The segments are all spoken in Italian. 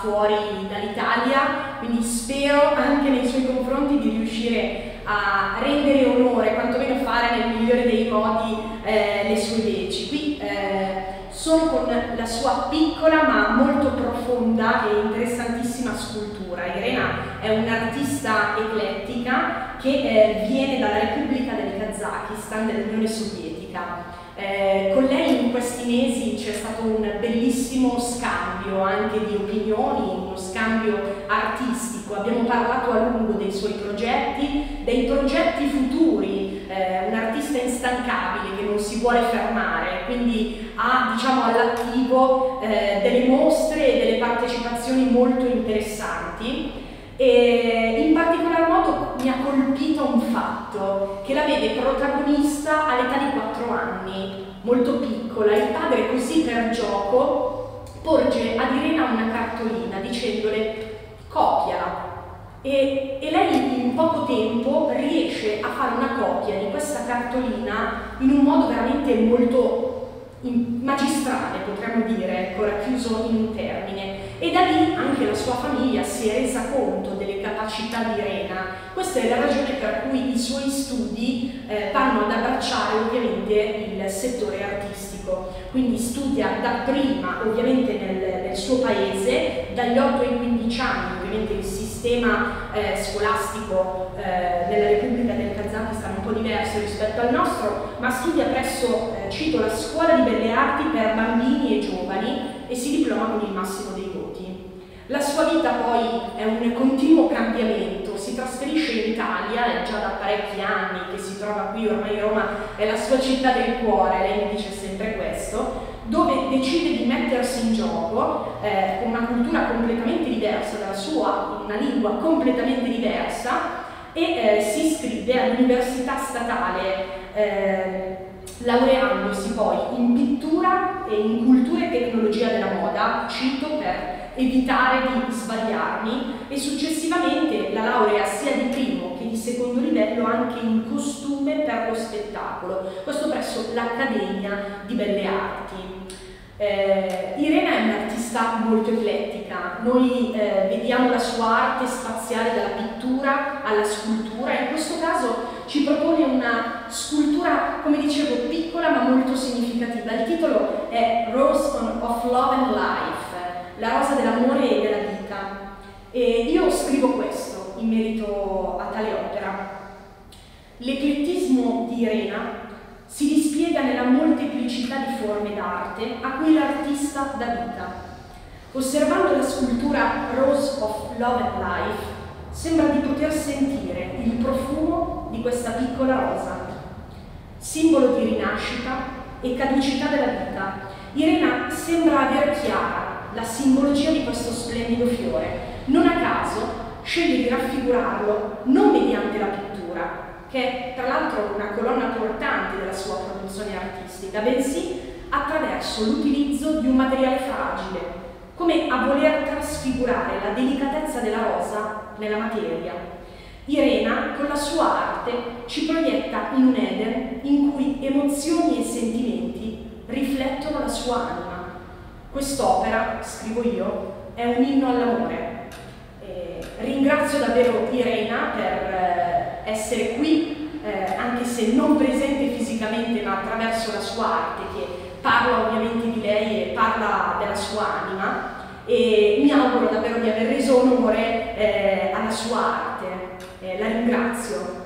fuori dall'Italia, quindi spero anche nei suoi confronti di riuscire a rendere onore, quantomeno fare nel migliore dei modi le sue leggi. Qui sono con la sua piccola ma molto profonda e interessantissima scultura. Irena è un'artista eclettica che viene dalla Repubblica del Kazakistan, dell'Unione Sovietica. Con lei in questi mesi c'è stato un bellissimo scambio anche di opinioni, uno scambio artistico. Abbiamo parlato a lungo dei suoi progetti, dei progetti futuri, un'artista instancabile che non si vuole fermare, quindi ha, diciamo, all'attivo delle mostre e delle partecipazioni molto interessanti. E in particolar modo mi ha colpito un fatto che la vede protagonista all'età di 4 anni, molto piccola. Il padre, così per gioco, porge ad Irena una cartolina dicendole copiala, e lei in poco tempo riesce a fare una copia di questa cartolina in un modo veramente molto magistrale, potremmo dire, ecco, racchiuso in un termine. E da lì anche la sua famiglia si è resa conto delle capacità di Irena. Questa è la ragione per cui i suoi studi vanno ad abbracciare ovviamente il settore artistico. Quindi studia dapprima ovviamente nel suo paese, dagli 8 ai 15 anni. Ovviamente il sistema scolastico nella Repubblica del Kazakistan è un po' diverso rispetto al nostro, ma studia presso, cito, la Scuola di Belle Arti per bambini e giovani e si diploma con il massimo dei voti. La sua vita poi è un continuo cambiamento, si trasferisce in Italia, è già da parecchi anni che si trova qui, ormai Roma è la sua città del cuore, lei mi dice sempre questo, dove decide di mettersi in gioco con una cultura completamente diversa dalla sua, una lingua completamente diversa, e si iscrive all'Università Statale, laureandosi poi in pittura e in cultura e tecnologia della moda, cito per evitare di sbagliarmi, e successivamente la laurea sia di primo che di secondo livello anche in costume per lo spettacolo, questo presso l'Accademia di Belle Arti. Irena è un'artista molto eclettica, noi vediamo la sua arte spaziale dalla pittura alla scultura, e in questo caso ci propone una scultura, come dicevo, piccola ma molto significativa. Il titolo è Rose of Love and Life, la rosa dell'amore e della vita, e io scrivo questo in merito a tale opera. L'eclettismo di Irena si dispiega nella molteplicità di forme d'arte a cui l'artista dà vita. Osservando la scultura Rose of Love and Life, sembra di poter sentire il profumo di questa piccola rosa, simbolo di rinascita e caducità della vita. Irena sembra aver chiara la simbologia di questo splendido fiore. Non a caso sceglie di raffigurarlo non mediante la pittura, che è tra l'altro una colonna portante della sua produzione artistica, bensì attraverso l'utilizzo di un materiale fragile, come a voler trasfigurare la delicatezza della rosa nella materia. Irena, con la sua arte, ci proietta in un Eden in cui emozioni e sentimenti riflettono la sua anima. Quest'opera, scrivo io, è un inno all'amore. Ringrazio davvero Irena per essere qui, anche se non presente fisicamente, ma attraverso la sua arte, che parla ovviamente di lei e parla della sua anima, e mi auguro davvero di aver reso onore alla sua arte. La ringrazio.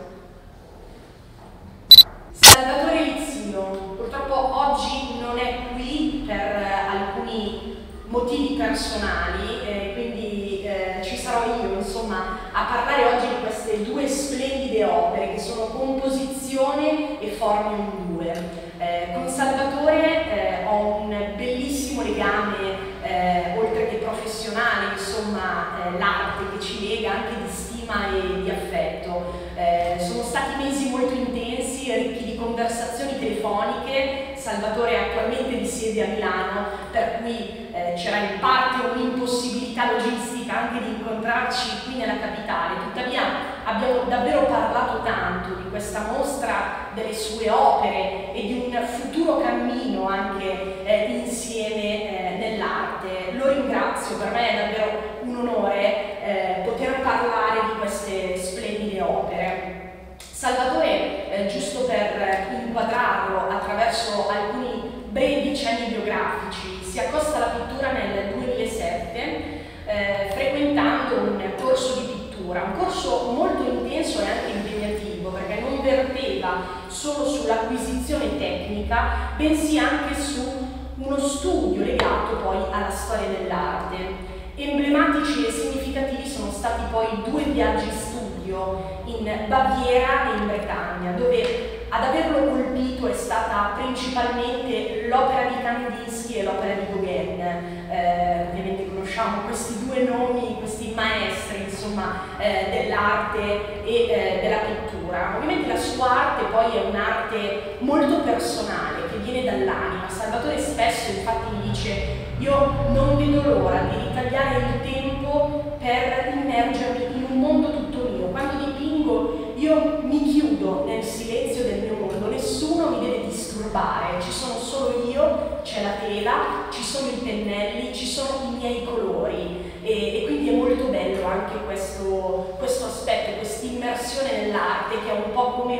Salvatore Lizzio, purtroppo oggi non è qui per alcuni motivi personali, quindi ci sarò io, insomma, a parlare oggi di queste due splendide opere che sono Composizione e Forme in due. Con Salvatore ho un bellissimo legame, oltre che professionale, insomma, l'arte che ci lega anche di stima e di affetto. Sono stati mesi molto intensi, ricchi di conversazioni telefoniche. Salvatore attualmente risiede a Milano, per cui c'era in parte un'impossibilità logistica anche di incontrarci qui nella capitale. Tuttavia abbiamo davvero parlato tanto di questa mostra, delle sue opere e di un futuro cammino anche insieme nell'arte. Lo ringrazio, per me è davvero percorso molto intenso e anche impegnativo, perché non verteva solo sull'acquisizione tecnica, bensì anche su uno studio legato poi alla storia dell'arte. Emblematici e significativi sono stati poi 2 viaggi studio in Baviera e in Bretagna, dove ad averlo colpito è stata principalmente l'opera di Kandinsky e l'opera di Gauguin. Ovviamente conosciamo questi 2 nomi, questi maestri, insomma, dell'arte e della pittura. Ovviamente la sua arte poi è un'arte molto personale, che viene dall'anima. Salvatore spesso infatti mi dice: io non vedo l'ora di ritagliare il tempo per immergermi in un mondo tutto mio. Quando dipingo io mi chiudo nel silenzio del mio mondo, nessuno mi deve disturbare, ci sono solo io, c'è la tela, ci sono i pennelli, ci sono i miei colori e quindi è molto bello anche questo aspetto, questa immersione nell'arte che è un po' come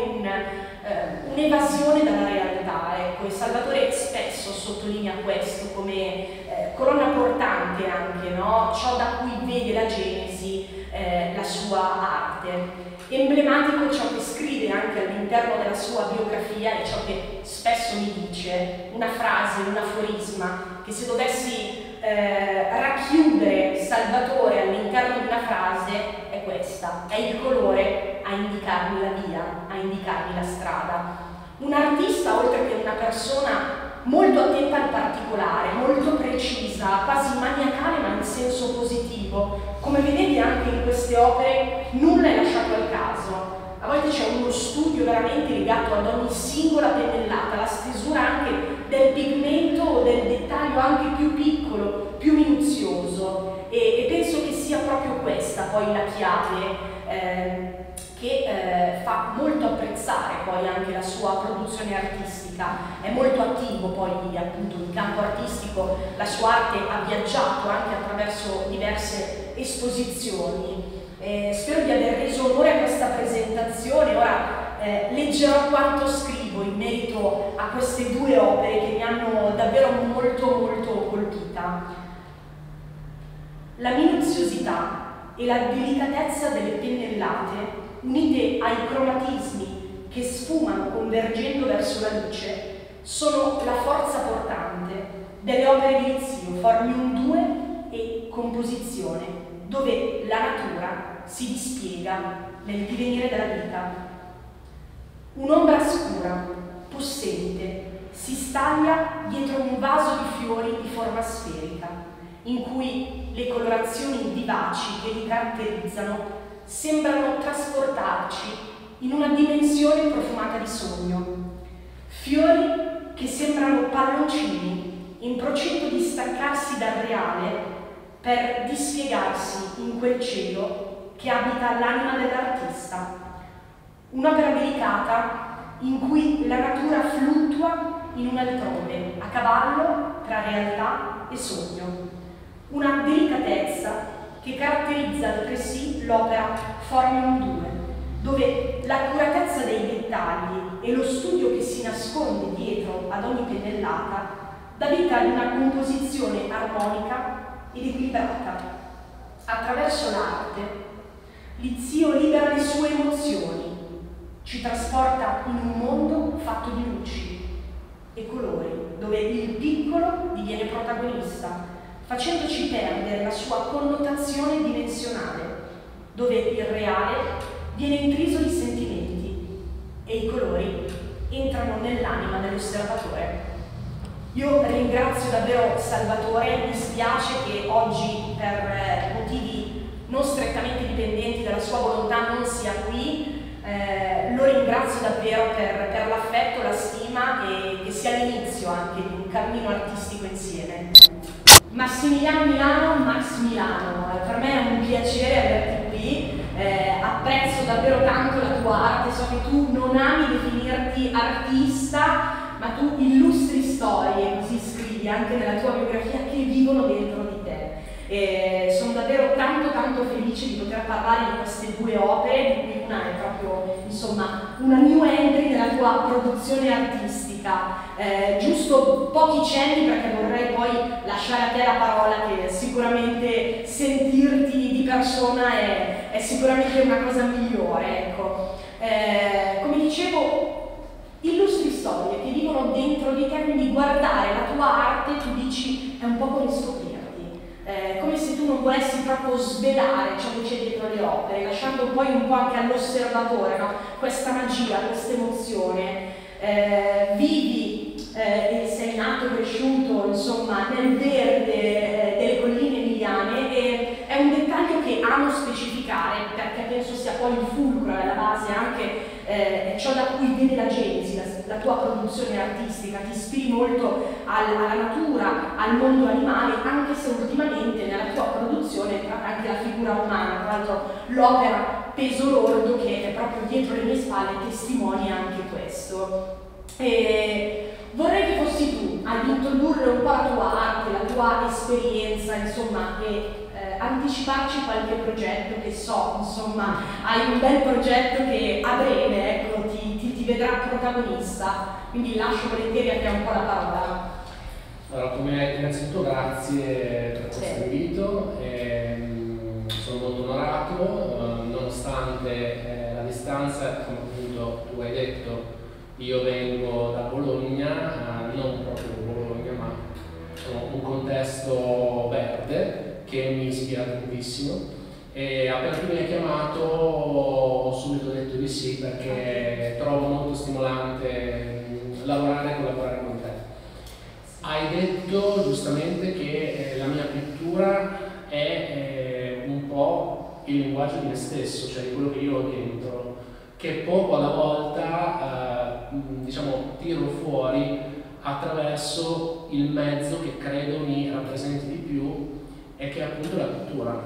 un'evasione dalla realtà. Ecco, e Salvatore spesso sottolinea questo come colonna portante anche, no? Ciò da cui vede la genesi la sua arte. Emblematico ciò che scrive anche all'interno della sua biografia e ciò che spesso mi dice, una frase, un aforisma, che se dovessi racchiudere Salvatore all'interno di una frase è questa: è il colore a indicarmi la via, a indicarmi la strada. Un artista, oltre che una persona molto attenta al particolare, molto precisa, quasi maniacale ma in senso positivo. Come vedete anche in queste opere nulla è lasciato al caso. A volte c'è uno studio veramente legato ad ogni singola pennellata, la stesura anche del pigmento o del dettaglio anche più piccolo, più minuzioso. E penso che sia proprio questa poi la chiave che fa molto apprezzare poi anche la sua produzione artistica. È molto attivo poi appunto in campo artistico, la sua arte ha viaggiato anche attraverso diverse esposizioni. Spero di aver reso onore a questa presentazione. Ora leggerò quanto scrivo in merito a queste 2 opere che mi hanno davvero molto colpita. La minuziosità e la delicatezza delle pennellate, unite ai cromatismi che sfumano convergendo verso la luce, sono la forza portante delle opere di Rizzio, Formium 2 e Composizione, dove la natura si dispiega nel divenire della vita. Un'ombra scura, possente, si staglia dietro un vaso di fiori di forma sferica, in cui le colorazioni vivaci che li caratterizzano sembrano trasportarci in una dimensione profumata di sogno. Fiori che sembrano palloncini in procinto di staccarsi dal reale per dispiegarsi in quel cielo che abita l'anima dell'artista. Un'opera delicata in cui la natura fluttua in un altrove, a cavallo tra realtà e sogno. Una delicatezza che caratterizza altresì l'opera Formium 2, dove l'accuratezza dei dettagli e lo studio che si nasconde dietro ad ogni pennellata dà vita ad una composizione armonica ed equilibrata. Attraverso l'arte, Lizzio libera le sue emozioni, ci trasporta in un mondo fatto di luci e colori, dove il piccolo diviene protagonista, facendoci perdere la sua connotazione dimensionale, dove il reale viene intriso di sentimenti e i colori entrano nell'anima dell'osservatore. Io ringrazio davvero Salvatore, mi spiace che oggi per motivi non strettamente dipendenti dalla sua volontà non sia qui. Lo ringrazio davvero per l'affetto, la stima e che sia l'inizio anche di un cammino artistico insieme. Massimiliano Milano, Max Milano, per me è un piacere averti qui, apprezzo davvero tanto la tua arte, so che tu non ami definirti artista, ma tu illustri storie, così scrivi anche nella tua biografia, che vivono dentro di te. Sono davvero tanto felice di poter parlare di queste 2 opere, di cui una è proprio insomma una new entry nella tua produzione artistica. artistica. Giusto pochi cenni, perché vorrei poi lasciare a te la parola, che sicuramente sentirti di persona è sicuramente una cosa migliore, ecco. Come dicevo, illustri storie che vivono dentro di te, quindi guardare la tua arte, tu dici, è un po' come scoprirti, come se tu non volessi proprio svelare ciò che c'è dietro le opere, lasciando poi un po' anche all'osservatore, no? Questa magia, questa emozione. Vivi e sei nato e cresciuto, insomma, nel verde delle colline emiliane, e è un dettaglio che amo specificare perché penso sia poi il fulcro, la base, anche ciò da cui vede la genesi, la tua produzione artistica. Ti ispiri molto alla natura, al mondo animale, anche se ultimamente nella tua produzione anche la figura umana. Tra l'altro l'opera Peso Lordo, che è proprio dietro le mie spalle, testimonia anche questo. E vorrei che fossi tu ad introdurre un po' la tua arte, la tua esperienza, insomma, e anticiparci qualche progetto, che so, insomma, hai un bel progetto che a breve, ecco, ti vedrà protagonista, quindi lascio volentieri a te un po' la parola. Allora, innanzitutto grazie per questo invito, sono molto onorato, nonostante la distanza, come appunto tu hai detto, io vengo da Bologna, non proprio Bologna, ma un contesto verde che mi ispira tantissimo, e appena tu mi hai chiamato ho subito detto di sì, perché trovo molto stimolante lavorare e collaborare con te. Hai detto giustamente che la mia pittura è un po' il linguaggio di me stesso, cioè di quello che io ho dentro, che poco alla volta diciamo tiro fuori attraverso il mezzo che credo mi rappresenti di più, e che è appunto la pittura.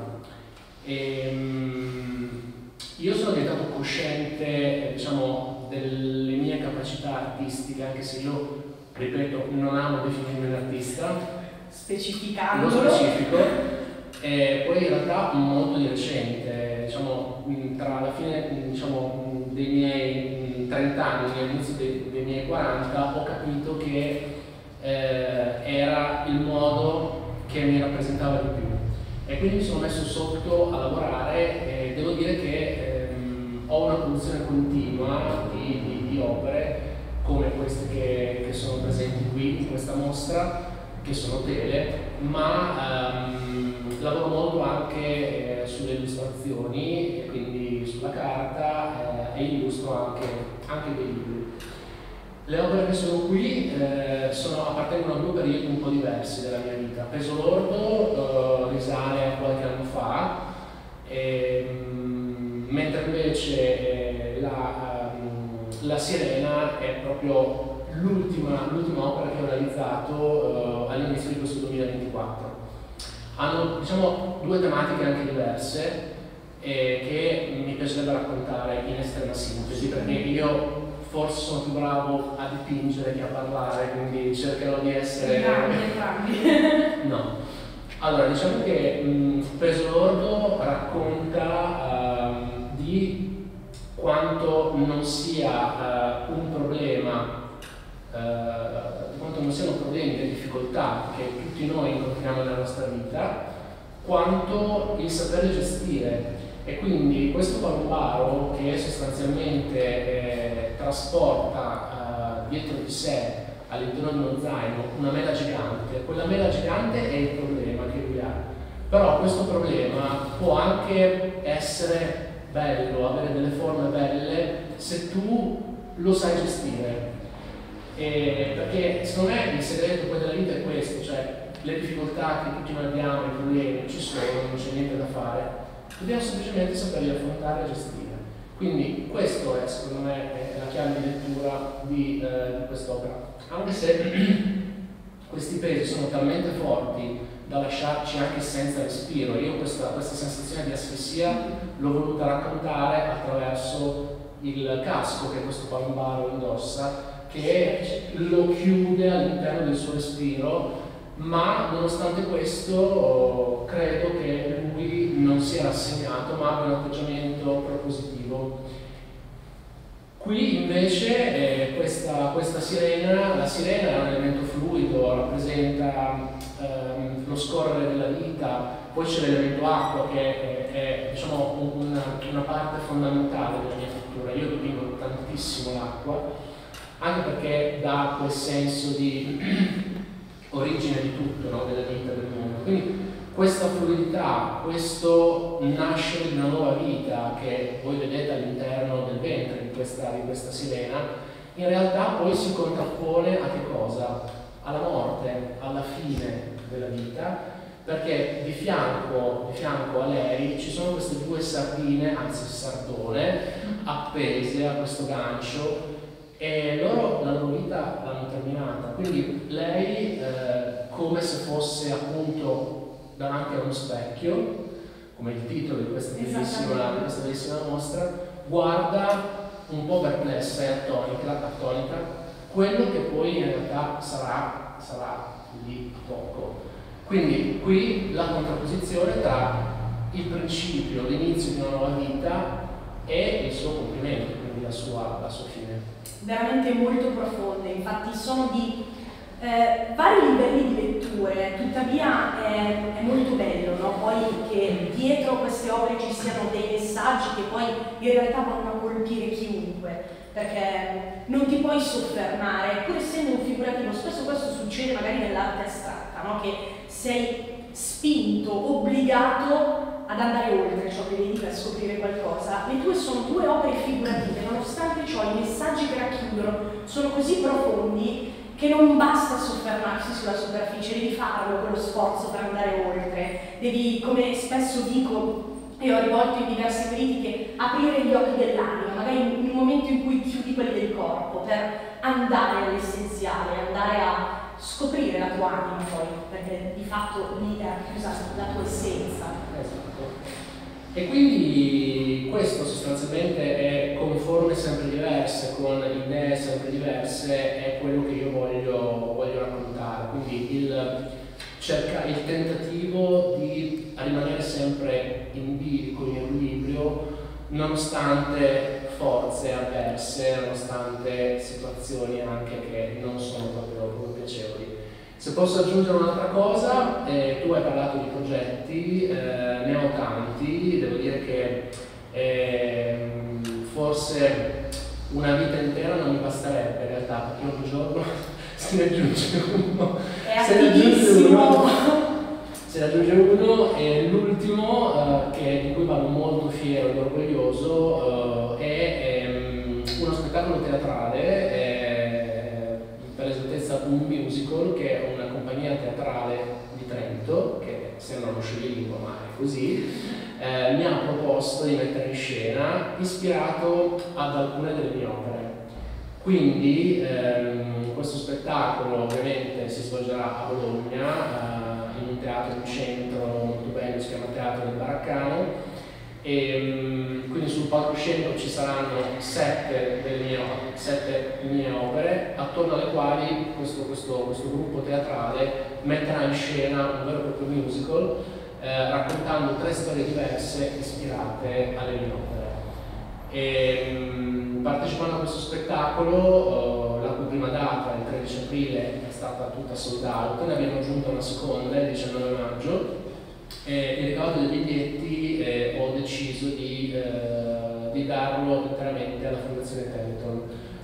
Io sono diventato cosciente, diciamo, delle mie capacità artistiche, anche se io, ripeto, non amo definirmi un artista, specificandolo. Lo specifico, poi in realtà molto di recente, diciamo, tra la fine, diciamo, dei miei 30 anni e l'inizio dei miei 40, ho capito che era il modo che mi rappresentava di più, e quindi mi sono messo sotto a lavorare, e devo dire che ho una produzione continua di opere come queste che sono presenti qui in questa mostra, che sono tele, ma lavoro molto anche sulle illustrazioni, e quindi sulla carta, e illustro anche dei libri. Le opere che sono qui appartengono a due periodi un po' diversi della mia vita. Peso Lordo risale a qualche anno fa, mentre invece la Sirena è proprio l'ultima opera che ho realizzato all'inizio di questo 2024. Hanno, diciamo, due tematiche anche diverse, che mi piacerebbe raccontare in estrema sintesi, perché io forse sono più bravo a dipingere che a parlare, quindi cercherò di essere... No. Allora, diciamo che Peso Lordo racconta di quanto non sia un problema, di quanto non siano problemi e difficoltà che tutti noi incontriamo nella nostra vita, quanto il saperle gestire. E quindi questo palombaro, che sostanzialmente trasporta dietro di sé, all'interno di uno zaino, una mela gigante, quella mela gigante è il problema che lui ha. Però questo problema può anche essere bello, avere delle forme belle, se tu lo sai gestire. Perché secondo me il segreto poi della vita è questo, cioè le difficoltà che tutti noi abbiamo, i problemi ci sono, non c'è niente da fare. Dobbiamo semplicemente saperli affrontare e gestire. Quindi questo è, secondo me, la chiave di lettura di quest'opera. Anche se questi pesi sono talmente forti da lasciarci anche senza respiro. Io questa sensazione di asfissia l'ho voluta raccontare attraverso il casco che questo palombaro indossa, che lo chiude all'interno del suo respiro, ma nonostante questo credo che lui non sia rassegnato, ma abbia un atteggiamento propositivo. Qui invece questa sirena, la sirena è un elemento fluido, rappresenta lo scorrere della vita, poi c'è l'elemento acqua che è diciamo, una parte fondamentale della mia pittura. Io dipingo tantissimo l'acqua, anche perché dà quel senso di origine di tutto, no? Della vita, del mondo. Quindi questa fluidità, questo nascere di una nuova vita che voi vedete all'interno del ventre di questa sirena, in realtà poi si contrappone a che cosa? Alla morte, alla fine della vita, perché di fianco a lei ci sono queste due sardine, anzi sardone, appese a questo gancio, e loro la loro vita l'hanno terminata. Quindi lei, come se fosse appunto davanti a uno specchio, come il titolo di questa bellissima mostra, guarda un po' perplessa e attonita quello che poi in realtà sarà lì poco. Quindi qui la contrapposizione tra il principio, l'inizio di una nuova vita e il suo compimento, quindi la sua fine. Veramente molto profonde, infatti sono di vari livelli di letture, tuttavia è molto bello, no? Poi che dietro queste opere ci siano dei messaggi che poi in realtà vanno a colpire chiunque, perché non ti puoi soffermare, pur essendo un figurativo, spesso questo succede magari nell'arte astratta, no? Che sei spinto, obbligato ad andare oltre ciò che vedi per scoprire qualcosa. Le tue sono due opere figurative, nonostante ciò i messaggi che racchiudono sono così profondi che non basta soffermarsi sulla superficie, devi farlo quello sforzo per andare oltre, devi, come spesso dico e ho rivolto in diverse critiche, aprire gli occhi dell'anima, magari in un momento in cui chiudi quelli del corpo, per andare all'essenziale, andare a scoprire la tua anima poi, perché di fatto lì è chiusa la tua essenza. Esatto. E quindi questo sostanzialmente è, con forme sempre diverse, con idee sempre diverse, è quello che io voglio raccontare. Quindi il tentativo di rimanere sempre in bilico, in equilibrio, nonostante forze avverse, nonostante situazioni anche che non sono proprio piacevoli. Se posso aggiungere un'altra cosa, tu hai parlato di progetti, ne ho tanti, devo dire che forse una vita intera non mi basterebbe in realtà, perché ogni giorno se ne aggiunge uno. È attivissimo! Se ne aggiunge uno, e l'ultimo, di cui vado molto fiero ed orgoglioso, è uno spettacolo teatrale, per esattezza un musical, che è una compagnia teatrale di Trento, che sembra uno scioglilingua ma è così, mi ha proposto di mettere in scena, ispirato ad alcune delle mie opere. Quindi questo spettacolo ovviamente si svolgerà a Bologna, in un teatro in centro molto bello, si chiama Teatro del Baraccano, e quindi sul palcoscenico ci saranno 7 mie opere, attorno alle quali questo gruppo teatrale metterà in scena un vero e proprio musical, raccontando 3 storie diverse ispirate alle mie opere. Partecipando a questo spettacolo, la cui prima data, il 13 aprile, è stata tutta sold out, ne abbiamo aggiunta una seconda, il 19 maggio, e il ricavato dei biglietti ho deciso di darlo interamente alla Fondazione Telethon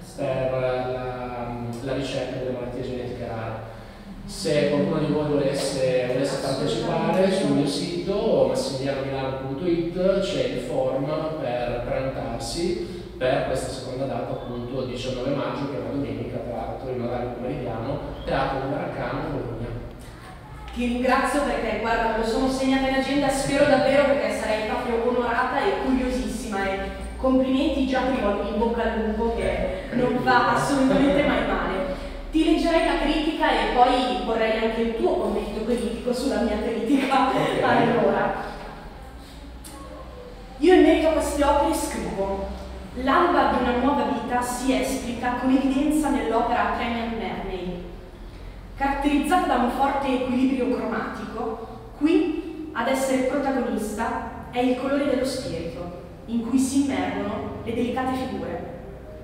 per la ricerca delle malattie genetiche rare. Se qualcuno di voi volesse partecipare, sul mio sito massimilianomilano.it c'è il form per prenotarsi per questa seconda data, appunto 19 maggio, che è una domenica, tra l'altro in orario pomeridiano, Teatro del Baraccano, Bologna. Ti ringrazio perché, guarda, me lo sono segnata in agenda, spero davvero, perché sarei proprio onorata e curiosissima, e complimenti già prima, in bocca al lupo, che non fa assolutamente mai male. Ti leggerei la critica e poi vorrei anche il tuo commento critico sulla mia critica. Allora, io in merito a queste opere scrivo: l'alba di una nuova vita si esplica con evidenza nell'opera Tremian Murney. Caratterizzata da un forte equilibrio cromatico, qui ad essere protagonista è il colore dello spirito, in cui si immergono le delicate figure.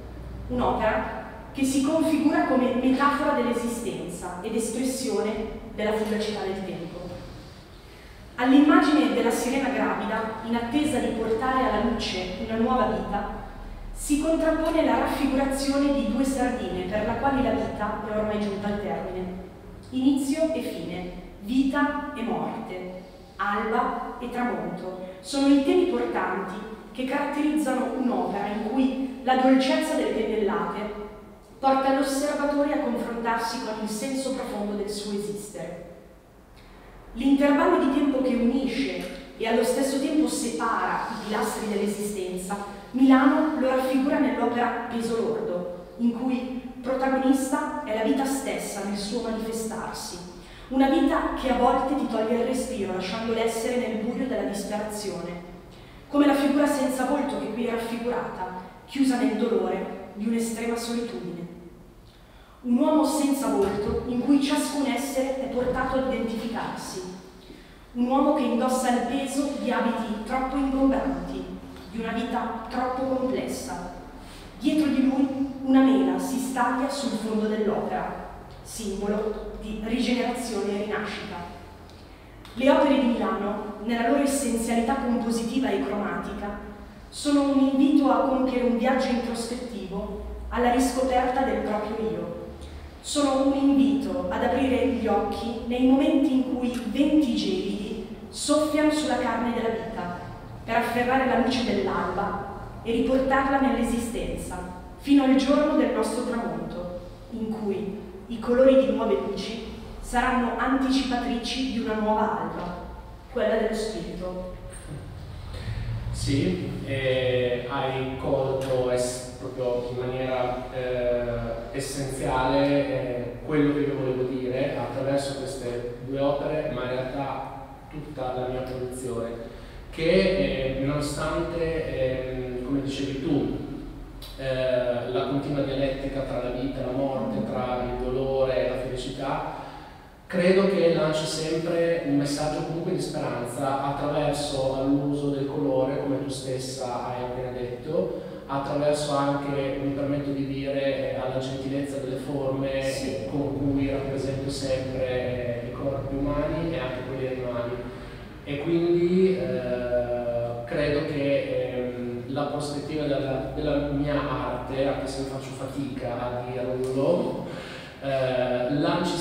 un'opera che si configura come metafora dell'esistenza ed espressione della fugacità del tempo. All'immagine della sirena gravida, in attesa di portare alla luce una nuova vita, si contrappone la raffigurazione di due sardine per la quali la vita è ormai giunta al termine. Inizio e fine, vita e morte, alba e tramonto, sono i temi portanti che caratterizzano un'opera in cui la dolcezza delle pennellate porta l'osservatore a confrontarsi con il senso profondo del suo esistere. L'intervallo di tempo che unisce e allo stesso tempo separa i pilastri dell'esistenza, Milano lo raffigura nell'opera Peso Lordo, in cui protagonista è la vita stessa nel suo manifestarsi, una vita che a volte ti toglie il respiro, lasciandole essere nel buio della disperazione, come la figura senza volto che qui è raffigurata, chiusa nel dolore di un'estrema solitudine. Un uomo senza volto in cui ciascun essere è portato ad identificarsi. Un uomo che indossa il peso di abiti troppo ingombranti, di una vita troppo complessa. Dietro di lui una mela si staglia sul fondo dell'opera, simbolo di rigenerazione e rinascita. Le opere di Milano, nella loro essenzialità compositiva e cromatica, sono un invito a compiere un viaggio introspettivo alla riscoperta del proprio io. Sono un invito ad aprire gli occhi nei momenti in cui venti gelidi soffiano sulla carne della vita per afferrare la luce dell'alba e riportarla nell'esistenza fino al giorno del nostro tramonto, in cui i colori di nuove luci saranno anticipatrici di una nuova alba, quella dello spirito. Sì, hai colto proprio in maniera essenziale quello che io volevo dire attraverso queste due opere, ma in realtà tutta la mia produzione, che nonostante, come dicevi tu, la continua dialettica tra la vita e la morte, tra il dolore e la felicità, credo che lanci sempre un messaggio comunque di speranza attraverso l'uso del colore, come tu stessa hai appena detto, attraverso anche, mi permetto di dire, alla gentilezza delle forme, sì, con cui rappresento sempre i corpi umani e anche quelli animali. E quindi credo che la prospettiva della mia arte, anche se faccio fatica a dirlo, lanci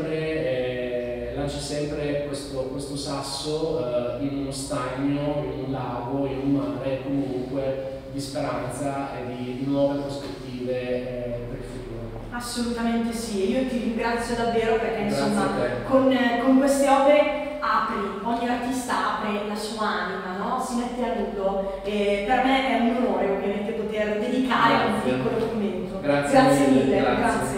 sempre questo sasso in uno stagno, in un lago, in un mare, comunque di speranza e di nuove prospettive per il futuro. Assolutamente sì, io ti ringrazio davvero perché insomma con queste opere ogni artista apre la sua anima, no? Si mette a nudo e per me è un onore ovviamente poter dedicare un piccolo commento. Grazie mille. Grazie.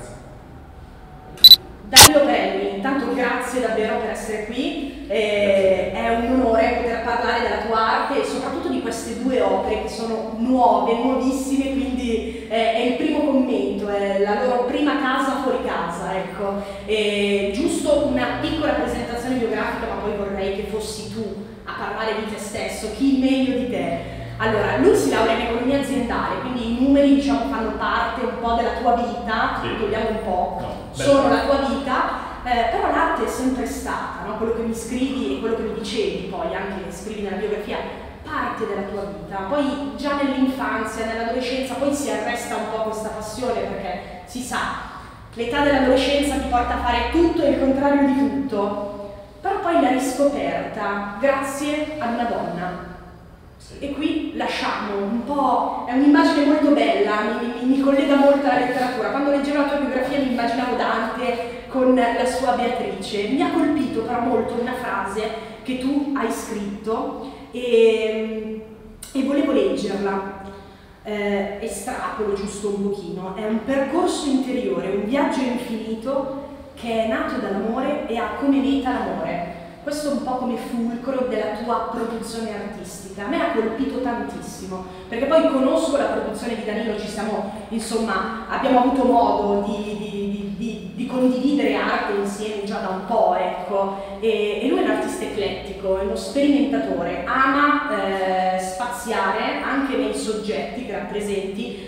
Danilo Pelli, intanto grazie davvero per essere qui, è un onore poter parlare della tua arte e soprattutto di queste due opere che sono nuove, nuovissime, quindi è il primo commento, è la loro prima casa fuori casa, ecco. Giusto una piccola presentazione biografica, ma poi vorrei che fossi tu a parlare di te stesso, chi meglio di te. Allora, lui si laurea in economia aziendale, quindi i numeri diciamo fanno parte un po' della tua vita, sì, togliamo un po', no, sono la tua vita, però l'arte è sempre stata, no? Quello che mi scrivi e quello che mi dicevi, poi anche scrivi nella biografia, parte della tua vita, poi già nell'infanzia, nell'adolescenza, poi si arresta un po' questa passione perché si sa, l'età dell'adolescenza ti porta a fare tutto e il contrario di tutto, però poi l'hai riscoperta grazie ad una donna. E qui lasciamo un po', è un'immagine molto bella, mi collega molto alla letteratura. Quando leggevo la tua biografia mi immaginavo Dante con la sua Beatrice. Mi ha colpito però molto una frase che tu hai scritto e volevo leggerla. Estrapolo giusto un pochino. È un percorso interiore, un viaggio infinito che è nato dall'amore e ha come meta l'amore. Questo è un po' come fulcro della tua produzione artistica. A me ha colpito tantissimo, perché poi conosco la produzione di Danilo, ci siamo, insomma, abbiamo avuto modo di condividere arte insieme già da un po', ecco. E lui è un artista eclettico, è uno sperimentatore, ama spaziare anche nei soggetti che rappresenti,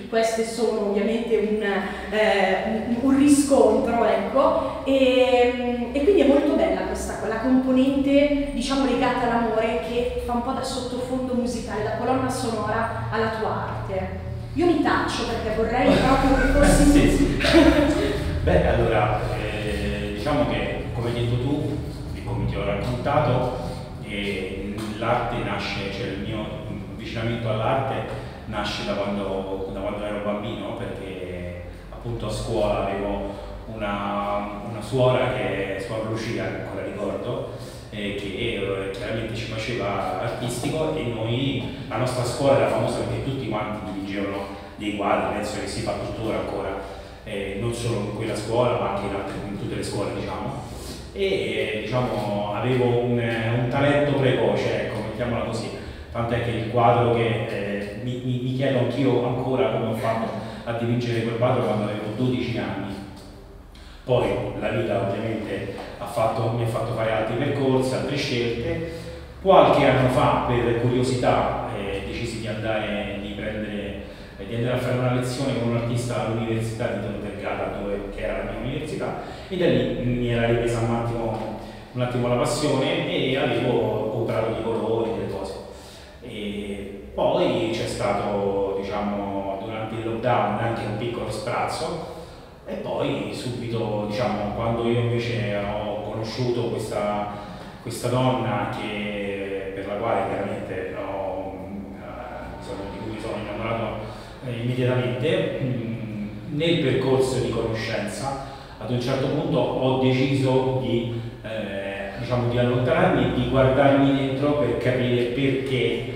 queste sono ovviamente un riscontro, ecco, e quindi è molto bella la componente, diciamo, legata all'amore, che fa un po' da sottofondo musicale, da colonna sonora alla tua arte. Io mi taccio perché vorrei proprio che fossi... Sì. Beh, allora, diciamo che, come hai detto tu, e come ti ho raccontato, l'arte nasce, cioè il mio avvicinamento all'arte nasce da quando ero bambino, perché appunto a scuola avevo una suora, che suor Lucia, che ancora ricordo, che chiaramente ci faceva artistico, e la nostra scuola era famosa perché tutti quanti dipingevano dei quadri, penso che si fa tuttora ancora, non solo in quella scuola ma anche in tutte le scuole, diciamo. E diciamo avevo un talento precoce, ecco, mettiamola così, tant'è che il quadro che mi chiedo anch'io ancora come ho fatto a dipingere quel quadro quando avevo 12 anni. Poi la vita ovviamente mi ha fatto fare altri percorsi, altre scelte. Qualche anno fa, per curiosità, decisi di andare a fare una lezione con un artista all'Università di Tor Vergata, che era la mia università, e da lì mi era ripresa un attimo la passione, e avevo comprato dei colori, delle cose. E poi c'è stato, diciamo, durante il lockdown anche un piccolo sprazzo, e poi subito, diciamo, quando io invece ho conosciuto questa donna per la quale chiaramente di cui mi sono innamorato immediatamente, nel percorso di conoscenza ad un certo punto ho deciso di allontanarmi e di guardarmi dentro per capire perché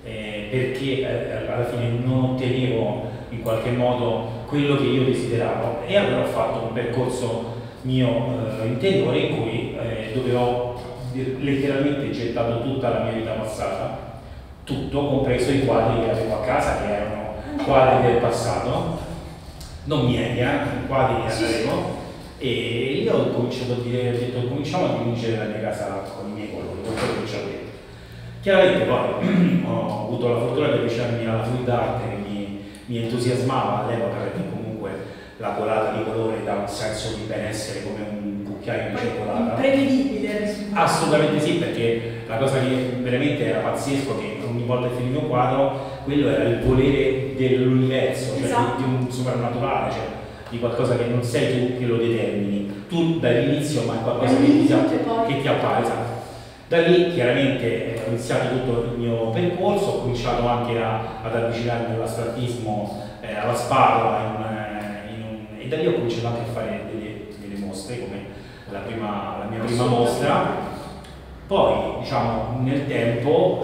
alla fine non ottenevo in qualche modo quello che io desideravo, e allora ho fatto un percorso mio interiore in cui dove ho letteralmente gettato tutta la mia vita passata, tutto, compreso i quadri che avevo a casa, che erano quadri del passato, non miei, quadri che avevo, e io ho cominciato a dire, ho detto cominciamo a dipingere la mia casa con i miei colori, con quello che ci ho detto. Chiaramente poi ho avuto la fortuna di avvicinarmi alla food art, che mi entusiasmava all'epoca, perché comunque la colata di colore dà un senso di benessere, come un cucchiaio di cioccolata. Imprevedibile. Assolutamente sì, perché la cosa che veramente era pazzesco, che ogni volta che finivo un quadro, quello era il volere dell'universo, cioè di un soprannaturale, cioè di qualcosa che non sei tu che lo determini, tu dall'inizio, ma è qualcosa che ti appare. Esatto. Da lì chiaramente ho iniziato tutto il mio percorso, ho cominciato anche ad avvicinarmi all'astrattismo, alla spatola, e da lì ho cominciato anche a fare delle mostre, come la mia prima mostra. Poi, diciamo, nel tempo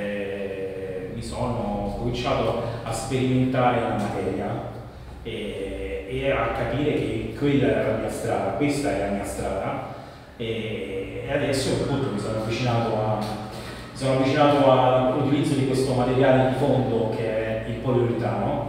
mi sono cominciato a sperimentare la materia e a capire che quella era la mia strada, questa è la mia strada, e adesso appunto mi sono avvicinato all'utilizzo di questo materiale di fondo che è il poliuretano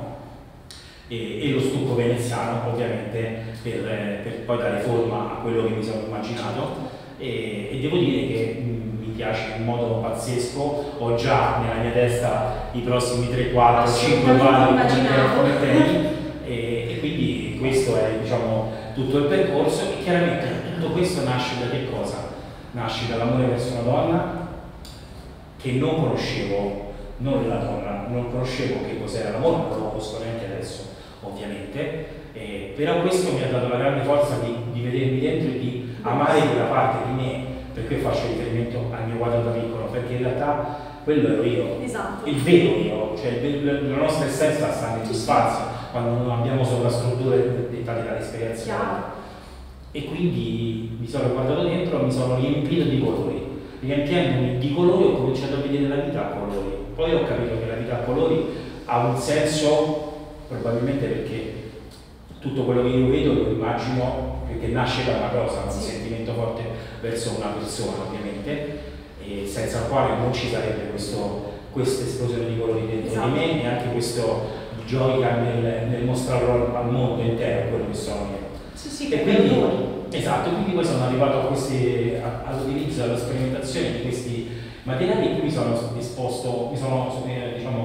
e lo stucco veneziano, ovviamente, per poi dare forma a quello che mi sono immaginato, e devo dire che mi piace in modo pazzesco. Ho già nella mia testa i prossimi 3, 4, 5 come temi, e quindi questo è, diciamo, tutto il percorso. E chiaramente tutto questo nasce da che cosa? Nasce dall'amore verso una donna che non conoscevo, non la donna, non conoscevo che cos'era l'amore, non lo conosco neanche adesso, ovviamente, però questo mi ha dato la grande forza di vedermi dentro e di amare quella parte di me. Per cui faccio riferimento al mio quadro da piccolo, perché in realtà quello ero io, esatto. Il vero io, cioè la nostra essenza sta nello spazio, quando non abbiamo sovrastrutture dettate dall'ispirazione. E quindi mi sono guardato dentro, mi sono riempito di colori. Riempiendomi di colori ho cominciato a vedere la vita a colori. Poi ho capito che la vita a colori ha un senso, probabilmente perché tutto quello che io vedo lo immagino perché nasce da una cosa, un sentimento forte verso una persona, ovviamente, e senza il quale non ci sarebbe questa esplosione di colori dentro di me, e anche questo gioia nel mostrarlo al mondo intero, quello che sono io. E quindi, esatto, quindi poi sono arrivato all'utilizzo, alla sperimentazione di questi materiali, e qui mi sono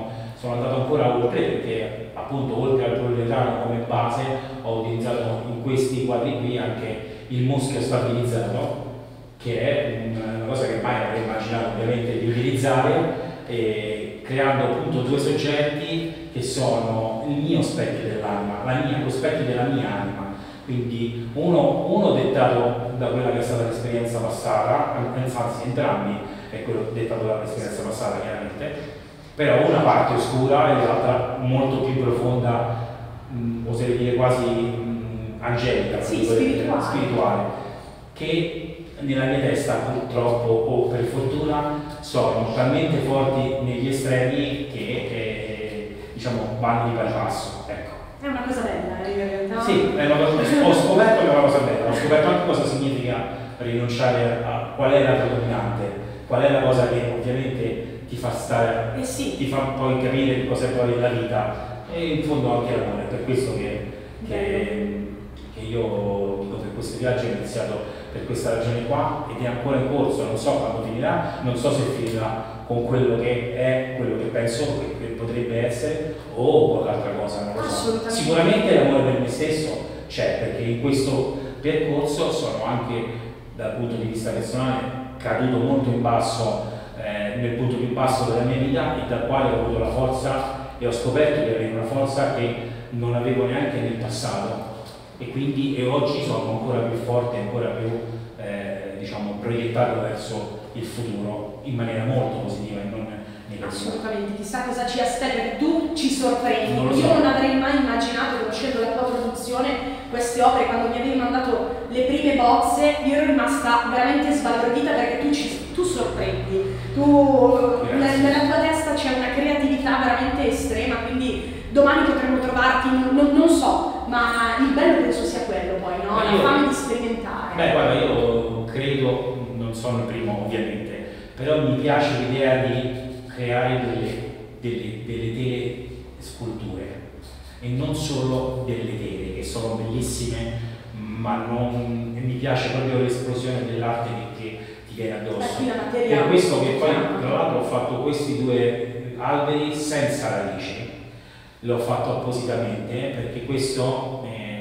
sono andato ancora oltre perché appunto oltre al poliuretano come base ho utilizzato in questi quadri qui anche il muschio stabilizzato, che è una cosa che mai avrei immaginato ovviamente di utilizzare, creando appunto due soggetti che sono il mio specchio dell'anima, lo specchio della mia anima. Quindi uno dettato da quella che è stata l'esperienza passata, anzi entrambi è quello dettato dall'esperienza passata chiaramente, però una parte oscura e l'altra molto più profonda, oserei dire quasi angelica, sì, spirituale, che nella mia testa purtroppo o per fortuna sono talmente forti negli estremi che diciamo vanno di pari passo, ecco. È una cosa bella in realtà. Sì, è una cosa, ho scoperto che è una cosa bella, ho scoperto anche cosa significa rinunciare a qual è la tua dominante, qual è la cosa che ovviamente ti fa stare, ti fa poi capire che cos'è poi la vita e in fondo anche l'amore. Per questo che io dico che questo viaggio è iniziato per questa ragione qua ed è ancora in corso, non so quando finirà, non so se finirà con quello che è, quello che penso che potrebbe essere o con l'altra cosa, non lo so. Sicuramente l'amore per me stesso c'è, perché in questo percorso sono anche dal punto di vista personale caduto molto in basso, nel punto più basso della mia vita e dal quale ho avuto la forza e ho scoperto di avere una forza che non avevo neanche nel passato e oggi sono ancora più forte, ancora più diciamo proiettato verso il futuro in maniera molto positiva e non negativa. Assolutamente, chissà cosa ci aspetta, perché tu ci sorprendi. Io non avrei mai immaginato, conoscendo la tua produzione, queste opere, quando mi avevi mandato le prime bozze, io ero rimasta veramente sbalordita perché tu sorprendi. Nella tua testa c'è una creatività veramente estrema, quindi domani potremmo trovarti, non so, ma il bello penso sia quello poi, no? La fame di sperimentare. Beh, guarda, io credo, non sono il primo ovviamente, però mi piace l'idea di creare delle tele sculture e non solo delle tele che sono bellissime, ma mi piace proprio l'esplosione dell'arte che ti viene addosso. Per questo che poi tra l'altro ho fatto questi due alberi senza radici, l'ho fatto appositamente perché questo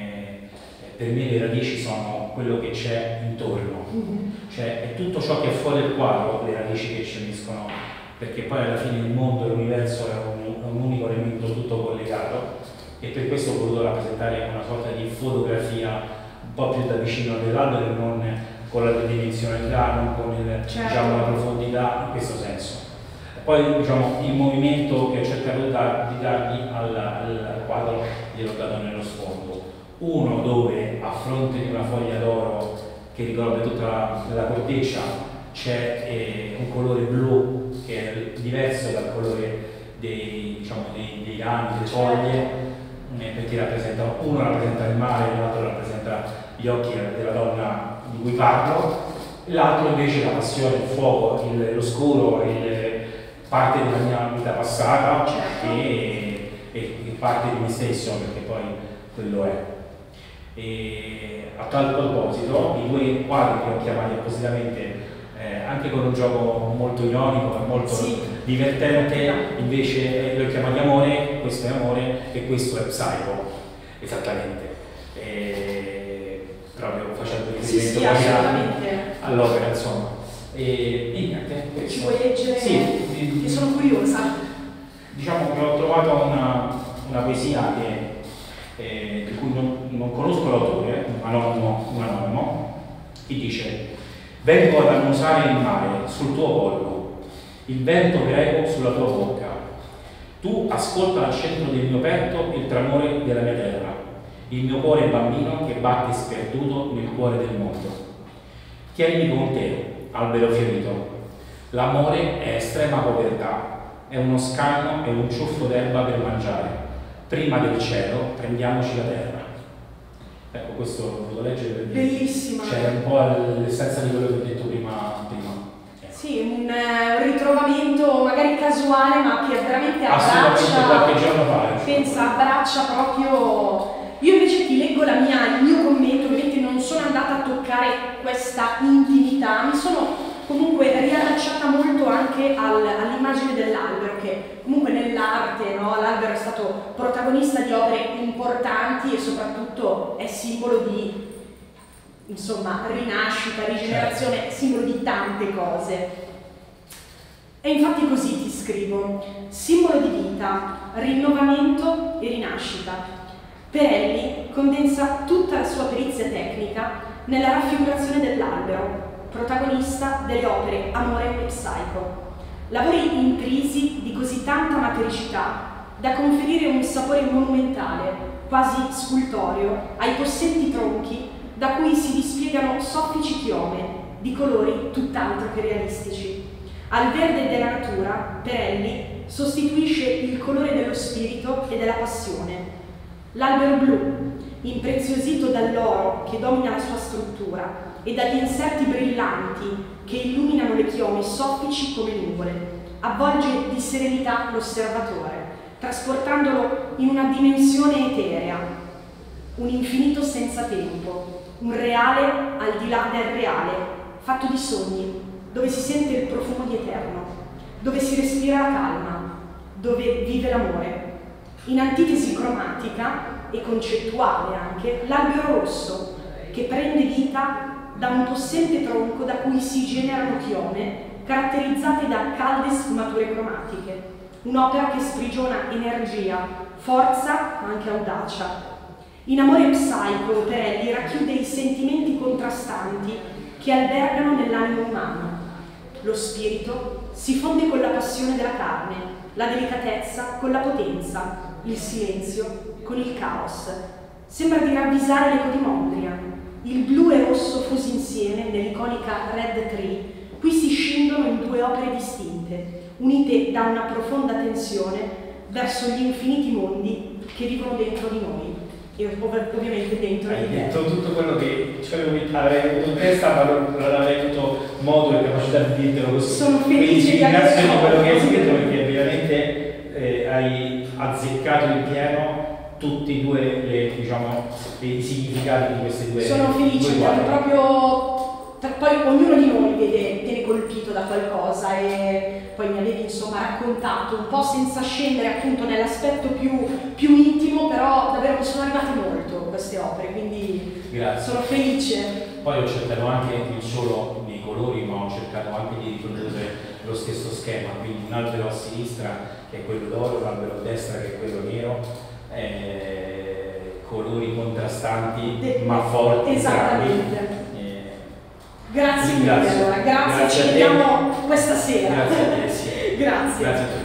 per me le radici sono quello che c'è intorno, cioè è tutto ciò che è fuori del quadro, le radici che ci uniscono, perché poi alla fine il mondo e l'universo è un unico elemento tutto collegato e per questo ho voluto rappresentare una sorta di fotografia un po' più da vicino dell'albero, non con la tridimensionalità, non con diciamo, la profondità in questo senso. Poi diciamo, il movimento che ho cercato di dargli al quadro gliel'ho dato nello sfondo. Uno dove a fronte di una foglia d'oro che ricopre tutta la corteccia c'è un colore blu che è diverso dal colore dei rami, delle foglie, perché uno rappresenta il mare, l'altro rappresenta gli occhi della donna di cui parlo, l'altro invece la passione, il fuoco, l'oscuro, parte della mia vita passata e parte di me stesso, perché poi quello è. E a tal proposito, i due quadri che ho chiamati appositamente, anche con un gioco molto ironico e molto divertente, invece li ho chiamati Amore, questo è Amore e questo è Psycho, esattamente. Proprio facendo riferimento all'opera, insomma. E niente, ci puoi leggere? Sì, io sono curiosa. Diciamo che ho trovato una poesia di cui non conosco l'autore, un anonimo, che dice: vengo ad annusare il mare sul tuo collo, il vento greco sulla tua bocca, tu ascolta al centro del mio petto il tremore della mia terra, il mio cuore bambino che batte sperduto nel cuore del mondo. Tienimi con te, albero fiorito, l'amore è estrema povertà, è uno scanno e un ciuffo d'erba per mangiare. Prima del cielo prendiamoci la terra. Ecco, questo l'ho voluto leggere per dire. Bellissima. C'è un po' l'essenza di quello che ho detto prima. Sì, un ritrovamento magari casuale, ma che veramente abbraccia. Assolutamente qualche giorno fa. Pensa, abbraccia proprio. Io invece ti leggo il mio commento, ovviamente non sono andata a toccare questa intimità, mi sono comunque riallacciata molto anche all'immagine dell'albero, che comunque nell'arte, no, l'albero è stato protagonista di opere importanti e soprattutto è simbolo di, insomma, rinascita, rigenerazione, simbolo di tante cose. E infatti così ti scrivo: simbolo di vita, rinnovamento e rinascita. Perelli condensa tutta la sua perizia tecnica nella raffigurazione dell'albero, protagonista delle opere Amore e Psycho. Lavori intrisi di così tanta matericità da conferire un sapore monumentale, quasi scultoreo, ai possenti tronchi da cui si dispiegano soffici chiome di colori tutt'altro che realistici. Al verde della natura, Perelli sostituisce il colore dello spirito e della passione. L'albero blu, impreziosito dall'oro che domina la sua struttura e dagli inserti brillanti che illuminano le chiome soffici come nuvole, avvolge di serenità l'osservatore, trasportandolo in una dimensione eterea, un infinito senza tempo, un reale al di là del reale, fatto di sogni, dove si sente il profumo di eterno, dove si respira la calma, dove vive l'amore. In antitesi cromatica e concettuale anche, l'albero rosso, che prende vita da un possente tronco da cui si generano chiome caratterizzate da calde sfumature cromatiche. Un'opera che sprigiona energia, forza ma anche audacia. In Amore Psycho, Perelli racchiude i sentimenti contrastanti che albergano nell'animo umano. Lo spirito si fonde con la passione della carne, la delicatezza con la potenza, il silenzio con il caos. Sembra di ravvisare l'eco di Mondrian. Il blu e rosso fusi insieme nell'iconica Red Tree, qui si scindono in due opere distinte, unite da una profonda tensione verso gli infiniti mondi che vivono dentro di noi e ovviamente dentro di te. Hai detto tutto quello che avrei avuto in testa, ma non avrei avuto modo e capacità di dirtelo così. Sono felice di ringrazio di quello che hai scritto, perché veramente hai azzeccato in pieno tutti e due i significati di queste due. Sono felice, proprio poi ognuno di noi viene colpito da qualcosa, e poi mi avevi insomma raccontato un po' senza scendere appunto nell'aspetto più intimo, però davvero mi sono arrivate molto queste opere, quindi grazie. Sono felice. Poi ho cercato anche non solo nei colori, ma ho cercato anche di riprodurre lo stesso schema, quindi un albero a sinistra che è quello d'oro, un albero a destra che è quello nero, colori contrastanti ma forti. Esattamente. Grazie mille, allora, grazie, ci vediamo questa sera. Grazie a te, sì. Grazie. Grazie a tutti.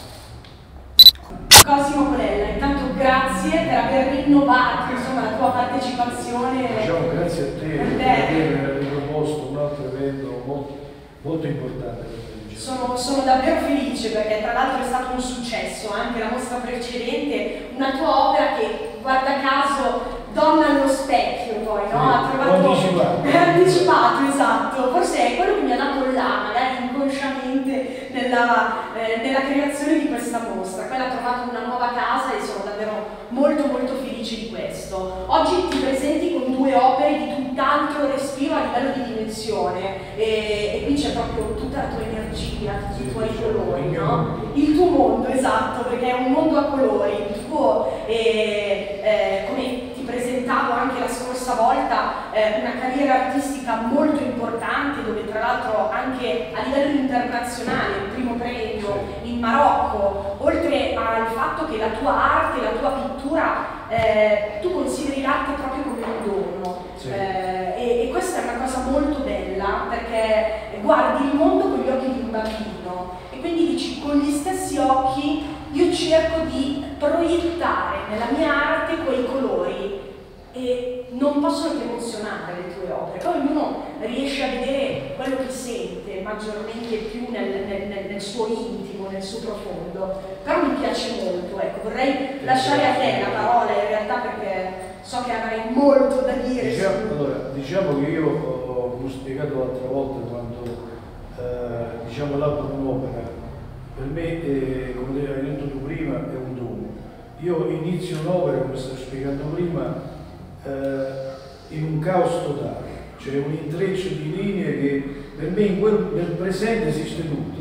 Cosimo Colella, intanto grazie per aver rinnovato insomma la tua partecipazione. Diciamo grazie a te per aver riproposto un altro evento molto importante. Sono davvero felice, perché tra l'altro è stato un successo anche la mostra precedente, una tua opera che guarda caso donna allo specchio, poi no? Ha trovato anticipato, esatto, forse è quello che mi ha dato là, magari inconsciamente nella creazione di questa mostra. Poi ha trovato una nuova casa e sono davvero molto felice di questo. Oggi ti presenti con due opere di tutt'altro respiro a livello di dimensione, e qui c'è proprio tutta la tua energia, tutti i tuoi colori, no? Il tuo mondo, esatto, perché è un mondo a colori, il tuo, come ti presentavo anche la scorsa volta, una carriera artistica molto importante, dove tra l'altro anche a livello internazionale il primo premio in Marocco, oltre al fatto che la tua arte, la tua pittura, tu consideri l'arte proprio come un dono, sì. E questa è una cosa molto bella, perché guardi il mondo con gli occhi di un bambino e quindi dici: con gli stessi occhi io cerco di proiettare nella mia arte quei colori, e non possono che emozionare le tue opere. Poi ognuno riesce a vedere quello che sente maggiormente più nel suo intimo, nel suo profondo, però mi piace molto, ecco, vorrei lasciare a te la parola in realtà, perché so che avrai molto da dire. Diciamo che io ho spiegato l'altra volta, quando l'album un'opera, per me, come hai detto tu prima, è un dono. Io inizio un'opera, come stavo spiegando prima, in un caos totale, cioè un intreccio di linee che per me nel presente esiste tutto,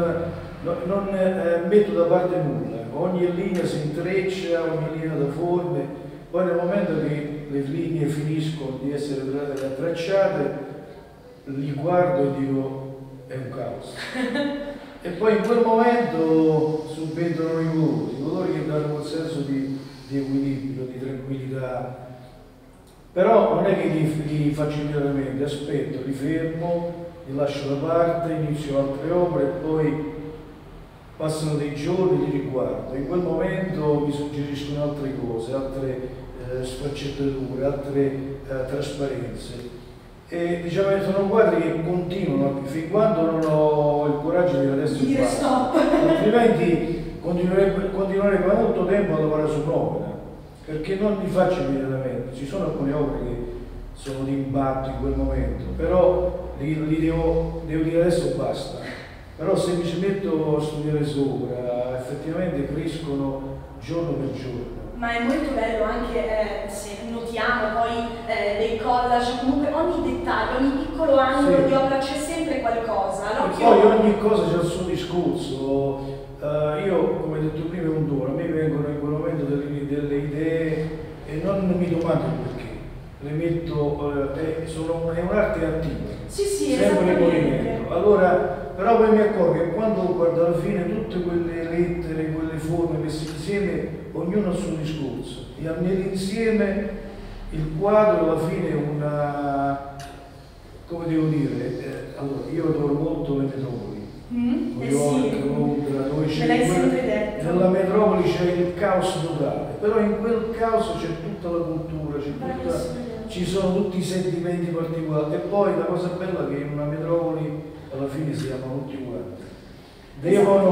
non metto da parte nulla, ogni linea si intreccia, ogni linea da forme, poi nel momento che le linee finiscono di essere tracciate, li guardo e dico è un caos. E poi in quel momento subentrano i colori che danno un senso di equilibrio, di tranquillità. Però non è che li faccio immediatamente, aspetto, li fermo, li lascio da parte, inizio altre opere e poi passano dei giorni, li riguardo. In quel momento mi suggeriscono altre cose, altre sfaccettature, altre trasparenze. E diciamo che sono quadri che continuano fin quando non ho il coraggio di dire adesso stop, altrimenti continuerei per molto tempo a lavorare su un'opera, perché non li faccio immediatamente. Ci sono alcune opere che sono di impatto in quel momento, però li devo dire adesso basta. Però se mi ci metto a studiare sopra, effettivamente crescono giorno per giorno. Ma è molto bello anche se notiamo poi dei collage, comunque ogni dettaglio, ogni piccolo angolo di opera c'è sempre qualcosa. E poi ogni cosa c'ha il suo discorso. Io, come ho detto prima, è un dono, a me vengono in quel momento delle idee e non mi domando il perché. Le metto, è un'arte attiva, sì, sempre in movimento. Allora, però poi mi accorgo che quando guardo alla fine tutte quelle lettere, quelle forme messe insieme, ognuno ha il suo discorso, e nell'insieme il quadro alla fine è una, come devo dire, allora io adoro molto le metropoli, New York, Londra, dove c'è nella metropoli c'è il caos totale, però in quel caos c'è tutta la cultura, ci sono tutti i sentimenti particolari, e poi la cosa bella è che in una metropoli alla fine si amano tutti quanti. Devono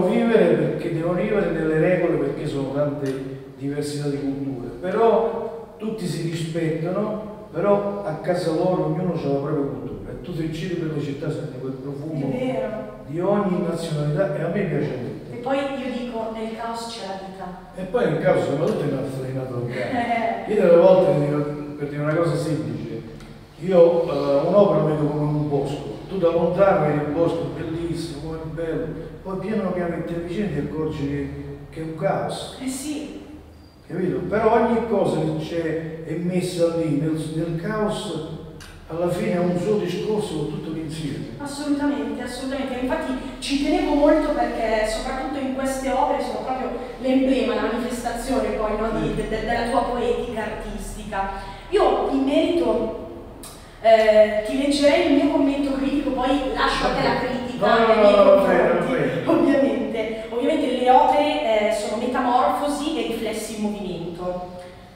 vivere nelle regole, perché sono tante diversità di culture, però tutti si rispettano, però a casa loro ognuno ha la propria cultura e tu se giri per le città senti quel profumo di ogni nazionalità, e a me piace molto. E poi io dico, nel caos c'è la vita. E poi nel caos siamo tutti nato locale. Io delle volte dico, per dire una cosa semplice, io un'opera la vedo come un bosco, tu da lontano vedi il bosco bellissimo, come è bello, poi piano piano che ti avvicini ti accorgi che è un caos. Sì. Capito? Però ogni cosa che è messa lì nel caos alla fine ha un suo discorso con tutto l'insieme. Assolutamente. Infatti ci tenevo molto perché soprattutto in queste opere sono proprio l'emblema, la manifestazione poi della tua poetica artistica. Io in merito ti leggerei il mio commento critico, poi lascio a te la critica nei miei confronti. Ovviamente le opere sono metamorfosi e riflessi in movimento.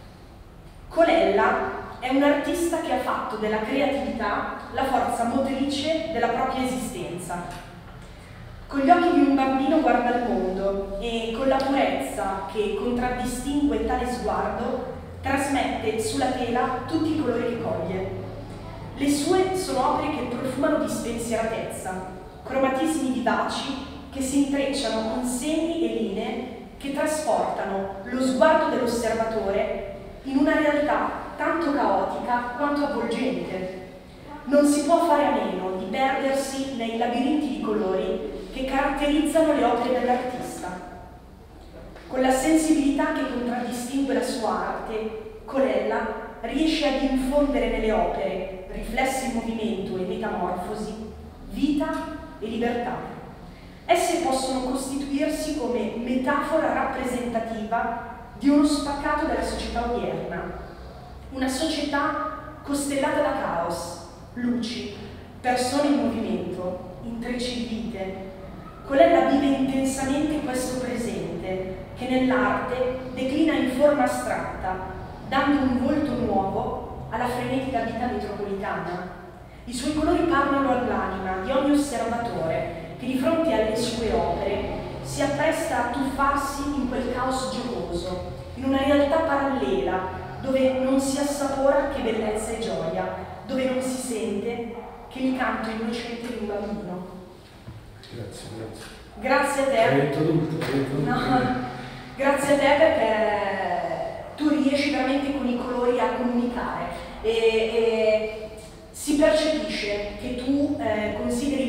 Colella è un artista che ha fatto della creatività la forza motrice della propria esistenza. Con gli occhi di un bambino guarda il mondo e con la purezza che contraddistingue tale sguardo trasmette sulla tela tutti i colori che coglie. Le sue sono opere che profumano di spensieratezza, cromatismi vivaci che si intrecciano con segni e linee che trasportano lo sguardo dell'osservatore in una realtà tanto caotica quanto avvolgente. Non si può fare a meno di perdersi nei labirinti di colori che caratterizzano le opere dell'artista. Con la sensibilità che contraddistingue la sua arte, Colella riesce ad infondere nelle opere, riflessi in movimento e metamorfosi, vita e libertà. Esse possono costituirsi come metafora rappresentativa di uno spaccato della società odierna, una società costellata da caos, luci, persone in movimento, intrecci di vite. Colella vive intensamente questo presente che nell'arte declina in forma astratta, dando un volto nuovo alla frenetica vita metropolitana. I suoi colori parlano all'anima di ogni osservatore che di fronte alle sue opere si appresta a tuffarsi in quel caos giocoso, in una realtà parallela dove non si assapora che bellezza e gioia, dove non si sente che il canto innocente di un bambino. Grazie. Grazie a te. Hai detto tutto. Grazie a te perché tu riesci veramente con i colori a comunicare e si percepisce che tu consideri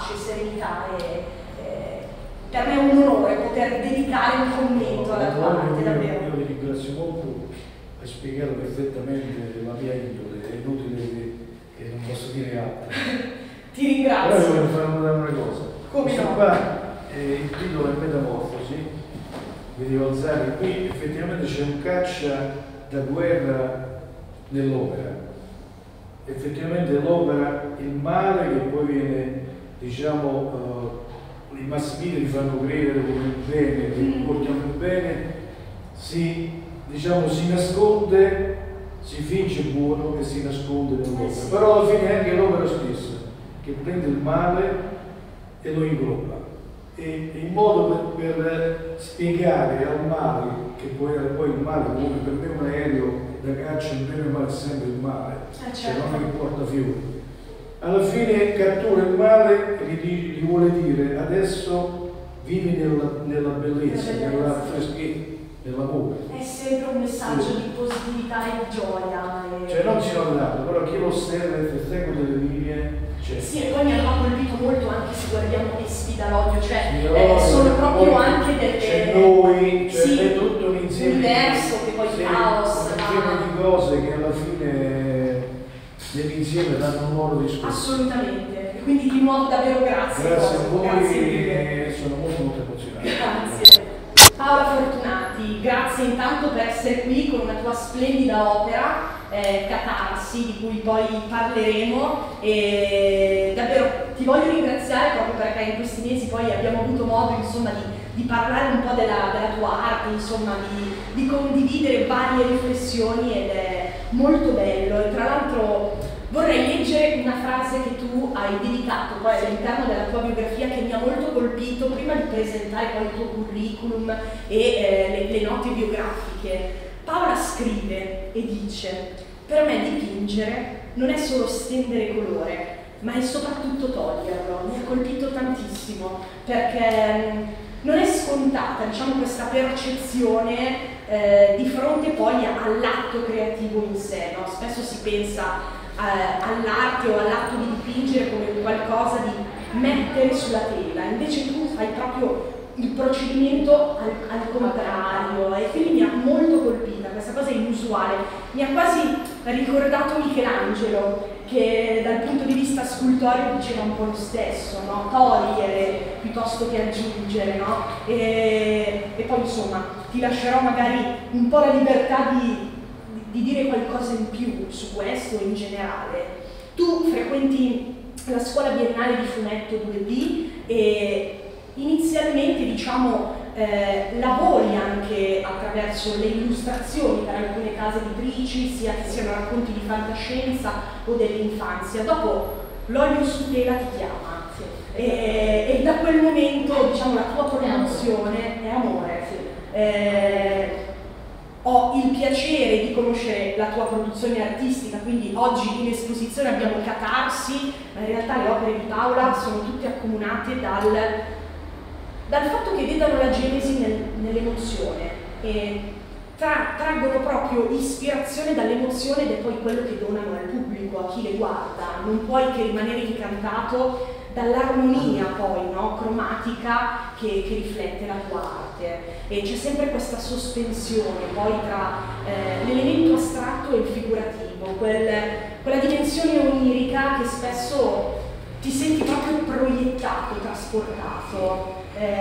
pace, serenità e per me è un onore poter dedicare un commento alla tua arte, davvero. Io vi ringrazio molto, hai spiegato perfettamente la mia indole, è inutile che non posso dire altro. Ti ringrazio. Però io voglio fare una cosa. Come questo no? qua, il titolo è Metamorfosi, vi devo alzare, qui effettivamente c'è un caccia da guerra nell'opera. Effettivamente l'opera, il male che poi viene, diciamo, i mass media ti fanno credere come il bene, che portiamo il bene, si nasconde, si finge buono e si nasconde nell'opera. Sì. Però alla fine è anche l'opera stessa che prende il male e lo ingloba. E in modo per spiegare al male, che poi il male comunque per me è un aereo da caccia, il bene e il male è sempre il male, cioè non è che porta fiori. Alla fine cattura il male e gli vuole dire adesso vivi nella bellezza, nella freschezza, nell'amore. È sempre un messaggio di positività e di gioia. Cioè non si nota tanto, però chi lo osserva e segue delle linee c'è. Sì, e poi mi ha colpito molto anche se guardiamo che sfida l'odio, cioè sono proprio anche delle... C'è noi, cioè sì, è tutto un insieme universo che poi sì, caos, un insieme di cose che alla fine nell'insieme danno un loro discorso. Assolutamente, e quindi di nuovo davvero grazie. Grazie a voi, grazie mille. sono molto emozionato. Grazie. Paola Fortunati, grazie intanto per essere qui con una tua splendida opera, Catarsi, di cui poi parleremo, e davvero ti voglio ringraziare proprio perché in questi mesi poi abbiamo avuto modo insomma di parlare un po' della tua arte, insomma di condividere varie riflessioni ed è molto bello. E tra l'altro vorrei leggere una frase che tu hai dedicato poi all'interno della tua biografia che mi ha molto colpito prima di presentare poi il tuo curriculum e le note biografiche. Paola scrive e dice: per me dipingere non è solo stendere colore, ma è soprattutto toglierlo. Mi ha colpito tantissimo perché non è scontata, diciamo, questa percezione di fronte poi all'atto creativo in sé, no? Spesso si pensa all'arte o all'atto di dipingere come qualcosa di mettere sulla tela, invece tu fai proprio il procedimento al contrario, e quindi mi ha molto colpita, questa cosa inusuale, mi ha quasi ricordato Michelangelo, che dal punto di vista scultoreo diceva un po' lo stesso, no? Togliere piuttosto che aggiungere, no? E poi insomma ti lascerò magari un po' la libertà di dire qualcosa in più su questo in generale. Tu frequenti la scuola biennale di fumetto 2D e inizialmente, diciamo, lavori anche attraverso le illustrazioni per alcune case editrici, sia che siano racconti di fantascienza o dell'infanzia. Dopo l'olio su tela ti chiama, sì. E da quel momento, diciamo, la tua promozione è amore. Sì. Ho il piacere di conoscere la tua produzione artistica, quindi oggi in esposizione abbiamo Catarsi, ma in realtà le opere di Paola sono tutte accomunate dal fatto che vedano la genesi nell'emozione e traggono proprio ispirazione dall'emozione ed è poi quello che donano al pubblico, a chi le guarda. Non puoi che rimanere incantato dall'armonia poi, no? Cromatica che riflette la tua arte, e c'è sempre questa sospensione poi tra l'elemento astratto e il figurativo, quella dimensione onirica che spesso ti senti proprio proiettato, trasportato.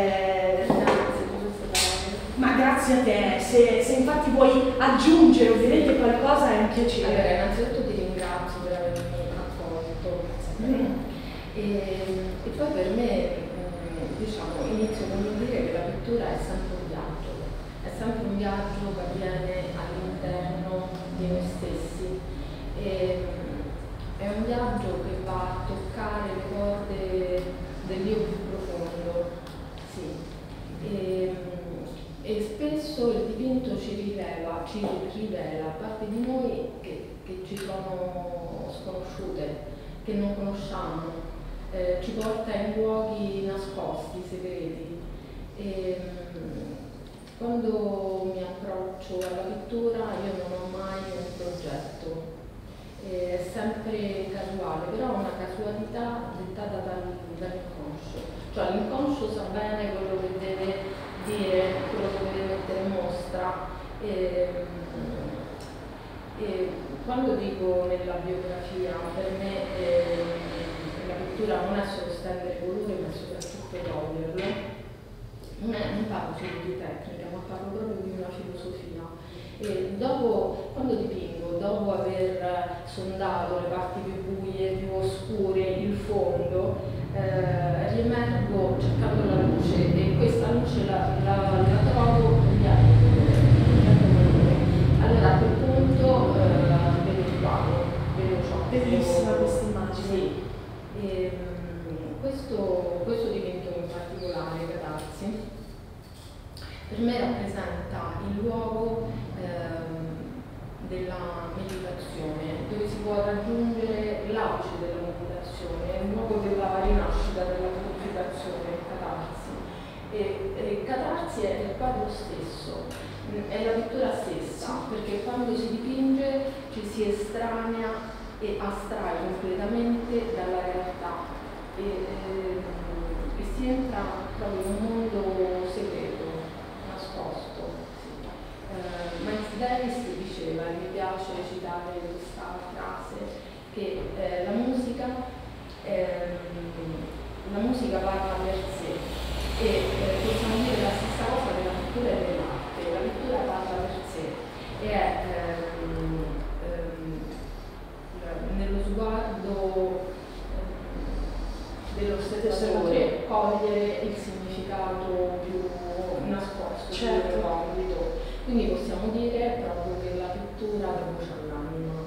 Ma grazie a te, se infatti vuoi aggiungere o vedete qualcosa è un piacere. Allora, innanzitutto ti ringrazio per avermi accolto. E poi per me, diciamo, inizio con il dire che la pittura è sempre un viaggio che avviene all'interno di noi stessi. È un viaggio che va a toccare le corde dell'io più profondo, sì. E spesso il dipinto ci rivela parti di noi che ci sono sconosciute, che non conosciamo, ci porta in luoghi nascosti, segreti. Quando mi approccio alla pittura io non ho mai un progetto, è sempre casuale, però una casualità dettata dall'inconscio. Cioè l'inconscio sa bene quello che deve dire, quello che deve mettere in mostra. Quando dico nella biografia, per me la pittura non è solo stendere colore, ma soprattutto toglierlo. Non parlo solo di tecnica, ma parlo proprio di una filosofia. E dopo, quando dipingo, dopo aver sondato le parti più buie, più oscure, il fondo, riemergo cercando la luce, e questa luce la trovo negli altri colori. Allora a quel punto vedo il quadro, vedo ciò. Bellissima questa immagine. Sì. Questo dipinto in particolare, Catarsi, per me rappresenta il luogo della meditazione, dove si può raggiungere l'auge della meditazione, è il luogo della rinascita, della purificazione, Catarsi. E Catarsi è il quadro stesso, è la pittura stessa, perché quando si dipinge ci si estranea e astrae completamente dalla realtà e si entra proprio in un mondo segreto, nascosto. Miles Davis diceva, e mi piace citare questa frase, che la musica parla per sé, e possiamo dire la stessa cosa della pittura e dell'arte. La pittura parla per sé e è nello sguardo dell'osservatore cogliere il significato più nascosto, certo, più recondito. Quindi possiamo dire proprio che la pittura dà voce all'anima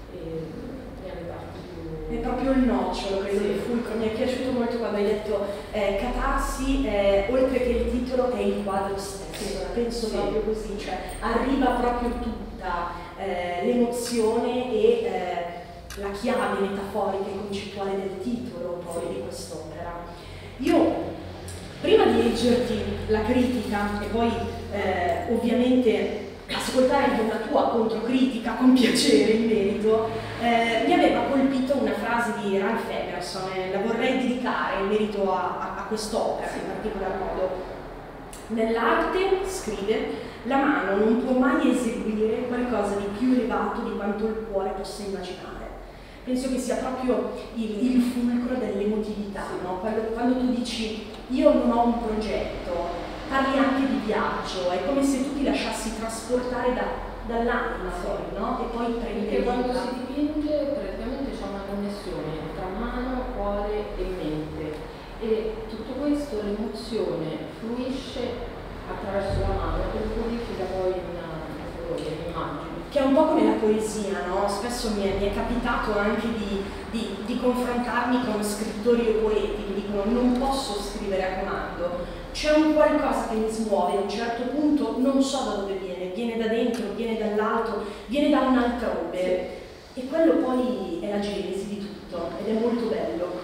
e alle parti più... È proprio il nocciolo, credo, Sì. del fulcro. Mi è piaciuto molto quando hai detto Catarsi, oltre che il titolo, è il quadro stesso. Sì. Penso Sì. proprio così, cioè arriva proprio tutta l'emozione e la chiave metaforica e concettuale del titolo poi Sì. di quest'opera. Io, prima di leggerti la critica e poi ovviamente ascoltare anche una tua controcritica con piacere in merito, mi aveva colpito una frase di Ralph Emerson, la vorrei dedicare in merito a quest'opera in particolar modo. Nell'arte, scrive, la mano non può mai eseguire qualcosa di più elevato di quanto il cuore possa immaginare. Penso che sia proprio il fulcro dell'emotività, no? Quando tu dici io non ho un progetto, parli anche di viaggio, è come se tu ti lasciassi trasportare dall'anima poi, no? E poi prendi. Perché quando si dipinge praticamente c'è una connessione tra mano, cuore e mente, e tutto questo, l'emozione fluisce attraverso la mano e purifica poi in colori, in immagini. Che è un po' come la poesia, no? Spesso mi è capitato anche di confrontarmi con scrittori o poeti che dicono non posso scrivere a comando, c'è un qualcosa che mi smuove, a un certo punto non so da dove viene da dentro, viene dall'alto, viene da un'altrove, e quello poi è la genesi di tutto ed è molto bello.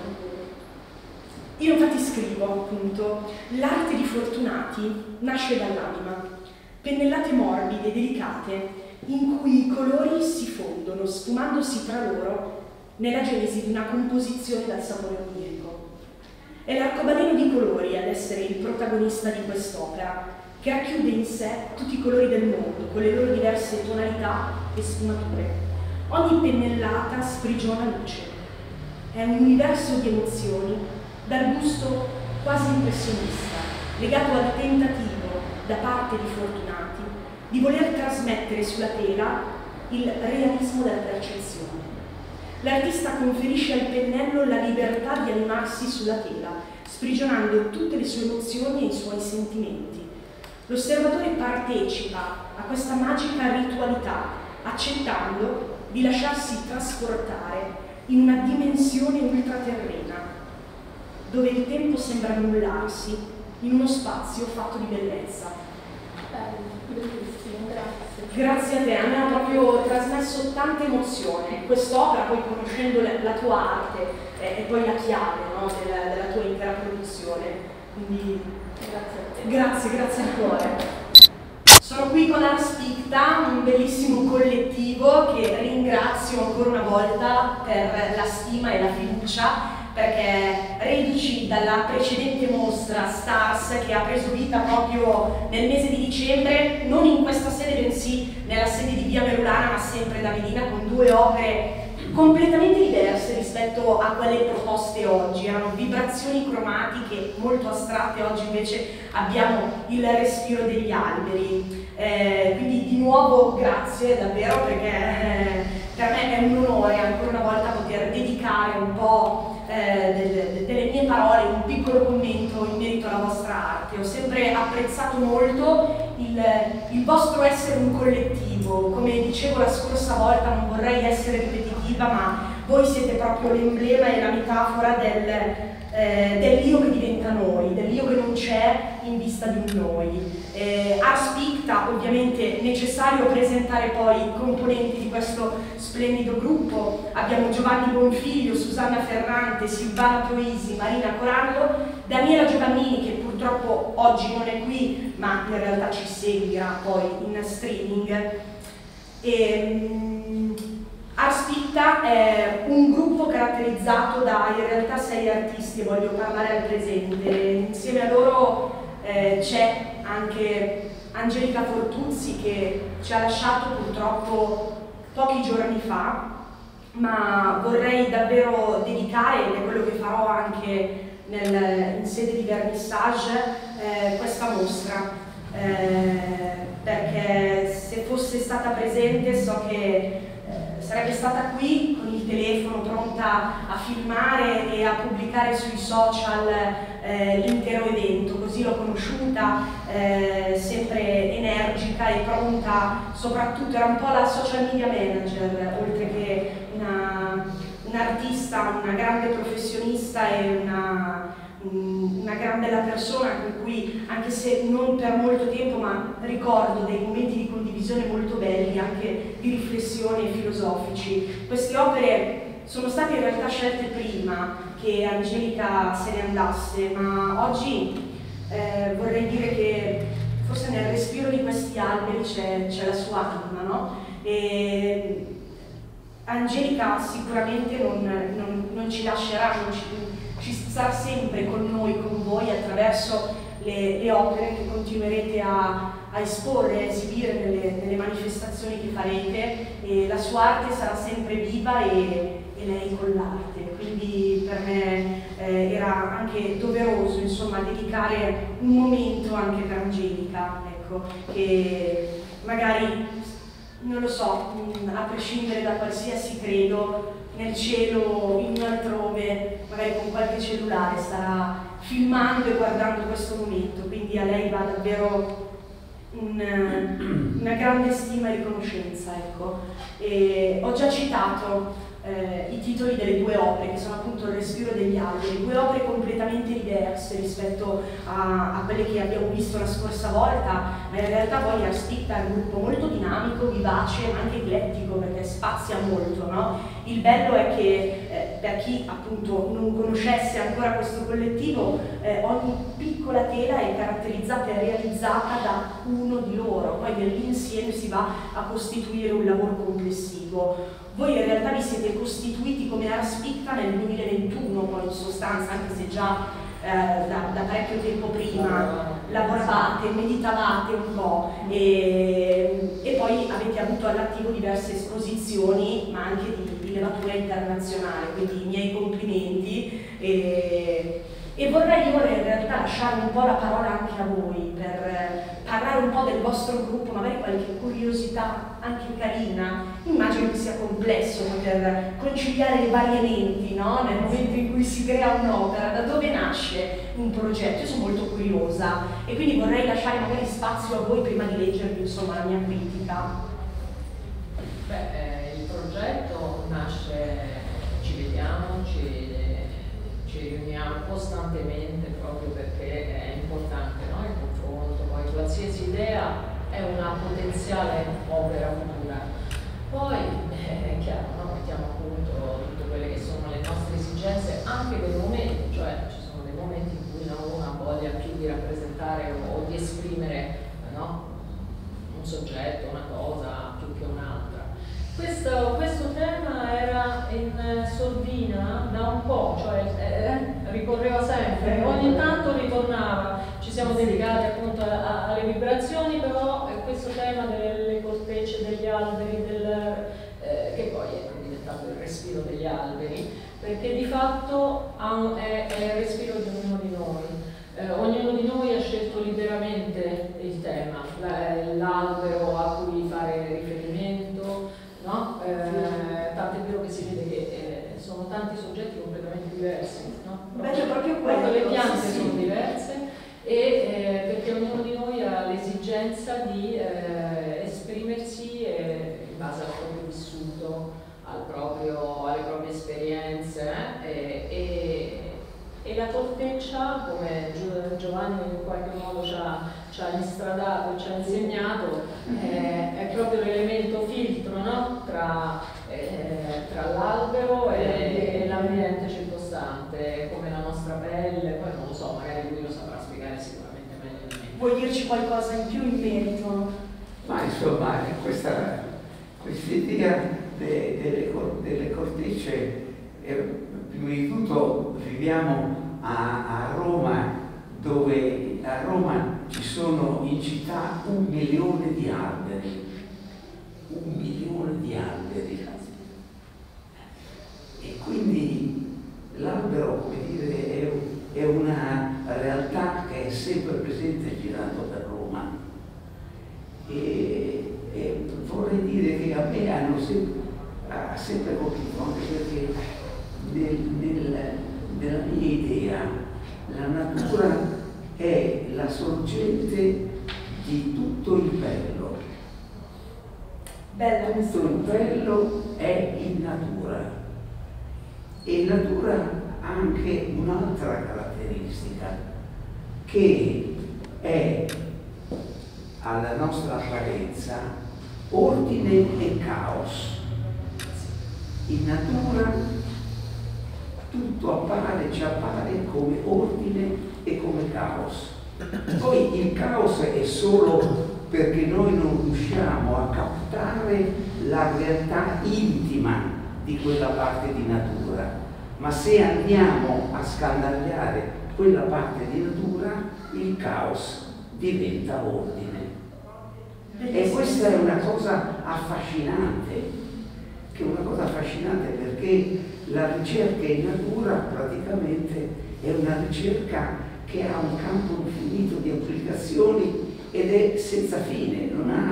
Io infatti scrivo appunto, l'arte di Fortunati nasce dall'anima, pennellate morbide, delicate, in cui i colori si fondono, sfumandosi tra loro nella genesi di una composizione dal sapore onirico. È l'arcobaleno di colori ad essere il protagonista di quest'opera, che racchiude in sé tutti i colori del mondo, con le loro diverse tonalità e sfumature. Ogni pennellata sprigiona luce. È un universo di emozioni, dal gusto quasi impressionista, legato al tentativo da parte di Fortunati di voler trasmettere sulla tela il realismo della percezione. L'artista conferisce al pennello la libertà di animarsi sulla tela, sprigionando tutte le sue emozioni e i suoi sentimenti. L'osservatore partecipa a questa magica ritualità, accettando di lasciarsi trasportare in una dimensione ultraterrena, dove il tempo sembra annullarsi in uno spazio fatto di bellezza. Bellissimo, grazie. Grazie a te, a me ha proprio trasmesso tanta emozione. Quest'opera, poi conoscendo la tua arte, è poi la chiave, no, della tua intera produzione. Quindi Grazie a te. grazie al cuore. Sono qui con Ars Picta, un bellissimo collettivo che ringrazio ancora una volta per la stima e la fiducia, perché reduci dalla precedente mostra Stars, che ha preso vita proprio nel mese di dicembre, non in questa sede bensì nella sede di Via Merulana, ma sempre da Medina, con 2 opere completamente diverse rispetto a quelle proposte oggi. Erano vibrazioni cromatiche molto astratte, oggi invece abbiamo il respiro degli alberi. Quindi di nuovo grazie davvero, perché per me è un onore ancora una volta poter dedicare un po' delle mie parole, un piccolo commento in merito alla vostra arte. Ho sempre apprezzato molto il vostro essere un collettivo. Come dicevo la scorsa volta, non vorrei essere ripetitiva, ma voi siete proprio l'emblema e la metafora dell'io che diventa noi, dell'io che non c'è in vista di un noi. Ars Picta, ovviamente necessario presentare poi i componenti di questo splendido gruppo. Abbiamo Giovanni Bonfiglio, Susanna Ferrante, Silvana Troisi, Marina Corallo, Daniela Giovannini, che purtroppo oggi non è qui, ma in realtà ci seguirà poi in streaming. Ars Picta è un gruppo caratterizzato da in realtà 6 artisti, voglio parlare al presente. Insieme a loro c'è anche Angelica Fortuzzi, che ci ha lasciato purtroppo pochi giorni fa, ma vorrei davvero dedicare, ed è quello che farò anche in sede di vernissage, questa mostra, perché se fosse stata presente so che sarebbe stata qui con il telefono pronta a filmare e a pubblicare sui social l'intero evento. Così l'ho conosciuta, sempre energica e pronta, soprattutto era un po' la social media manager, oltre che un'artista, una grande professionista e una gran bella persona con cui, anche se non per molto tempo, ma ricordo dei momenti di condivisione molto belli, anche di riflessione filosofici. Queste opere sono state in realtà scelte prima che Angelica se ne andasse, ma oggi vorrei dire che forse nel respiro di questi alberi c'è la sua anima, no? E Angelica sicuramente non ci lascerà, ci sarà sempre con noi, con voi, attraverso le opere che continuerete a esporre, a esibire nelle manifestazioni che farete, e la sua arte sarà sempre viva e lei con l'arte. Quindi per me era anche doveroso, insomma, dedicare un momento anche per Angelica, ecco, che magari, non lo so, a prescindere da qualsiasi credo, nel cielo, in altrove, magari con qualche cellulare, starà filmando e guardando questo momento. Quindi a lei va davvero una grande stima e riconoscenza, ecco. E ho già citato i titoli delle 2 opere, che sono appunto Il respiro degli alberi, 2 opere completamente diverse rispetto a quelle che abbiamo visto la scorsa volta, ma in realtà poi Ars Picta è un gruppo molto dinamico, vivace, ma anche eclettico, perché spazia molto, no? Il bello è che per chi appunto non conoscesse ancora questo collettivo, ogni piccola tela è caratterizzata e realizzata da uno di loro, poi nell'insieme si va a costituire un lavoro complessivo. Voi in realtà vi siete costituiti come Ars Picta nel 2021, poi in sostanza, anche se già da parecchio tempo prima lavoravate, meditavate un po' e poi avete avuto all'attivo diverse esposizioni, ma anche di levatura internazionale, quindi i miei complimenti. E vorrei ora in realtà lasciare un po' la parola anche a voi per parlare un po' del vostro gruppo, magari qualche curiosità anche carina. Immagino che sia complesso poter conciliare i vari elementi, no? Nel momento in cui si crea un'opera, da dove nasce un progetto? Io sono molto curiosa e quindi vorrei lasciare magari spazio a voi prima di leggervi, insomma, la mia critica. Il progetto nasce, ci vediamo, ci riuniamo costantemente proprio perché è importante, no? Il confronto, poi qualsiasi idea è una potenziale opera futura. Poi è chiaro, no? Mettiamo a punto tutte quelle che sono le nostre esigenze anche del momento, cioè ci sono dei momenti in cui uno ha voglia più di rappresentare o di esprimere, no? Un soggetto, una cosa più che un'altra. Questo tema era in sordina da un po', cioè ricorreva sempre, ogni tanto ritornava, ci siamo dedicati appunto alle vibrazioni, però questo tema delle cortecce degli alberi, che poi è diventato il respiro degli alberi, perché di fatto è il respiro di ognuno di noi. Ognuno di noi ha scelto liberamente il tema, l'albero a cui fare riferimento, no? Tant'è vero che si vede che sono tanti soggetti completamente diversi, no? Proprio quello, le piante sì, sono diverse perché ognuno di noi ha l'esigenza di esprimersi in base al proprio vissuto, alle proprie esperienze e la corteccia, come Giovanni in qualche modo ci ha instradato, ci ha insegnato, è proprio l'elemento filtro, no? tra l'albero e l'ambiente circostante, come la nostra pelle. Poi non lo so, magari lui lo saprà spiegare sicuramente meglio di me. Vuoi dirci qualcosa in più in merito? Ma insomma, questa idea delle cortecce, prima di tutto viviamo a Roma, dove a Roma ci sono in città 1 milione di alberi. 1 milione di alberi. E quindi l'albero, come dire, è una realtà che è sempre presente girando per Roma. E vorrei dire che a me ha sempre colpito, anche perché nella mia idea la natura è la sorgente di tutto il bello. Bella Tutto il bello è in natura, e la natura ha anche un'altra caratteristica, che è alla nostra apparenza ordine e caos. In natura tutto ci appare come ordine e come caos. Poi il caos è solo perché noi non riusciamo a captare la realtà intima di quella parte di natura, ma se andiamo a scandagliare quella parte di natura, il caos diventa ordine. E questa è una cosa affascinante, perché la ricerca in natura praticamente è una ricerca che ha un campo infinito di applicazioni ed è senza fine,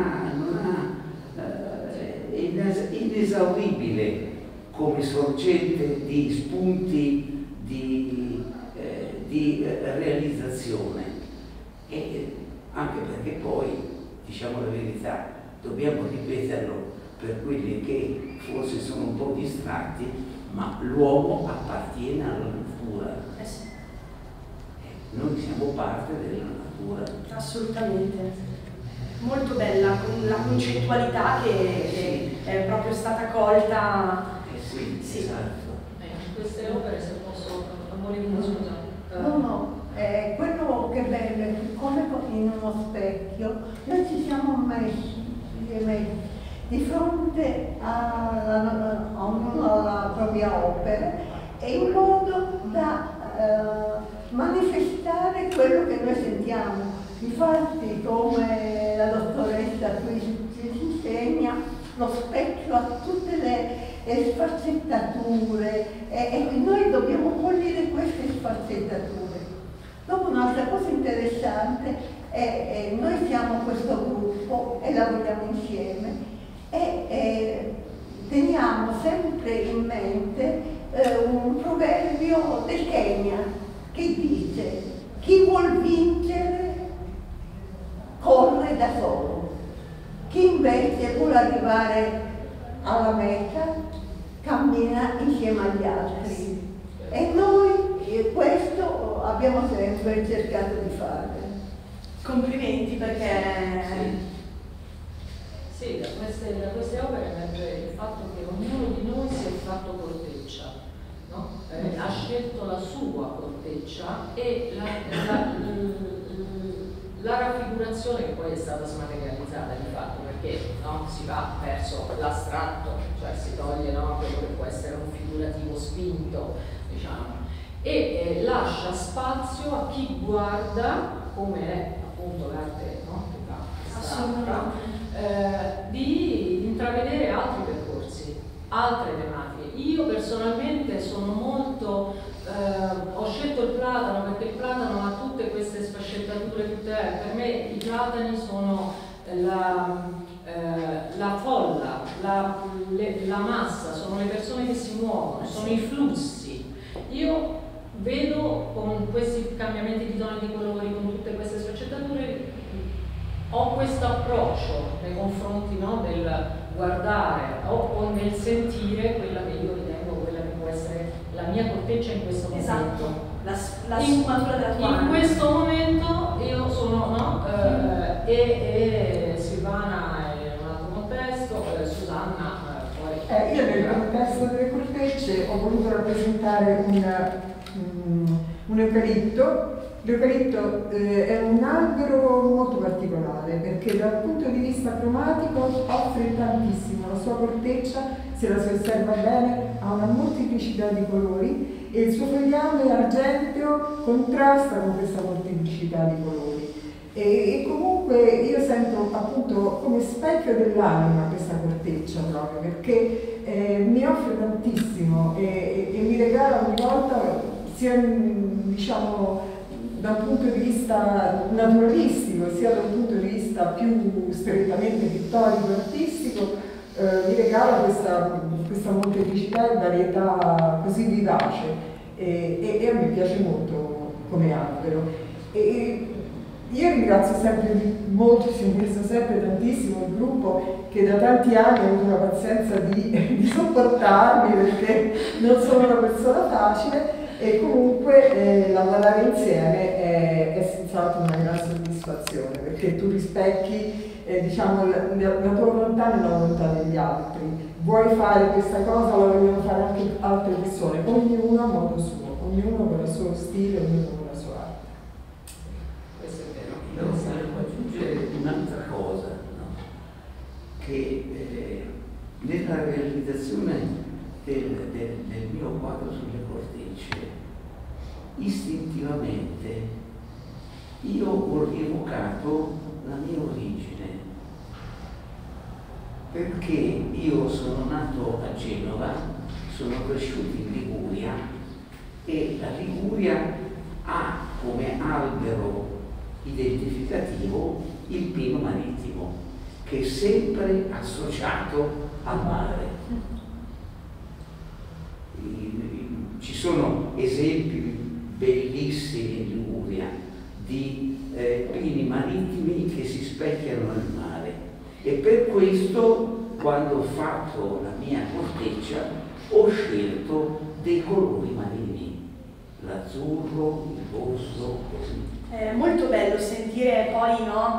è inesauribile come sorgente di spunti di realizzazione. E anche perché poi, diciamo la verità, dobbiamo ripeterlo per quelli che forse sono un po' distratti, ma l'uomo appartiene alla natura. Sì. Noi siamo parte della natura. Assolutamente. Molto bella la concettualità che è proprio stata colta. Sì, sì. Esatto. Queste opere, se posso, volevo scusa. No, quello che è bello è che come in uno specchio noi ci siamo messi di fronte a ognuno alla propria opera, è in modo da manifestare quello che noi sentiamo. Infatti, come la dottoressa qui ci insegna, lo specchio ha tutte le sfaccettature e noi dobbiamo cogliere queste sfaccettature. Dopo un'altra cosa interessante è noi siamo questo gruppo e lavoriamo insieme e teniamo sempre in mente un proverbio del Kenya che dice: chi vuol vincere corre da solo, chi invece vuole arrivare alla meta cammina insieme agli altri. E noi questo abbiamo sempre cercato di fare. Complimenti, perché Sì, da queste opere emerge il fatto che ognuno di noi si è fatto corteccia, no? Ha scelto la sua corteccia e la raffigurazione, che poi è stata smaterializzata di fatto, perché no, si va verso l'astratto, cioè si toglie, no, quello che può essere un figurativo spinto, diciamo, e lascia spazio a chi guarda, come è appunto l'arte, no? Che va astratta, di intravedere altri percorsi, altre tematiche. Io personalmente sono molto, ho scelto il platano perché il platano ha tutte queste sfaccettature, per me i platani sono la folla, la massa, sono le persone che si muovono, sono i flussi. Io vedo con questi cambiamenti di tono e di colori, con tutte queste sfaccettature, ho questo approccio nei confronti, no, del guardare o nel sentire quella che io ritengo quella che può essere la mia corteccia in questo momento. Esatto, la sfumatura della tua in questo momento io sono, no, e Silvana è un altro contesto, Susanna fuori. Io nel contesto delle cortecce ho voluto rappresentare un eucalipto. L'eucalipto è un albero molto particolare perché dal punto di vista cromatico offre tantissimo, la sua corteccia, se la si osserva bene, ha una molteplicità di colori e il suo fogliame argenteo contrasta con questa molteplicità di colori. E comunque io sento appunto come specchio dell'anima questa corteccia proprio perché mi offre tantissimo e mi regala ogni volta sia diciamo da un punto di vista naturalistico sia da un punto di vista più strettamente pittorico e artistico mi regala questa molteplicità e varietà così vivace e a me piace molto come albero. Io ringrazio sempre molto, ci ringrazio sempre tantissimo il gruppo che da tanti anni ha avuto la pazienza di sopportarmi perché non sono una persona facile e comunque lavorare insieme è senz'altro una gran soddisfazione perché tu rispecchi diciamo, la tua volontà nella volontà degli altri. Vuoi fare questa cosa, la vogliono fare anche altre persone, ognuno a modo suo, ognuno con il suo stile, ognuno con la sua arte. Io volevo aggiungere un'altra cosa, no? Che nella realizzazione del mio quadro sulle cortecce, istintivamente io ho rievocato la mia origine, perché io sono nato a Genova, sono cresciuto in Liguria e la Liguria ha come albero identificativo il pino marittimo, che è sempre associato al mare. Ci sono esempi bellissimi in Liguria di pini marittimi che si specchiano nel mare e per questo quando ho fatto la mia corteccia ho scelto dei colori marini, l'azzurro, il rosso, così. È molto bello sentire poi no,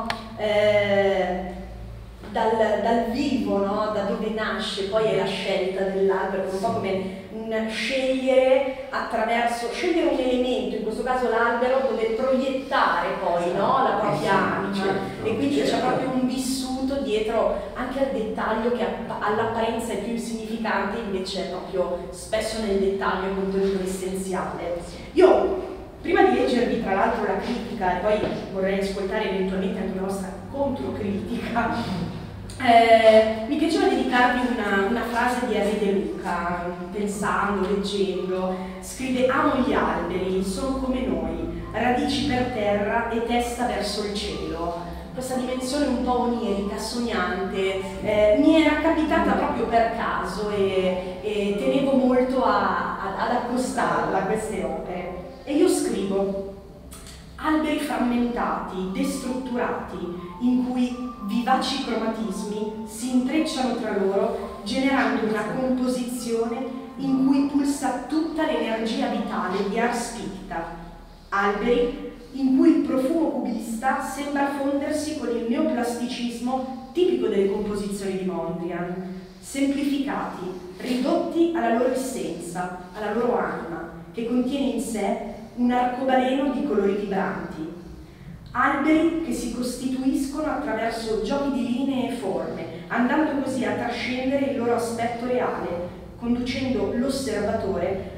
dal vivo, no, da dove nasce, poi è la scelta dell'albero, un po' come scegliere un elemento, in questo caso l'albero, dove proiettare poi no, la propria anima, certo, e quindi c'è proprio un vissuto dietro anche al dettaglio che all'apparenza è più insignificante, invece è proprio spesso nel dettaglio contenuto essenziale. Io prima di leggervi tra l'altro la critica e poi vorrei ascoltare eventualmente anche la vostra controcritica, mi piaceva dedicarvi una frase di Henri De Luca, pensando, leggendo. Scrive: amo gli alberi, sono come noi, radici per terra e testa verso il cielo. Questa dimensione un po' onirica, sognante, mi era capitata proprio per caso e tenevo molto ad accostarla a queste opere. E io scrivo: alberi frammentati, destrutturati, in cui vivaci cromatismi si intrecciano tra loro, generando una composizione in cui pulsa tutta l'energia vitale di Ars Picta. Alberi in cui il profumo cubista sembra fondersi con il neoplasticismo tipico delle composizioni di Mondrian, semplificati, ridotti alla loro essenza, alla loro anima, che contiene in sé un arcobaleno di colori vibranti. Alberi che si costituiscono attraverso giochi di linee e forme, andando così a trascendere il loro aspetto reale, conducendo l'osservatore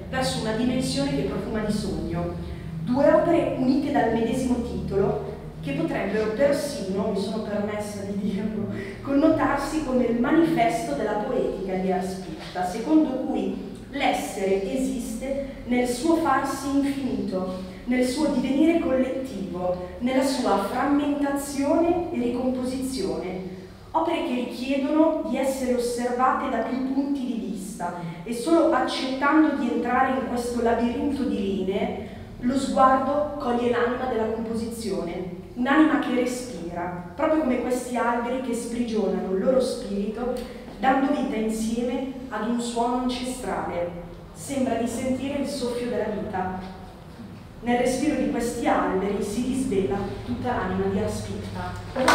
verso una dimensione che profuma di sogno. Due opere unite dal medesimo titolo che potrebbero persino, mi sono permessa di dirlo, connotarsi come il manifesto della poetica di Aspinta, secondo cui l'essere esiste nel suo farsi infinito, nel suo divenire collettivo, nella sua frammentazione e ricomposizione. Opere che richiedono di essere osservate da più punti di vista e solo accettando di entrare in questo labirinto di linee, lo sguardo coglie l'anima della composizione, un'anima che respira, proprio come questi alberi che sprigionano il loro spirito, dando vita insieme ad un suono ancestrale. Sembra di sentire il soffio della vita. Nel respiro di questi alberi si risvela tutta l'anima di Aspinta.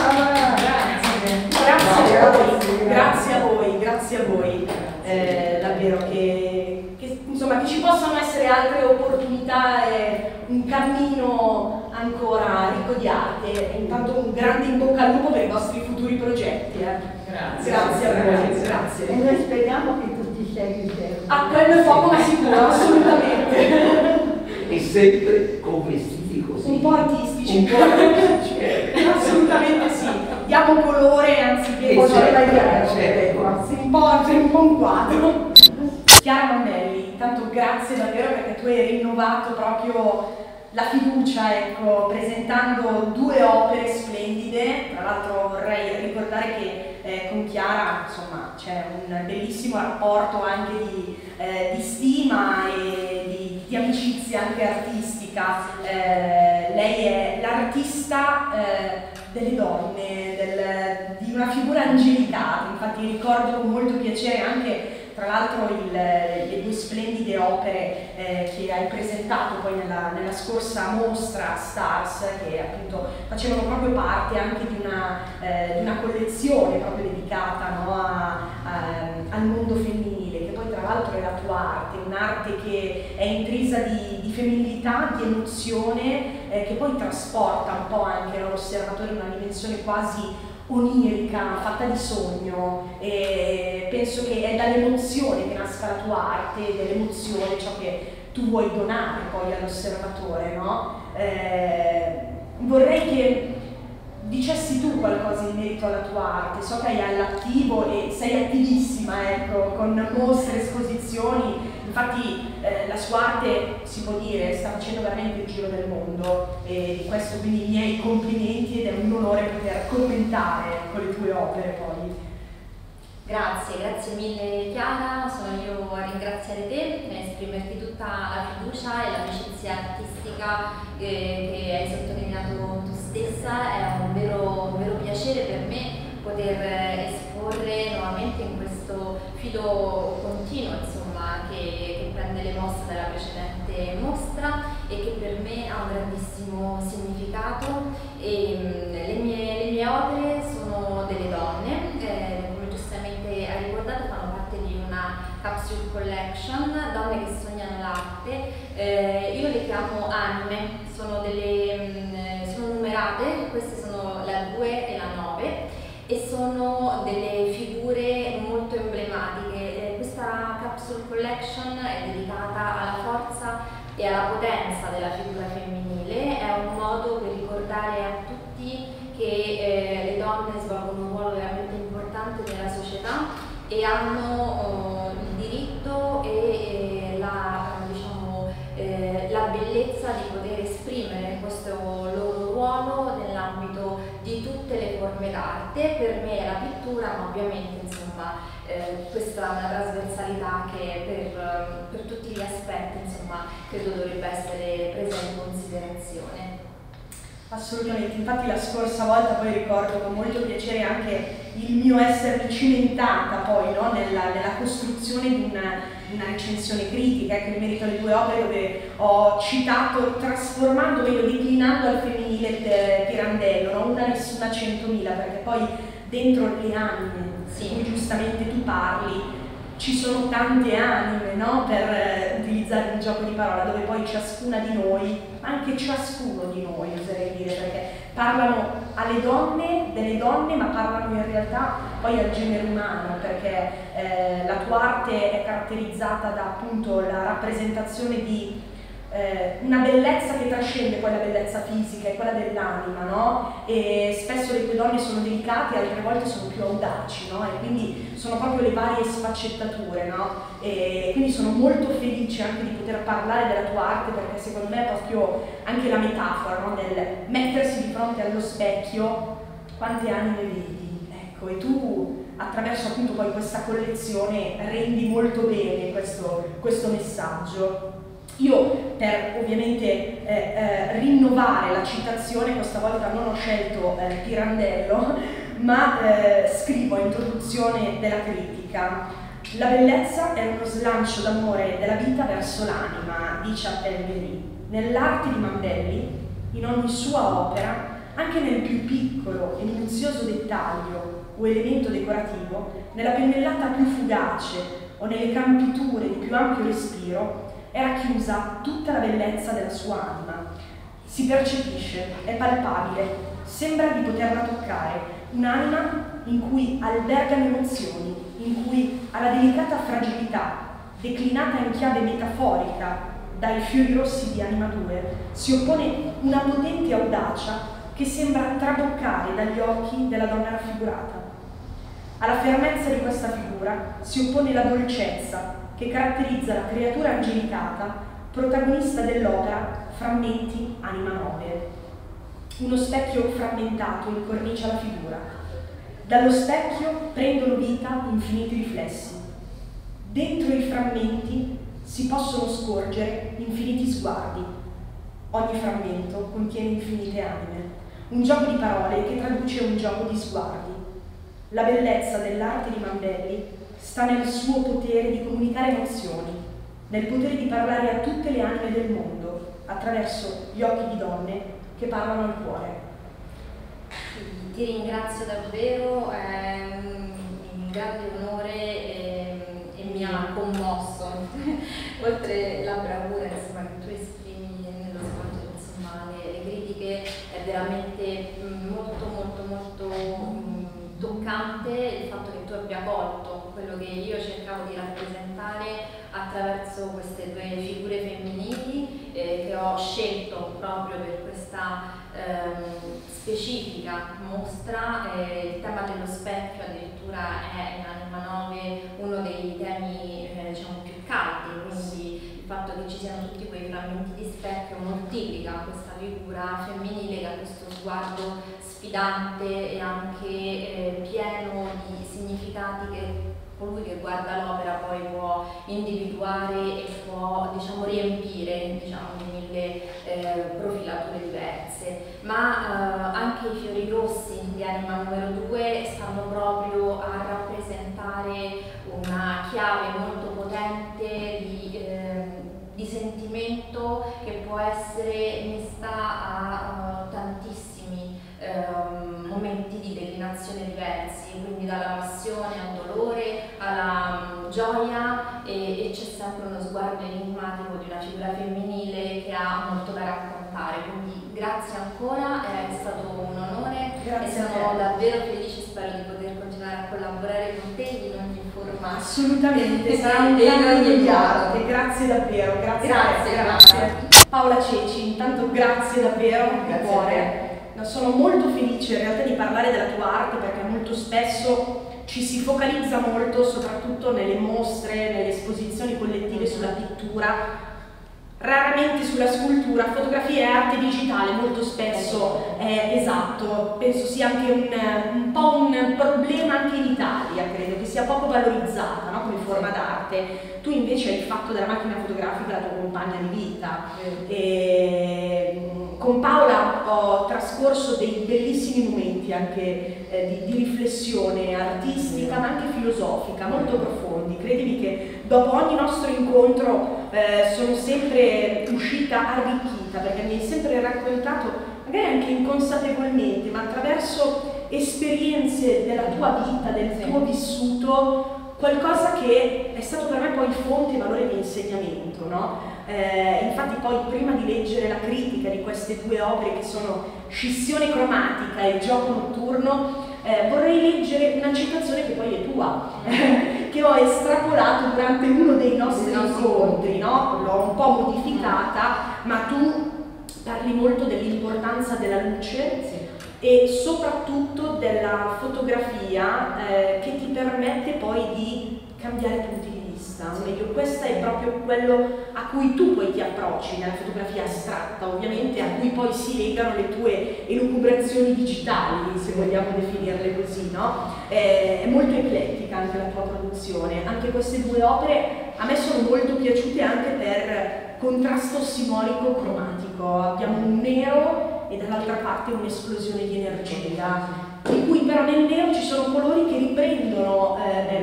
Grazie a voi, davvero che insomma che ci possano essere altre opportunità e un cammino ancora ricco di arte. E intanto un grande in bocca al lupo per i vostri futuri progetti. Grazie a voi, grazie. E noi speriamo che tu ti segui sempre. Ah, quello è poco ma sicuro, assolutamente. E sempre con vestiti così. Un po' artistici. Assolutamente sì. Diamo colore anziché un po' un quadro. Chiara Mammelli, intanto grazie davvero perché tu hai rinnovato proprio la fiducia, ecco, presentando due opere splendide. Tra l'altro vorrei ricordare che con Chiara insomma c'è un bellissimo rapporto anche di stima e di amicizia anche artistica. Lei è l'artista delle donne, di una figura angelicata. Infatti ricordo con molto piacere anche tra l'altro le due splendide opere che hai presentato poi nella scorsa mostra Stars, che appunto facevano proprio parte anche di una collezione proprio dedicata, no, al mondo femminile, che poi tra l'altro è la tua arte, un'arte che è intrisa di femminilità, di emozione, che poi trasporta un po' anche l'osservatore in una dimensione quasi onirica, fatta di sogno, e penso che è dall'emozione che nasca la tua arte, dell'emozione ciò che tu vuoi donare poi all'osservatore, no? Vorrei che dicessi tu qualcosa in merito alla tua arte. So che hai all'attivo e sei attivissima, ecco, con mostre, esposizioni. Infatti la sua arte, si può dire, sta facendo veramente il giro del mondo, e di questo quindi i miei complimenti, ed è un onore poter commentare con le tue opere poi. Grazie mille Chiara, sono io a ringraziare te e esprimerti tutta la fiducia e l'amicizia artistica che hai sottolineato tu stessa. È un vero piacere per me poter esporre nuovamente in questo filo continuo, insomma, che prende le mosse dalla precedente mostra e che per me ha un grandissimo significato. Le mie opere sono delle donne, come giustamente hai ricordato, fanno parte di una capsule collection, donne che sognano l'arte. Io le chiamo anime, sono numerate, queste sono la 2 e la 9 e sono delle figure molto emblematiche. Questa capsule collection è dedicata alla forza e alla potenza della figura femminile, è un modo per ricordare a tutti che le donne svolgono un ruolo veramente importante nella società e hanno il diritto e la bellezza di poter esprimere questo loro ruolo nell'ambito di tutte le forme d'arte. Per me è la pittura, ma ovviamente insomma questa è una trasversalità che per tutti gli aspetti insomma credo dovrebbe essere presa in considerazione. Assolutamente, infatti la scorsa volta poi ricordo con molto piacere anche il mio essermi cimentata poi, no, nella costruzione di una recensione critica, ecco, in merito alle due opere dove ho citato, trasformando, meglio declinando al femminile Pirandello, no? Una nessuna 100.000, perché poi dentro le anime, di cui giustamente tu parli, ci sono tante anime, no? Per utilizzare un gioco di parola, dove poi ciascuna di noi, anche ciascuno di noi, oserei dire, perché parlano alle donne, delle donne, ma parlano in realtà poi al genere umano, perché la tua arte è caratterizzata da appunto la rappresentazione di una bellezza che trascende poi la bellezza fisica, è quella dell'anima, no? E spesso le tue donne sono delicate, altre volte sono più audaci, no? E quindi sono proprio le varie sfaccettature, no? E quindi sono molto felice anche di poter parlare della tua arte, perché secondo me è proprio anche la metafora, no? Del mettersi di fronte allo specchio, quante anime vedi, ecco, e tu attraverso appunto poi questa collezione rendi molto bene questo messaggio. Io per ovviamente rinnovare la citazione, questa volta non ho scelto Pirandello, ma scrivo a introduzione della critica: la bellezza è uno slancio d'amore della vita verso l'anima, dice Appelleri. Nell'arte di Mandelli, in ogni sua opera, anche nel più piccolo e minuzioso dettaglio o elemento decorativo, nella pennellata più fugace o nelle campiture di più ampio respiro, è racchiusa tutta la bellezza della sua anima. Si percepisce, è palpabile, sembra di poterla toccare, un'anima in cui albergano emozioni, in cui alla delicata fragilità, declinata in chiave metaforica dai fiori rossi di Anima 2, si oppone una potente audacia che sembra traboccare dagli occhi della donna raffigurata. Alla fermezza di questa figura si oppone la dolcezza che caratterizza la creatura angelicata, protagonista dell'opera Frammenti, Anima 9. Uno specchio frammentato incornicia la figura. Dallo specchio prendono vita infiniti riflessi. Dentro i frammenti si possono scorgere infiniti sguardi. Ogni frammento contiene infinite anime. Un gioco di parole che traduce un gioco di sguardi. La bellezza dell'arte di Mandelli sta nel suo potere di comunicare emozioni, nel potere di parlare a tutte le anime del mondo attraverso gli occhi di donne che parlano al cuore. Ti ringrazio davvero, è un grande onore e mi ha commosso, oltre la bravura insomma, che tu esprimi nello sguardo insomma, le critiche, è veramente molto toccante il fatto che tu abbia colto quello che io cercavo di rappresentare attraverso queste due figure femminili che ho scelto proprio per questa specifica mostra. Il tema dello specchio addirittura è in Anima 9 uno dei temi diciamo più caldi, quindi il fatto che ci siano tutti quei frammenti di specchio moltiplica questa figura femminile che ha questo sguardo sfidante e anche pieno di significati che colui che guarda l'opera poi può individuare e può diciamo, riempire diciamo, di mille profilature diverse, ma anche i fiori rossi di Anima numero 2 stanno proprio a rappresentare una chiave molto potente di sentimento che può essere messa a tantissimi momenti di declinazione diversi, quindi dalla passione al dolore alla gioia e c'è sempre uno sguardo enigmatico di una figura femminile che ha molto da raccontare, quindi grazie ancora, è stato un onore. Grazie, e sono davvero felice, spero di poter continuare a collaborare con te in ogni forma. Assolutamente, sarà un grande piacere, grazie davvero, grazie. Paola Ceci, intanto grazie davvero di cuore. Sono molto felice in realtà di parlare della tua arte perché molto spesso ci si focalizza molto soprattutto nelle mostre, nelle esposizioni collettive sulla pittura, raramente sulla scultura. Fotografia e arte digitale molto spesso esatto, penso sia anche un po' un problema anche in Italia, credo che sia poco valorizzata, no? Come forma d'arte. Tu invece hai fatto della macchina fotografica la tua compagna di vita e con Paola ho trascorso dei bellissimi momenti anche di riflessione artistica ma anche filosofica molto profondi. Credimi che dopo ogni nostro incontro sono sempre uscita arricchita perché mi hai sempre raccontato, magari anche inconsapevolmente, ma attraverso esperienze della tua vita, del tuo vissuto, qualcosa che è stato per me poi fonte e valore di insegnamento, no? Infatti poi prima di leggere la critica di queste due opere, che sono Scissione cromatica e Il gioco notturno, vorrei leggere una citazione che poi è tua, che ho estrapolato durante uno dei nostri incontri, no? L'ho un po' modificata, ma tu parli molto dell'importanza della luce e soprattutto della fotografia che ti permette poi di cambiare punti di vista. O meglio, questo è proprio quello a cui tu poi ti approcci nella fotografia astratta, ovviamente, a cui poi si legano le tue elucubrazioni digitali, se vogliamo definirle così, no? È molto eclettica anche la tua produzione. Anche queste due opere a me sono molto piaciute anche per contrasto simolico cromatico. Abbiamo un nero e dall'altra parte un'esplosione di energia, in cui però nel nero ci sono colori che riprendono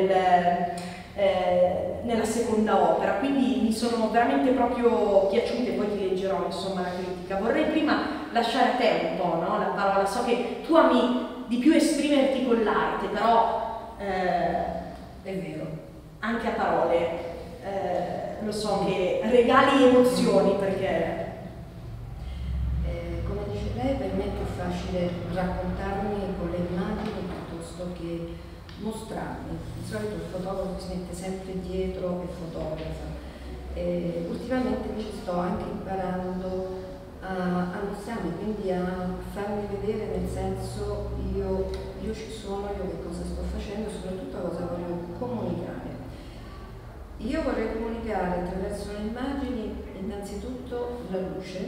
nella seconda opera, quindi mi sono veramente proprio piaciute. Poi ti leggerò insomma la critica. Vorrei prima lasciare a te un po', no, la parola. So che tu ami di più esprimerti con l'arte, però è vero, anche a parole lo so che regali emozioni, perché come dice lei, per me è più facile raccontarmi con le immagini piuttosto che mostrarmi. Di solito il fotografo si mette sempre dietro e fotografa. Ultimamente ci sto anche imparando a mostrarmi, quindi a farmi vedere, nel senso io ci sono, io che cosa sto facendo e soprattutto cosa voglio comunicare. Io vorrei comunicare attraverso le immagini innanzitutto la luce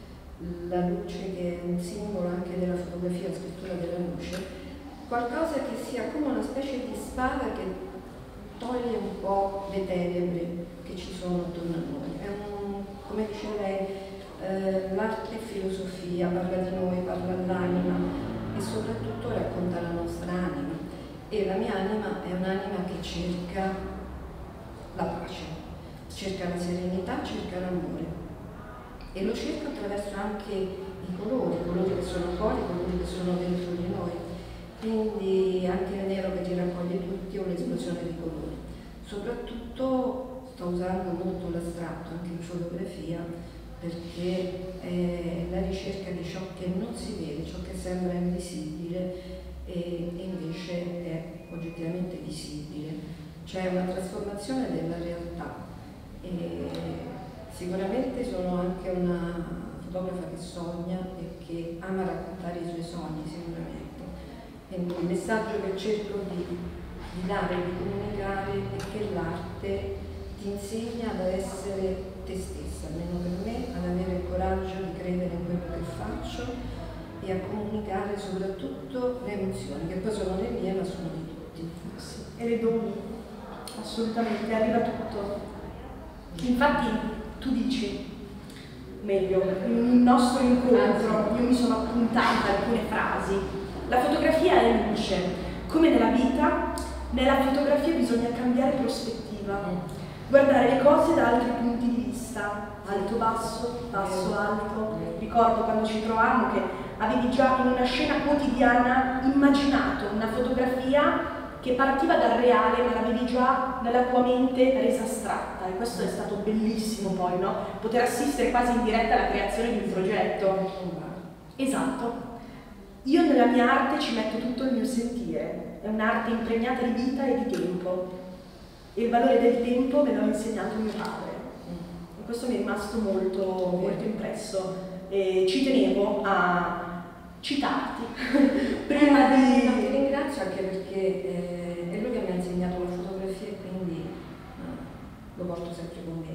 che è un simbolo anche della fotografia, la scrittura della luce, qualcosa che sia come una specie di spada che toglie un po' le tenebre che ci sono attorno a noi. È come dice lei, l'arte è filosofia, parla di noi, parla all'anima e soprattutto racconta la nostra anima. E la mia anima è un'anima che cerca la pace, cerca la serenità, cerca l'amore e lo cerca attraverso anche i colori che sono fuori, i colori che sono dentro di noi, quindi anche il nero che ti raccoglie tutti o l'esplosione di colori. Soprattutto sto usando molto l'astratto anche in fotografia, perché è la ricerca di ciò che non si vede, ciò che sembra invisibile e invece è oggettivamente visibile. C'è una trasformazione della realtà e sicuramente sono anche una fotografa che sogna e che ama raccontare i suoi sogni, sicuramente. Quindi il messaggio che cerco di dare, di comunicare è che l'arte ti insegna ad essere te stessa, almeno per me, ad avere il coraggio di credere in quello che faccio e a comunicare soprattutto le emozioni, che poi sono le mie ma sono di tutti. Sì. E le doni. Assolutamente, arriva tutto. Infatti tu dici, meglio, nel nostro incontro io mi sono appuntata alcune frasi. La fotografia è luce. Come nella vita, nella fotografia bisogna cambiare prospettiva, guardare le cose da altri punti di vista, alto-basso, basso-alto. Ricordo quando ci trovammo che avevi già in una scena quotidiana immaginato una fotografia che partiva dal reale, ma l'avevi già nella tua mente resa astratta, e questo è stato bellissimo poi, no? Poter assistere quasi in diretta alla creazione di un progetto. Esatto. Io nella mia arte ci metto tutto il mio sentire, è un'arte impregnata di vita e di tempo, e il valore del tempo me l'ha insegnato mio padre, e questo mi è rimasto molto, molto impresso, e ci tenevo a citarti prima di... Ti ringrazio anche perché è lui che mi ha insegnato la fotografia e quindi lo porto sempre con me.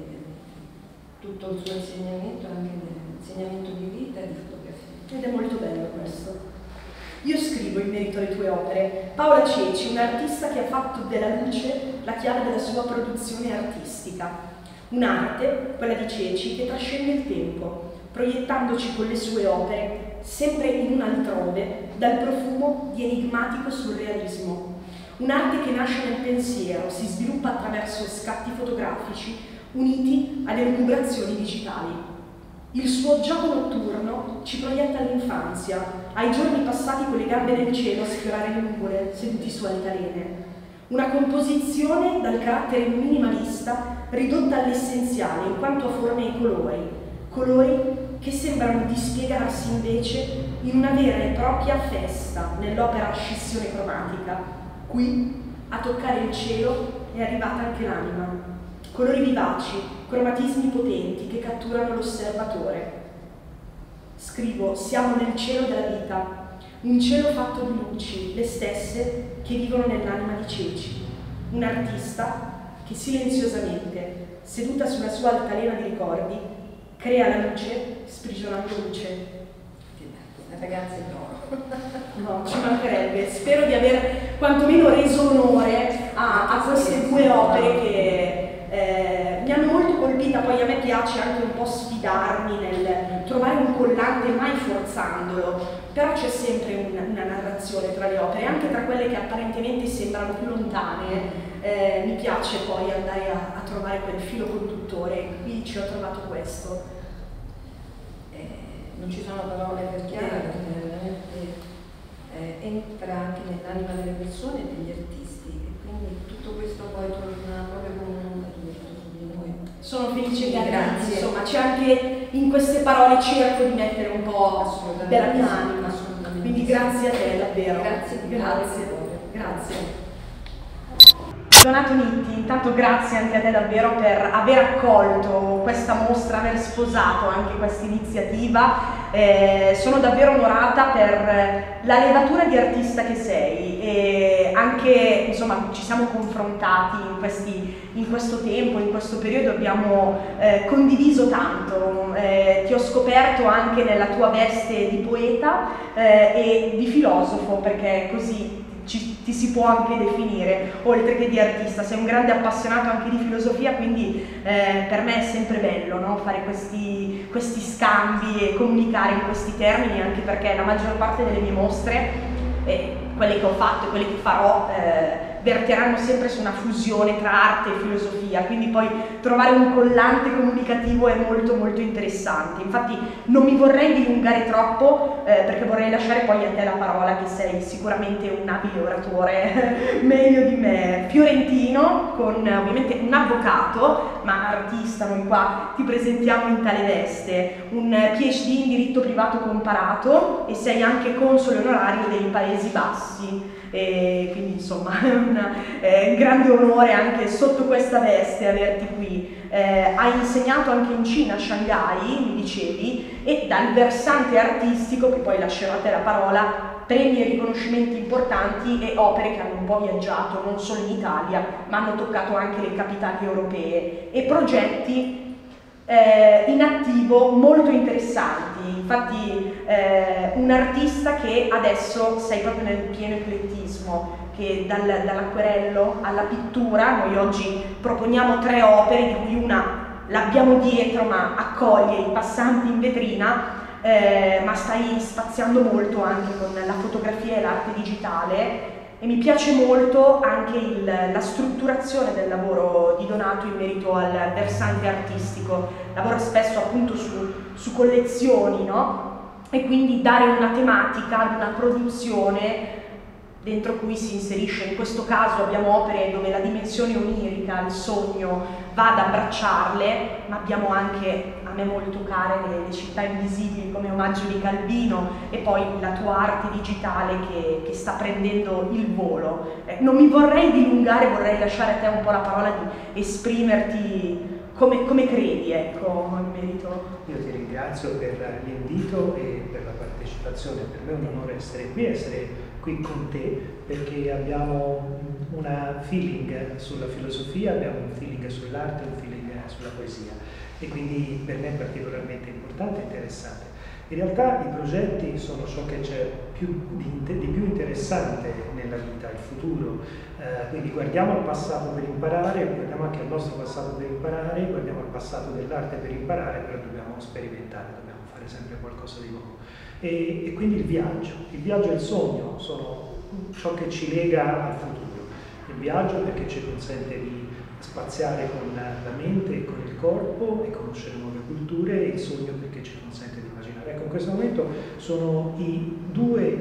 Tutto il suo insegnamento, anche l'insegnamento di vita e di fotografia. Ed è molto bello questo. Io scrivo in merito alle tue opere. Paola Ceci, un'artista che ha fatto della luce la chiave della sua produzione artistica. Un'arte, quella di Ceci, che trascende il tempo, proiettandoci con le sue opere sempre in un altrove, dal profumo di enigmatico surrealismo. Un'arte che nasce nel pensiero, si sviluppa attraverso scatti fotografici uniti alle elucubrazioni digitali. Il suo gioco notturno ci proietta all'infanzia, ai giorni passati con le gambe nel cielo a sfiorare le nuvole, seduti su altalene. Una composizione dal carattere minimalista ridotta all'essenziale in quanto a forme e colori che sembrano dispiegarsi invece in una vera e propria festa nell'opera Scissione cromatica. Qui, a toccare il cielo, è arrivata anche l'anima. Colori vivaci, cromatismi potenti che catturano l'osservatore. Scrivo, siamo nel cielo della vita, un cielo fatto di luci, le stesse che vivono nell'anima di Ceci. Un artista che silenziosamente, seduta sulla sua altalena di ricordi, crea la luce sprigionando luce. Ragazzi, no. No, ci mancherebbe. Spero di aver quantomeno reso onore a queste due opere che mi hanno molto colpita. Poi a me piace anche un po' sfidarmi nel trovare un collante mai forzandolo, però c'è sempre una narrazione tra le opere, anche tra quelle che apparentemente sembrano più lontane. Mi piace poi andare a trovare quel filo conduttore. Qui ci ho trovato questo. Non ci sono parole per Chiara, perché veramente entra anche nell'anima delle persone e degli artisti, e quindi tutto questo poi torna proprio come un'onda di noi. Sono felice, grazie. Insomma, c'è anche in queste parole cerco di mettere un po' della mia anima. Quindi grazie a te davvero. Grazie. Donato Nitti, intanto grazie anche a te davvero per aver accolto questa mostra, aver sposato anche questa iniziativa. Sono davvero onorata per la levatura di artista che sei, e anche insomma ci siamo confrontati in questo tempo, in questo periodo abbiamo condiviso tanto. Ti ho scoperto anche nella tua veste di poeta e di filosofo, perché così ti si può anche definire, oltre che di artista. Sei un grande appassionato anche di filosofia, quindi per me è sempre bello, no? Fare questi scambi e comunicare in questi termini, anche perché la maggior parte delle mie mostre, quelle che ho fatto e quelle che farò, verteranno sempre su una fusione tra arte e filosofia, quindi poi trovare un collante comunicativo è molto molto interessante. Infatti non mi vorrei dilungare troppo, perché vorrei lasciare poi a te la parola, che sei sicuramente un abile oratore, meglio di me, fiorentino, con ovviamente un avvocato, ma artista. Noi qua ti presentiamo in tale veste, un PhD in diritto privato comparato, e sei anche console onorario dei Paesi Bassi. E quindi insomma è un grande onore anche sotto questa veste averti qui. Hai insegnato anche in Cina, a Shanghai, mi dicevi, e dal versante artistico, che poi lascerò a te la parola, premi e riconoscimenti importanti e opere che hanno un po' viaggiato non solo in Italia ma hanno toccato anche le capitali europee, e progetti in attivo molto interessanti. Infatti un artista che adesso sei proprio nel pieno eclettismo, che dall'acquerello alla pittura. Noi oggi proponiamo 3 opere, di cui una l'abbiamo dietro ma accoglie i passanti in vetrina, ma stai spaziando molto anche con la fotografia e l'arte digitale. E mi piace molto anche la strutturazione del lavoro di Donato in merito al versante artistico. Lavora spesso appunto su collezioni, no? E quindi dare una tematica, una produzione dentro cui si inserisce. In questo caso abbiamo opere dove la dimensione onirica, il sogno, va ad abbracciarle, ma abbiamo anche, a me molto care, le città invisibili come Omaggio di Calvino, e poi la tua arte digitale che sta prendendo il volo. Non mi vorrei dilungare, vorrei lasciare a te un po' la parola di esprimerti come credi, ecco, in merito. Io ti ringrazio per l'invito e per la partecipazione. Per me è un onore essere qui con te, perché abbiamo una feeling sulla filosofia, abbiamo un feeling sull'arte, un feeling sulla poesia, e quindi per me è particolarmente importante e interessante. In realtà i progetti sono ciò che c'è di più interessante nella vita, il futuro. Quindi guardiamo al passato per imparare, guardiamo anche al nostro passato per imparare, guardiamo al passato dell'arte per imparare, però dobbiamo sperimentare, dobbiamo fare sempre qualcosa di nuovo. E quindi il viaggio e il sogno sono ciò che ci lega al futuro. Il viaggio perché ci consente di spaziare con la mente e con il corpo e conoscere nuove culture, e il sogno perché ci consente di immaginare. Ecco, in questo momento sono i 2 dei 3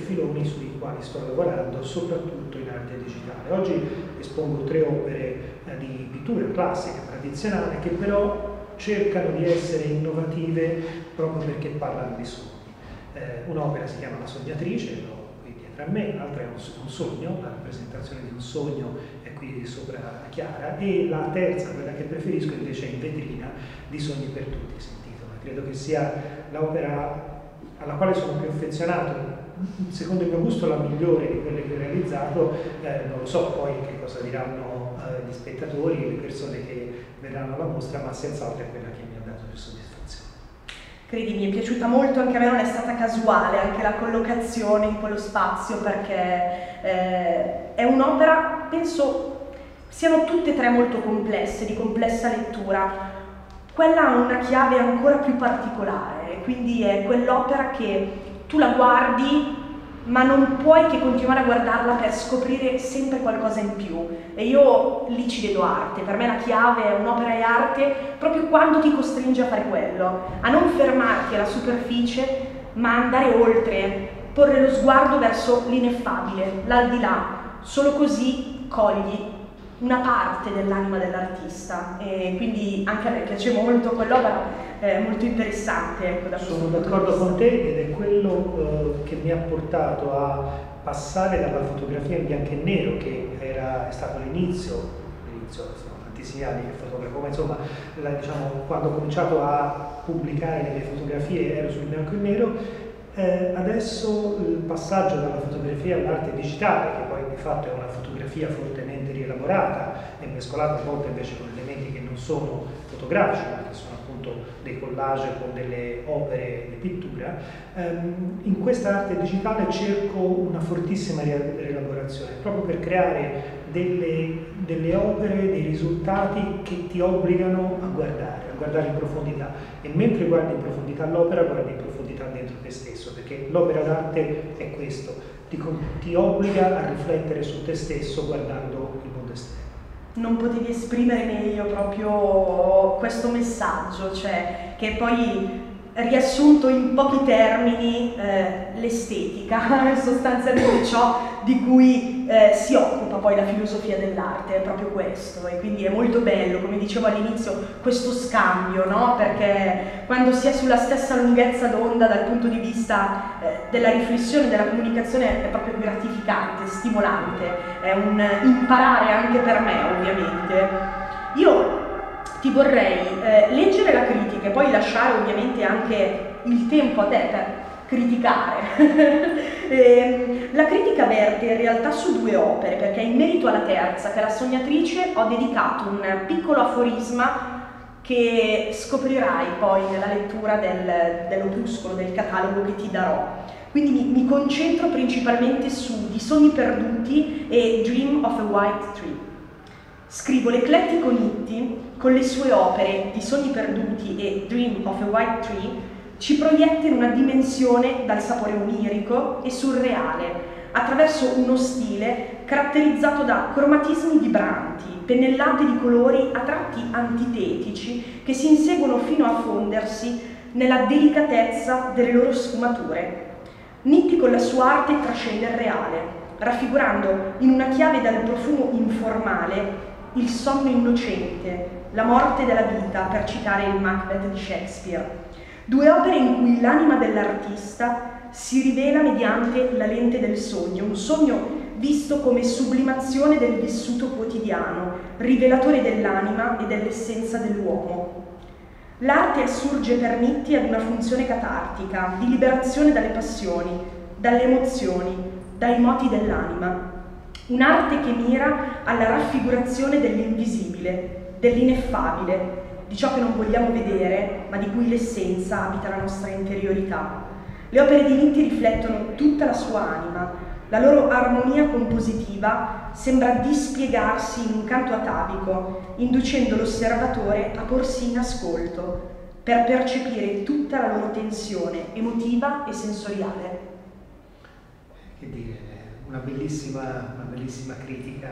filoni sui quali sto lavorando, soprattutto in arte digitale. Oggi espongo 3 opere di pittura classica, tradizionale, che però cercano di essere innovative proprio perché parlano di sogni. Un'opera si chiama La Sognatrice, qui dietro a me, l'altra è un sogno, la rappresentazione di un sogno è qui sopra Chiara, e la terza, quella che preferisco, invece è in vetrina, Di Sogni Perduti, si intitola. Credo che sia l'opera alla quale sono più affezionato, secondo il mio gusto la migliore di quelle che ho realizzato. Non lo so poi che cosa diranno gli spettatori, le persone che vedranno la mostra, ma senz'altro è quella che mi ha dato più soddisfazione. Credimi, mi è piaciuta molto, anche a me non è stata casuale anche la collocazione in quello spazio, perché è un'opera, penso siano tutte e 3 molto complesse, di complessa lettura. Quella ha una chiave ancora più particolare, quindi è quell'opera che tu la guardi ma non puoi che continuare a guardarla per scoprire sempre qualcosa in più, e io lì ci vedo arte. Per me la chiave è un'opera di arte proprio quando ti costringe a fare quello, a non fermarti alla superficie ma andare oltre, porre lo sguardo verso l'ineffabile, l'aldilà. Solo così cogli una parte dell'anima dell'artista, e quindi anche a me piace molto quell'opera, è molto interessante. Ecco, sono d'accordo con te, ed è quello che mi ha portato a passare dalla fotografia in bianco e nero, che è stato l'inizio, sono tantissimi anni che fotografo, ma insomma diciamo, quando ho cominciato a pubblicare le mie fotografie ero sul bianco e nero. Adesso il passaggio dalla fotografia all'arte digitale, che poi di fatto è una fotografia fortemente rielaborata e mescolata a volte invece con elementi che non sono fotografici, ma che sono appunto dei collage con delle opere di pittura, in questa arte digitale cerco una fortissima rielaborazione, proprio per creare delle opere, dei risultati che ti obbligano a guardare in profondità, e mentre guardi in profondità l'opera, guardi in profondità dentro te stesso, perché l'opera d'arte è questo, ti obbliga a riflettere su te stesso guardando il mondo esterno. Non potevi esprimere meglio proprio questo messaggio, cioè che poi riassunto in pochi termini l'estetica, sostanzialmente ciò di cui si occupa poi la filosofia dell'arte, è proprio questo, e quindi è molto bello, come dicevo all'inizio, questo scambio, no? Perché quando si è sulla stessa lunghezza d'onda dal punto di vista della riflessione, della comunicazione, è proprio gratificante, stimolante, è un imparare anche per me, ovviamente. Io ti vorrei leggere la critica e poi lasciare ovviamente anche il tempo a te per criticare. La critica verte in realtà su 2 opere, perché in merito alla terza, che è La Sognatrice, ho dedicato un piccolo aforisma che scoprirai poi nella lettura dell'opuscolo, del catalogo che ti darò. Quindi mi concentro principalmente su Di Sogni Perduti e Dream of a White Tree. Scrivo: l'eclettico Nitti, con le sue opere Di Sogni Perduti e Dream of a White Tree, ci proietta in una dimensione dal sapore onirico e surreale, attraverso uno stile caratterizzato da cromatismi vibranti, pennellate di colori a tratti antitetici che si inseguono fino a fondersi nella delicatezza delle loro sfumature. Nitti con la sua arte trascende il reale, raffigurando in una chiave dal profumo informale il sonno innocente, la morte della vita, per citare il Macbeth di Shakespeare. 2 opere in cui l'anima dell'artista si rivela mediante la lente del sogno, un sogno visto come sublimazione del vissuto quotidiano, rivelatore dell'anima e dell'essenza dell'uomo. L'arte assurge per Nitti ad una funzione catartica, di liberazione dalle passioni, dalle emozioni, dai moti dell'anima. Un'arte che mira alla raffigurazione dell'invisibile, dell'ineffabile, di ciò che non vogliamo vedere, ma di cui l'essenza abita la nostra interiorità. Le opere di Nitti riflettono tutta la sua anima. La loro armonia compositiva sembra dispiegarsi in un canto atavico, inducendo l'osservatore a porsi in ascolto, per percepire tutta la loro tensione emotiva e sensoriale. Che dire, una bellissima critica.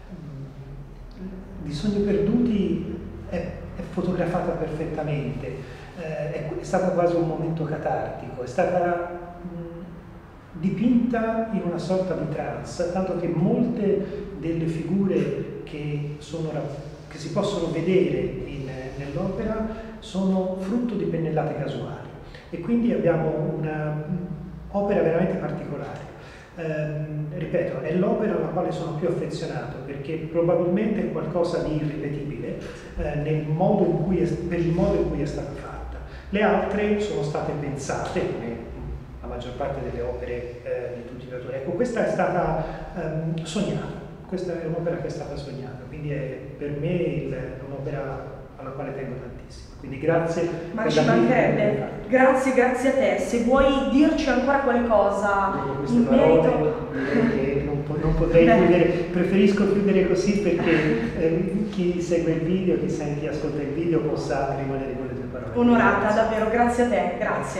Di Sogni Perduti è fotografata perfettamente, è stata quasi un momento catartico, è stata dipinta in una sorta di trance, tanto che molte delle figure che si possono vedere nell'opera sono frutto di pennellate casuali, e quindi abbiamo un'opera veramente particolare. Ripeto, è l'opera alla quale sono più affezionato, perché probabilmente è qualcosa di irripetibile per il modo in cui è stata fatta. Le altre sono state pensate, come la maggior parte delle opere di tutti gli autori. Ecco, questa è stata sognata, questa è un'opera che è stata sognata, quindi è per me un'opera alla quale tengo tantissimo. Quindi grazie. Ma ci mancherebbe. Grazie a te. Se vuoi dirci ancora qualcosa in merito. Non potrei chiudere, preferisco chiudere così perché chi segue il video, chi ascolta il video possa rimanere con le tue parole. Onorata, davvero, grazie a te, grazie.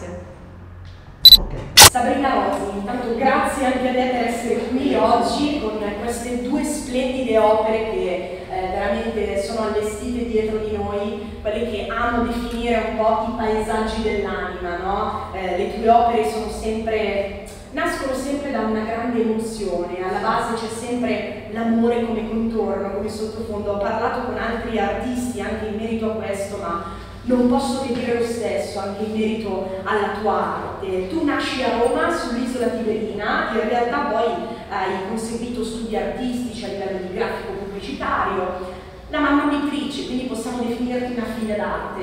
Okay. Sabrina Rosi, intanto grazie anche a te per essere qui oggi con queste due splendide opere che veramente sono allestite dietro di noi, quelle che amo definire un po' i paesaggi dell'anima, no? Le tue opere nascono sempre da una grande emozione, alla base c'è sempre l'amore come contorno, come sottofondo. Ho parlato con altri artisti anche in merito a questo, ma non posso che dire lo stesso anche in merito alla tua arte. Tu nasci a Roma, sull'isola Tiberina, in realtà poi hai conseguito studi artistici a livello di grafico pubblicitario. La mamma pittrice, quindi possiamo definirti una figlia d'arte,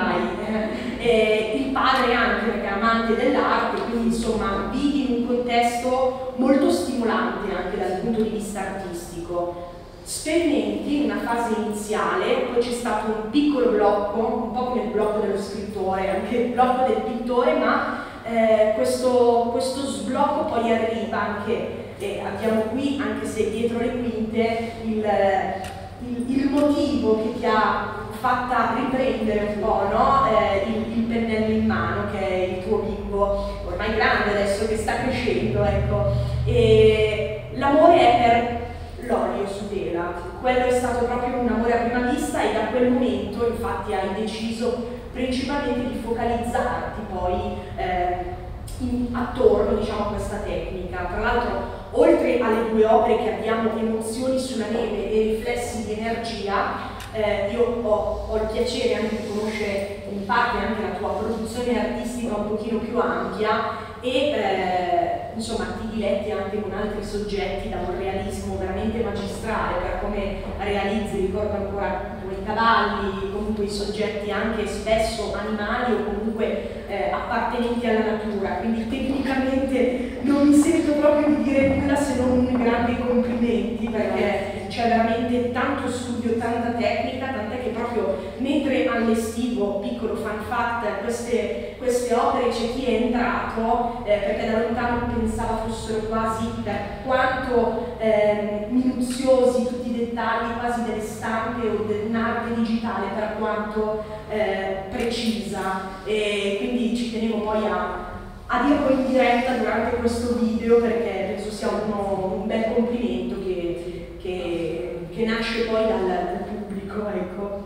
dai. Il padre anche, perché è amante dell'arte, quindi insomma vivi in un contesto molto stimolante anche dal punto di vista artistico. Sperimenti una fase iniziale, poi c'è stato un piccolo blocco, un po' come il blocco dello scrittore, anche il blocco del pittore, ma questo sblocco poi arriva anche, abbiamo qui, anche se dietro le quinte, il motivo che ti ha fatta riprendere un po', no? Il pennello in mano, che è il tuo bimbo, ormai grande adesso, che sta crescendo, ecco. E l'amore è per l'olio su tela, quello è stato proprio un amore a prima vista, e da quel momento infatti hai deciso principalmente di focalizzarti poi attorno, diciamo, a questa tecnica. Tra l'altro, oltre alle due opere che abbiamo, Emozioni sulla neve e Riflessi di energia, io ho il piacere anche di conoscere in parte anche la tua produzione artistica un pochino più ampia, e insomma ti diletti anche con altri soggetti da un realismo veramente magistrale per come realizzi. Ricordo ancora i cavalli, comunque i soggetti anche spesso animali o comunque appartenenti alla natura, quindi tecnicamente non mi sento proprio di dire nulla se non grandi complimenti, perché c'è veramente tanto studio, tanta tecnica, tant'è che proprio mentre allestivo, piccolo fun fact, queste opere c'è chi è entrato perché da lontano pensava fossero quasi, per quanto minuziosi tutti i dettagli, quasi delle stampe o un'arte digitale, per quanto precisa, e quindi ci tenevo poi a dirlo in diretta durante questo video, perché penso sia un bel complimento che nasce poi dal pubblico, ecco.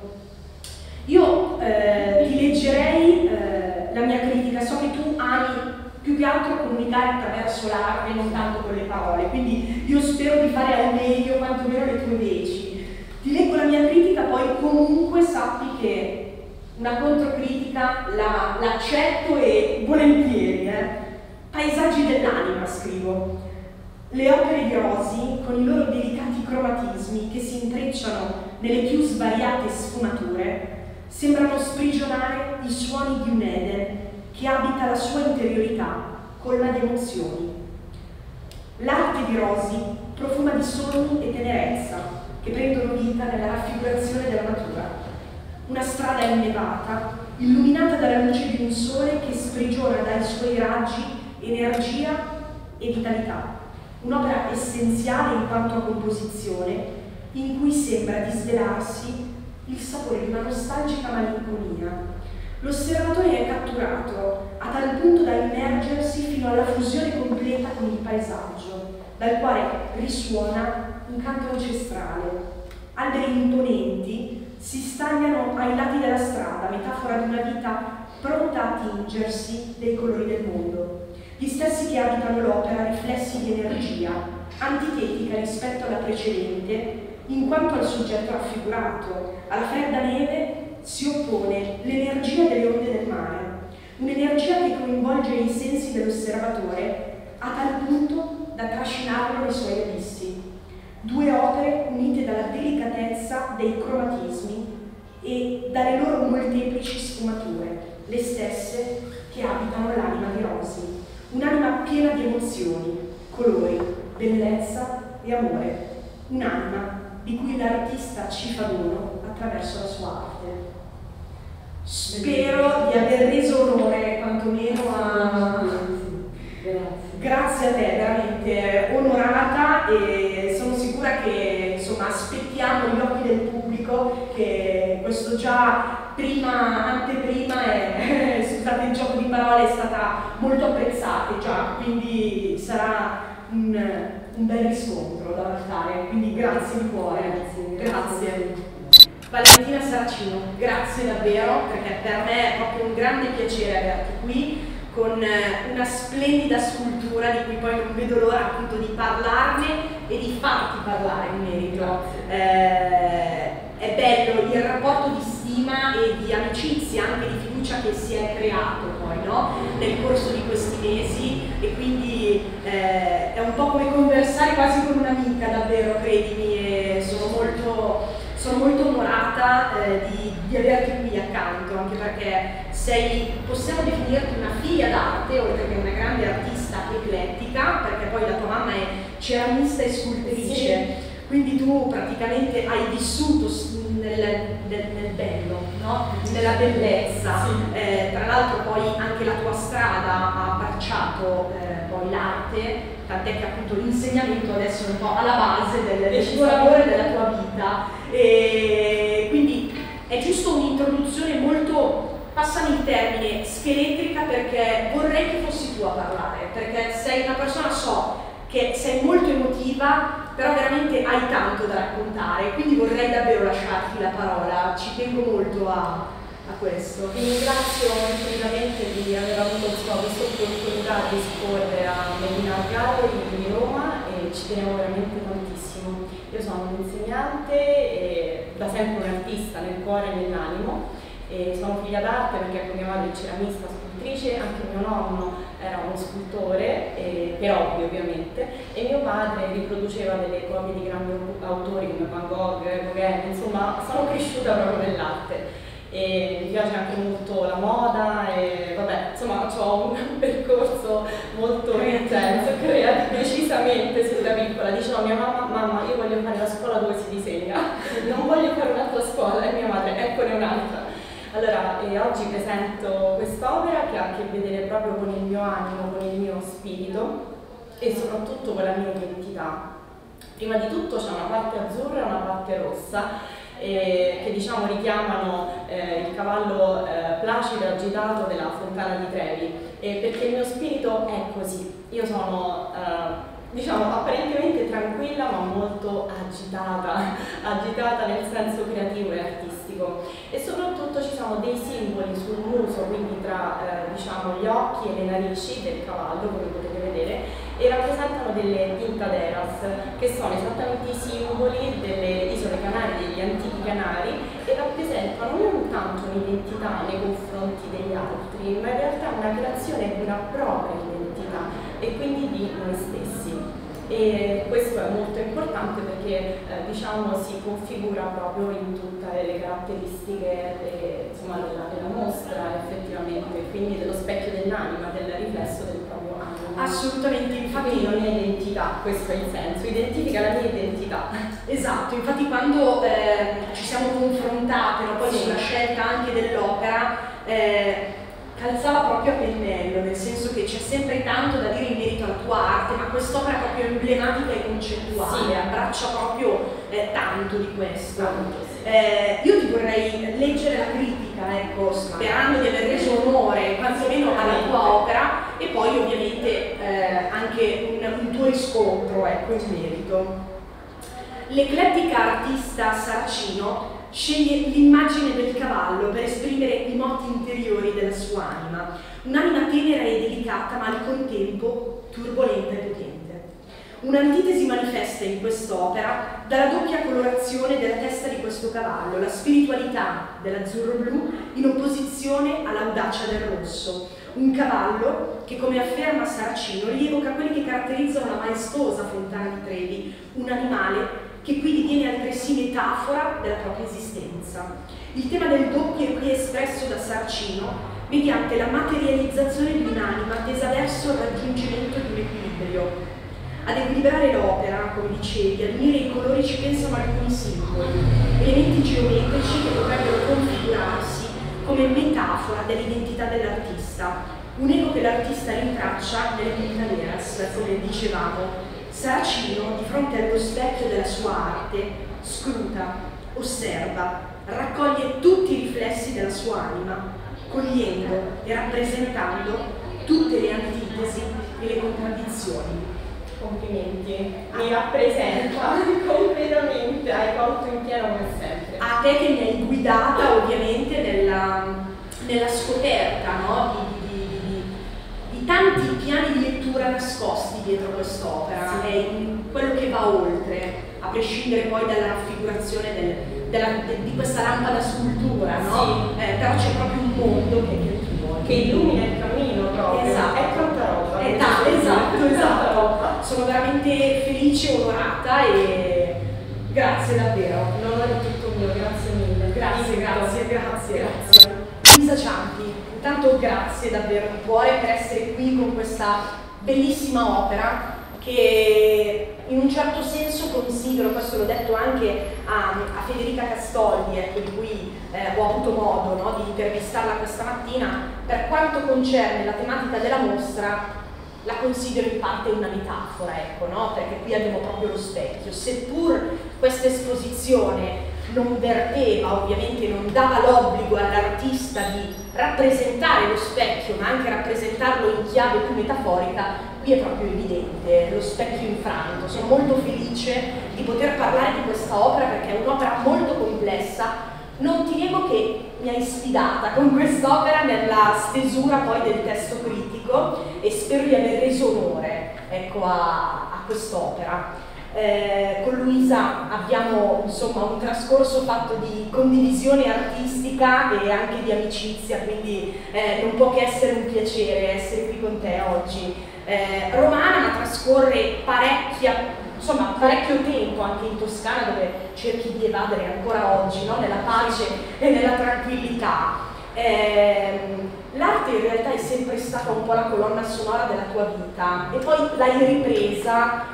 Io ti leggerei la mia critica. So che tu ami più che altro comunicare attraverso l'arte, non tanto con le parole, quindi io spero di fare al meglio quantomeno le tue veci. Ti leggo la mia critica, poi comunque sappi che una controcritica l'accetto, e volentieri. Paesaggi dell'anima, scrivo. Le opere di Rosi, con i loro delicati cromatismi che si intrecciano nelle più svariate sfumature, sembrano sprigionare i suoni di un Eden che abita la sua interiorità, colma di emozioni. L'arte di Rosi profuma di sogni e tenerezza che prendono vita nella raffigurazione della natura. Una strada innevata, illuminata dalla luce di un sole che sprigiona dai suoi raggi energia e vitalità. Un'opera essenziale in quanto a composizione, in cui sembra disvelarsi il sapore di una nostalgica malinconia. L'osservatore è catturato a tal punto da immergersi fino alla fusione completa con il paesaggio, dal quale risuona un canto ancestrale. Alberi imponenti si stagliano ai lati della strada, metafora di una vita pronta a tingersi dei colori del mondo. gli stessi che abitano l'opera riflessi di energia, antitetica rispetto alla precedente, in quanto al soggetto raffigurato, alla fredda neve, si oppone l'energia delle onde del mare, un'energia che coinvolge i sensi dell'osservatore a tal punto da trascinarlo nei suoi abissi. Due opere unite dalla delicatezza dei cromatismi e dalle loro molteplici sfumature, le stesse che abitano l'anima di Rosy, un'anima piena di emozioni, colori, bellezza e amore, un'anima di cui l'artista ci fa dono attraverso la sua arte. Spero di aver reso onore quantomeno a... Grazie a te, veramente onorata, e sono sicura che insomma aspettiamo gli occhi del pubblico, che questo già anteprima scusate il gioco di parole, è stata molto apprezzata già, quindi sarà un bel riscontro da valutare, quindi grazie di cuore. Grazie. Valentina Saracino, grazie davvero, perché per me è proprio un grande piacere averti qui con una splendida scultura di cui poi non vedo l'ora appunto di parlarne e di farti parlare in merito. È bello il rapporto di stima e di amicizia, anche di fiducia che si è creato poi, no? Nel corso di questi mesi, e quindi è un po' come conversare quasi con un'amica, davvero, credimi, e sono molto onorata di averti qui accanto, anche perché possiamo definirti una figlia d'arte, oltre che una grande artista eclettica, perché poi la tua mamma è ceramista e scultrice, sì. Quindi tu praticamente hai vissuto nel bello, no? Nella bellezza, sì. Tra l'altro poi anche la tua strada ha abbracciato poi l'arte, tant'è che appunto l'insegnamento adesso è un po' alla base del tuo lavoro e della tua vita, e quindi è giusto un'introduzione molto, passami il termine, scheletrica, perché vorrei che fossi tu a parlare, perché sei una persona, so che sei molto emotiva, però veramente hai tanto da raccontare, quindi vorrei davvero lasciarti la parola, ci tengo molto a questo. Vi ringrazio infinitamente di aver avuto questa opportunità di esporre a Medina Gallery di Roma, e ci tenevo veramente tantissimo. Io sono un'insegnante e da sempre un'artista nel cuore e nell'animo, e sono figlia d'arte perché con mia madre è ceramista, scultrice, anche mio nonno era uno scultore, per hobby ovviamente, e mio padre riproduceva delle copie di grandi autori come Van Gogh, Gauguin, insomma sono cresciuta proprio nell'arte. E mi piace anche molto la moda, e vabbè, insomma ho un percorso molto intenso, creativo, decisamente sin da piccola. Dicevo a mia mamma, io voglio fare la scuola dove si disegna, non voglio fare un'altra scuola, e mia madre, eccone un'altra. Allora, oggi presento quest'opera che ha a che vedere proprio con il mio animo, con il mio spirito e soprattutto con la mia identità. Prima di tutto c'è una parte azzurra e una parte rossa, che diciamo richiamano il cavallo placido e agitato della Fontana di Trevi, perché il mio spirito è così. Io sono diciamo apparentemente tranquilla ma molto agitata nel senso creativo e artistico, e soprattutto ci sono dei simboli sul muso, quindi tra diciamo gli occhi e le narici del cavallo, come potete vedere, e rappresentano delle pintaderas, che sono esattamente i simboli delle isole Canarie, degli antichi Canari, e rappresentano non tanto un'identità nei confronti degli altri, ma in realtà una creazione di una propria identità e quindi di noi stessi. E questo è molto importante perché diciamo si configura proprio in tutte le caratteristiche insomma, della mostra effettivamente, quindi dello specchio dell'anima, del riflesso del proprio anima. Assolutamente, infatti la mia identità, questo è il senso, identifica la mia identità. Esatto, infatti quando ci siamo confrontate, no, poi sulla scelta anche dell'opera, calzava proprio a pennello, nel senso che c'è sempre tanto da dire in merito alla tua arte, ma quest'opera è proprio emblematica e concettuale, abbraccia proprio tanto di questo. Io ti vorrei leggere la critica, ecco, sperando di aver reso onore quantomeno alla tua opera, e poi ovviamente anche un tuo riscontro, ecco, in merito. L'eclettica artista Saracino sceglie l'immagine del cavallo per esprimere i moti interiori della sua anima, un'anima tenera e delicata ma al contempo turbolenta e potente. Un'antitesi manifesta in quest'opera dalla doppia colorazione della testa di questo cavallo, la spiritualità dell'azzurro blu in opposizione all'audacia del rosso. Un cavallo che, come afferma Saracino, rievoca quelli che caratterizzano la maestosa Fontana di Trevi, un animale che qui diviene altresì metafora della propria esistenza. Il tema del doppio è qui espresso da Saracino mediante la materializzazione di un'anima tesa verso il raggiungimento di un equilibrio. Ad equilibrare l'opera, come dicevi, ad unire i colori ci pensano alcuni simboli, elementi geometrici che potrebbero configurarsi come metafora dell'identità dell'artista, un eco che l'artista rintraccia nelle Pinta Veras, come dicevamo. Saracino, di fronte allo specchio della sua arte, scruta, osserva, raccoglie tutti i riflessi della sua anima, cogliendo e rappresentando tutte le antitesi e le contraddizioni. Complimenti, mi rappresenta completamente, hai colto in pieno come sempre. A te che mi hai guidata ovviamente nella scoperta, no? di tanti piani di lettura nascosti dietro quest'opera, sì. È quello che va oltre, a prescindere poi dalla raffigurazione di questa lampada scultura, no? Sì. Però c'è proprio un mondo che illumina il cammino proprio. Esatto. È tanta roba. Esatto. Sono veramente felice, onorata e grazie davvero. L'onore è tutto mio, grazie mille. Grazie. Luisa Ciampi, intanto grazie davvero di cuore per essere qui con questa bellissima opera che in un certo senso considero, questo l'ho detto anche a Federica Castoldi, ecco, di cui ho avuto modo, no, di intervistarla questa mattina, per quanto concerne la tematica della mostra, la considero in parte una metafora, ecco, no? Perché qui abbiamo proprio lo specchio. Seppur questa esposizione non verteva, ovviamente non dava l'obbligo all'artista di rappresentare lo specchio, ma anche rappresentarlo in chiave più metaforica, qui è proprio evidente, lo specchio infranto. Sono molto felice di poter parlare di questa opera perché è un'opera molto complessa. Non ti nego che mi hai sfidata con quest'opera nella stesura poi del testo critico e spero di aver reso onore, ecco, a quest'opera. Con Luisa abbiamo insomma un trascorso fatto di condivisione artistica e anche di amicizia, quindi non può che essere un piacere essere qui con te oggi. Romana, ma trascorre parecchio tempo anche in Toscana, dove cerchi di evadere ancora oggi, no? Nella pace e nella tranquillità. L'arte in realtà è sempre stata un po' la colonna sonora della tua vita e poi l'hai ripresa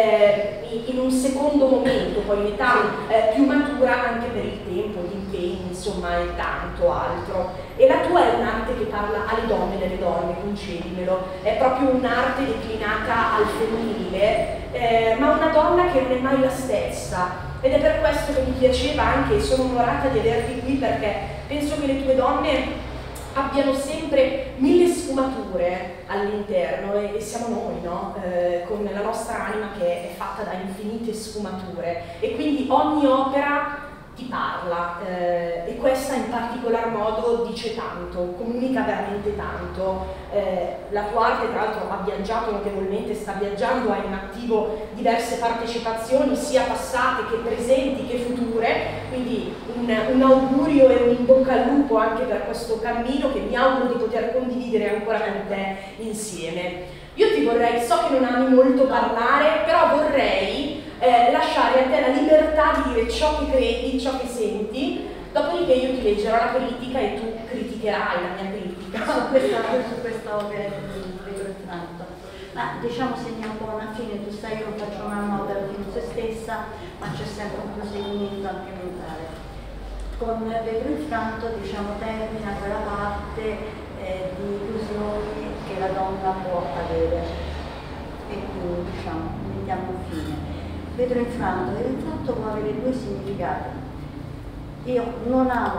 in un secondo momento, poi in età più matura anche per il tempo, gli impegni, insomma, e tanto altro. E la tua è un'arte che parla alle donne delle donne, concedimelo, è proprio un'arte declinata al femminile, ma una donna che non è mai la stessa. Ed è per questo che mi piaceva anche, sono onorata di averti qui, perché penso che le tue donne abbiano sempre mille sfumature all'interno e siamo noi, no? Con la nostra anima che è fatta da infinite sfumature e quindi ogni opera ti parla e questa in particolar modo dice tanto, comunica veramente tanto. La tua arte tra l'altro ha viaggiato notevolmente, sta viaggiando, ha in attivo diverse partecipazioni sia passate che presenti che future, quindi un augurio e un in bocca al lupo anche per questo cammino che mi auguro di poter condividere ancora con te insieme. Io ti vorrei, so che non ami molto parlare, però vorrei lasciare a te la libertà di dire ciò che credi, ciò che senti, dopodiché io ti leggerò la critica e tu criticherai la mia critica. Su questa opera di Pedro Infranto. Ma diciamo segna un po' una fine, tu sai che non faccio una nota alla fine se stessa, ma c'è sempre un proseguimento anche mentale. Con Pedro Infranto diciamo termina quella parte di illusioni che la donna può avere e quindi diciamo mettiamo un fine. Pedro Infranto può avere due significati. Io non amo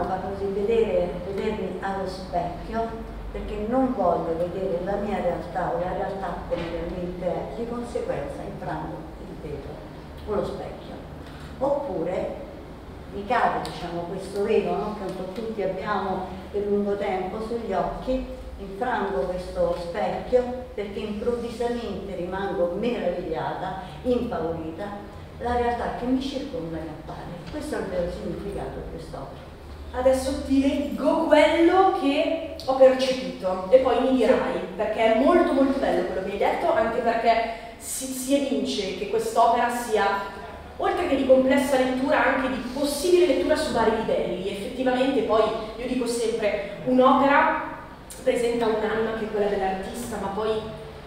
vedermi allo specchio perché non voglio vedere la mia realtà o la realtà come realmente è, di conseguenza Infranto il vetro o lo specchio. Oppure mi cade diciamo questo velo, no? Che un po' tutti abbiamo per lungo tempo sugli occhi infrango questo specchio perché improvvisamente rimango meravigliata, impaurita, la realtà che mi circonda mi appare. Questo è il vero significato di quest'opera. Adesso ti leggo quello che ho percepito e poi mi dirai, perché è molto molto bello quello che hai detto, anche perché si evince che quest'opera sia, oltre che di complessa lettura, anche di possibile lettura su vari livelli. Effettivamente poi, io dico sempre, un'opera presenta un'anima che è quella dell'artista, ma poi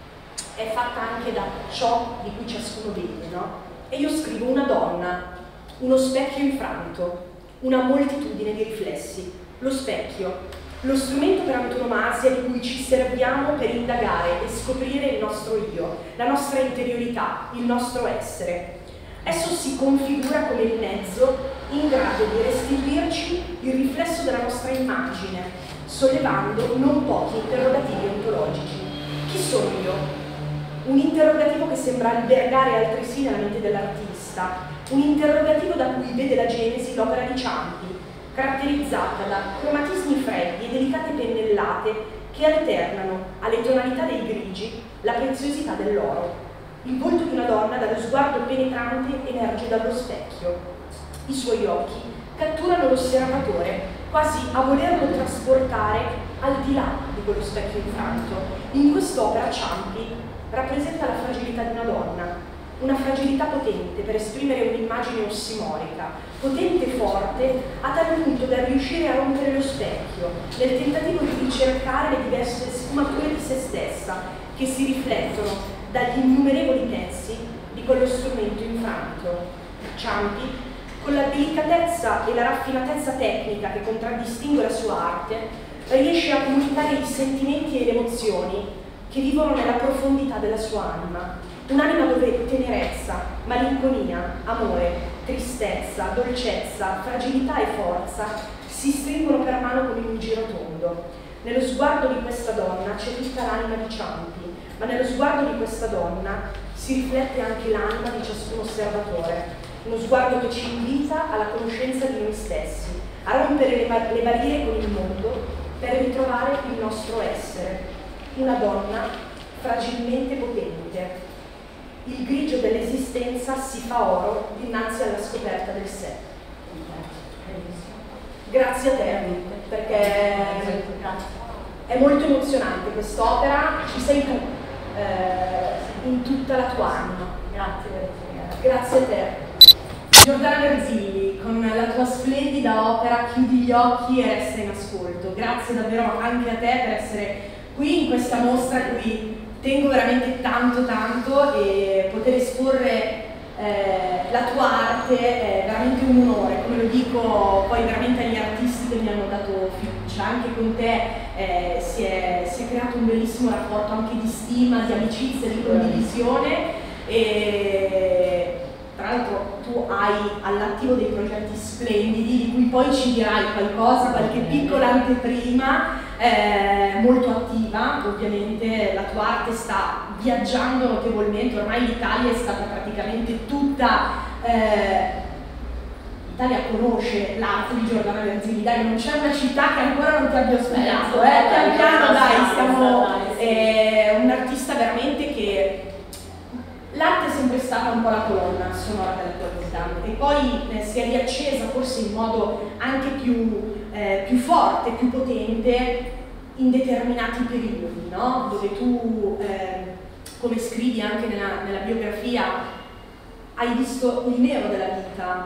è fatta anche da ciò di cui ciascuno vede, no? E io scrivo una donna, uno specchio infranto, una moltitudine di riflessi. Lo specchio, lo strumento per antonomasia di cui ci serviamo per indagare e scoprire il nostro io, la nostra interiorità, il nostro essere. Esso si configura come il mezzo in grado di restituirci il riflesso della nostra immagine, sollevando non pochi interrogativi ontologici. Chi sono io? Un interrogativo che sembra albergare altresì nella mente dell'artista, un interrogativo da cui vede la genesi l'opera di Ciampi, caratterizzata da cromatismi freddi e delicate pennellate che alternano alle tonalità dei grigi la preziosità dell'oro. Il volto di una donna dallo sguardo penetrante emerge dallo specchio. I suoi occhi catturano l'osservatore, quasi a volerlo trasportare al di là di quello specchio infranto. In quest'opera Ciampi rappresenta la fragilità di una donna, una fragilità potente per esprimere un'immagine ossimorica, potente e forte a tal punto da riuscire a rompere lo specchio, nel tentativo di ricercare le diverse sfumature di se stessa che si riflettono dagli innumerevoli pezzi di quello strumento infranto. Ciampi, con la delicatezza e la raffinatezza tecnica che contraddistingue la sua arte, riesce a comunicare i sentimenti e le emozioni che vivono nella profondità della sua anima. Un'anima dove tenerezza, malinconia, amore, tristezza, dolcezza, fragilità e forza si stringono per mano come in un girotondo. Nello sguardo di questa donna c'è tutta l'anima di Ciampi, ma nello sguardo di questa donna si riflette anche l'anima di ciascun osservatore. Uno sguardo che ci invita alla conoscenza di noi stessi, a rompere le barriere con il mondo per ritrovare il nostro essere. Una donna fragilmente potente. Il grigio dell'esistenza si fa oro dinanzi alla scoperta del sé. Grazie a te, perché è molto emozionante quest'opera, ci sei tu in tutta la tua anima. Grazie a te. Giordana Verzini, con la tua splendida opera Chiudi gli occhi e resta in ascolto. Grazie davvero anche a te per essere qui in questa mostra a cui tengo veramente tanto e poter esporre la tua arte è veramente un onore, come lo dico poi veramente agli artisti che mi hanno dato fiducia. Anche con te si è creato un bellissimo rapporto anche di stima, di amicizia, di condivisione e tra l'altro tu hai all'attivo dei progetti splendidi di cui poi ci dirai qualcosa, qualche piccola anteprima molto attiva. Ovviamente la tua arte sta viaggiando notevolmente, ormai l'Italia è stata praticamente tutta, l'Italia conosce l'arte di Giordana Verzini, dai, non c'è una città che ancora non ti abbia ospitato, pian piano dai, siamo un artista veramente che l'arte è sempre stata un po' la colonna sonora della tua vita e poi si è riaccesa forse in modo anche più forte, più potente in determinati periodi, no? Dove tu, come scrivi anche nella biografia, hai visto il nero della vita,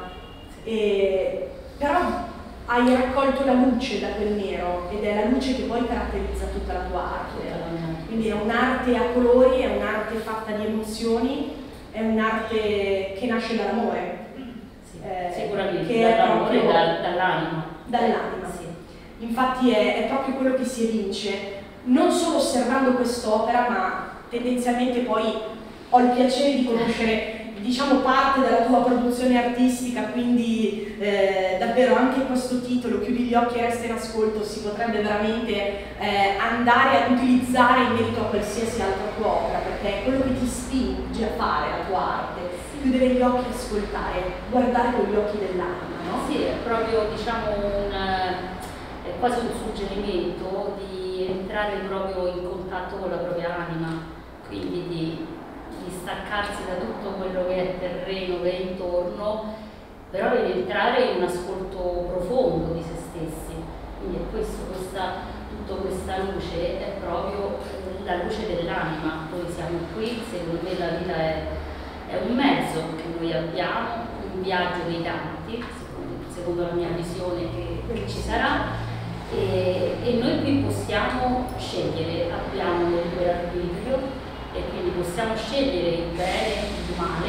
però hai raccolto la luce da quel nero ed è la luce che poi caratterizza tutta la tua arte. Quindi è un'arte a colori, è un'arte fatta di emozioni, è un'arte che nasce dall'amore. Sicuramente, che dall'amore e proprio dall'anima. Dall'anima, sì. Infatti è proprio quello che si evince, non solo osservando quest'opera, ma tendenzialmente poi ho il piacere di conoscere, diciamo, parte della tua produzione artistica, quindi davvero anche questo titolo, Chiudi gli occhi e resta in ascolto, si potrebbe veramente andare ad utilizzare in merito a qualsiasi altra tua opera, perché è quello che ti spinge a fare la tua arte, chiudere gli occhi e ascoltare, guardare con gli occhi dell'anima, no? Sì, è proprio, diciamo, quasi un suggerimento di di entrare proprio in contatto con la propria anima, quindi di staccarsi da tutto quello che è terreno, che è intorno, però di entrare in un ascolto profondo di se stessi. Quindi è questo, tutta questa luce è proprio la luce dell'anima. Noi siamo qui, secondo me la vita è un mezzo che noi abbiamo, un viaggio dei tanti, secondo la mia visione che ci sarà, e noi qui possiamo scegliere, abbiamo il libero arbitrio e quindi possiamo scegliere il bene, il male,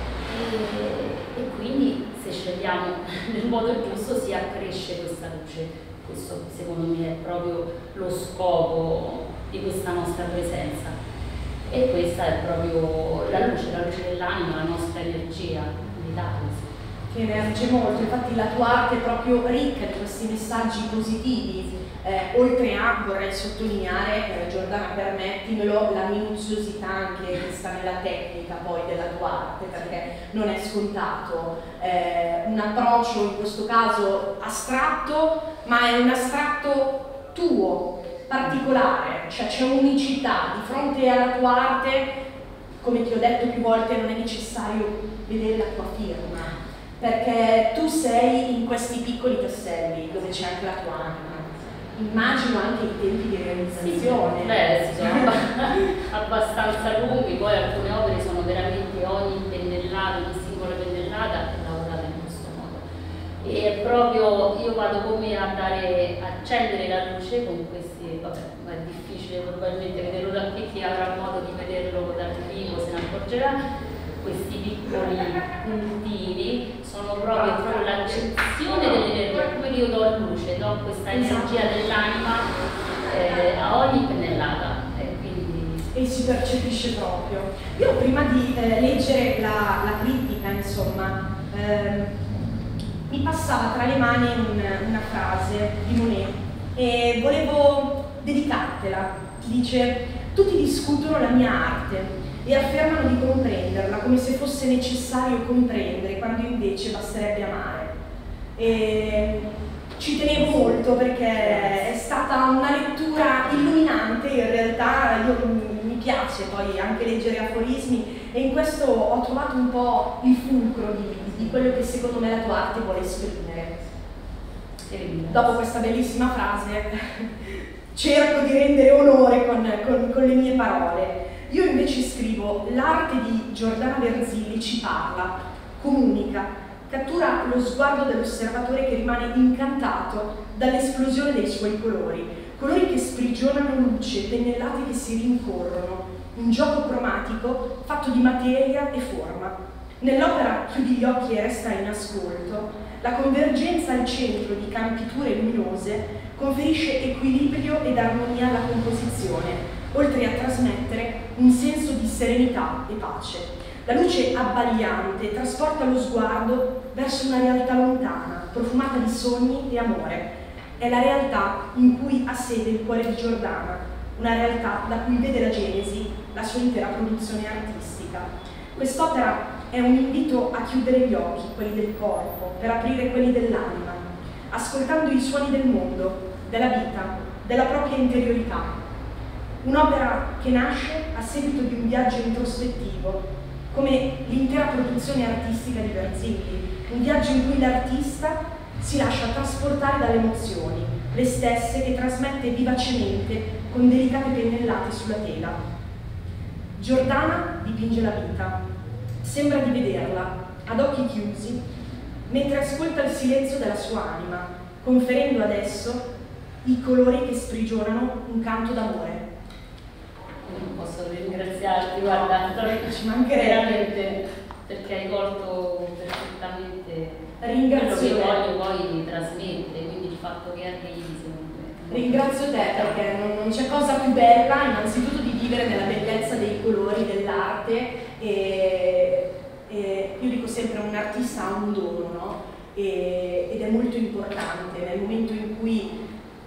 e quindi se scegliamo nel modo giusto si accresce questa luce. Questo secondo me è proprio lo scopo di questa nostra presenza, e questa è proprio la luce dell'anima, la nostra energia vitale. Che emerge molto, infatti la tua arte è proprio ricca di questi messaggi positivi, oltre a, vorrei sottolineare, Giordana permettimelo, la minuziosità anche che sta nella tecnica poi della tua arte, perché non è scontato un approccio in questo caso astratto, ma è un astratto tuo, particolare, cioè c'è unicità di fronte alla tua arte. Come ti ho detto più volte, non è necessario vedere la tua firma, perché tu sei in questi piccoli tasselli dove c'è anche la tua anima. Immagino anche i tempi di realizzazione. Sì, sono abbastanza lunghi, poi alcune opere sono veramente ogni pennellata, ogni singola pennellata è lavorata in questo modo. E proprio io vado come a accendere la luce con questi, vabbè, è difficile probabilmente vederlo da qui, chi avrà modo di vederlo dal vivo se ne accorgerà. Questi piccoli puntini sono proprio l'accezione dell'energia, come io do luce, do questa energia dell'anima a ogni pennellata, e si percepisce proprio. Io prima di leggere la critica, insomma, mi passava tra le mani una frase di Monet e volevo dedicartela. Dice: tutti discutono la mia arte e affermano di comprenderla come se fosse necessario comprendere, quando invece basterebbe amare. E ci tenevo molto perché è stata una lettura illuminante, in realtà mi piace poi anche leggere aforismi, e in questo ho trovato un po' il fulcro di quello che secondo me la tua arte vuole esprimere. Dopo questa bellissima frase cerco di rendere onore con le mie parole. Io invece scrivo: l'arte di Giordana Verzilli ci parla, comunica, cattura lo sguardo dell'osservatore che rimane incantato dall'esplosione dei suoi colori che sprigionano luce, pennellate che si rincorrono, un gioco cromatico fatto di materia e forma. Nell'opera Chiudi gli occhi e resta in ascolto, la convergenza al centro di campiture luminose conferisce equilibrio ed armonia alla composizione, oltre a trasmettere un senso di serenità e pace. La luce abbagliante trasporta lo sguardo verso una realtà lontana, profumata di sogni e amore. È la realtà in cui ha sede il cuore di Giordana, una realtà da cui vede la genesi la sua intera produzione artistica. Quest'opera è un invito a chiudere gli occhi, quelli del corpo, per aprire quelli dell'anima, ascoltando i suoni del mondo, della vita, della propria interiorità. Un'opera che nasce a seguito di un viaggio introspettivo, come l'intera produzione artistica di Verzilli, un viaggio in cui l'artista si lascia trasportare dalle emozioni, le stesse che trasmette vivacemente con delicate pennellate sulla tela. Giordana dipinge la vita, sembra di vederla ad occhi chiusi, mentre ascolta il silenzio della sua anima, conferendo ad esso i colori che sprigionano un canto d'amore. Non posso ringraziarti, guarda, ci mancherebbe, veramente, perché hai colto perfettamente quello che voglio poi trasmettere, quindi il fatto che arrivi, secondo me. Ringrazio te, perché non c'è cosa più bella innanzitutto di vivere nella bellezza dei colori dell'arte, e io dico sempre un artista ha un dono, no? Ed è molto importante nel momento in cui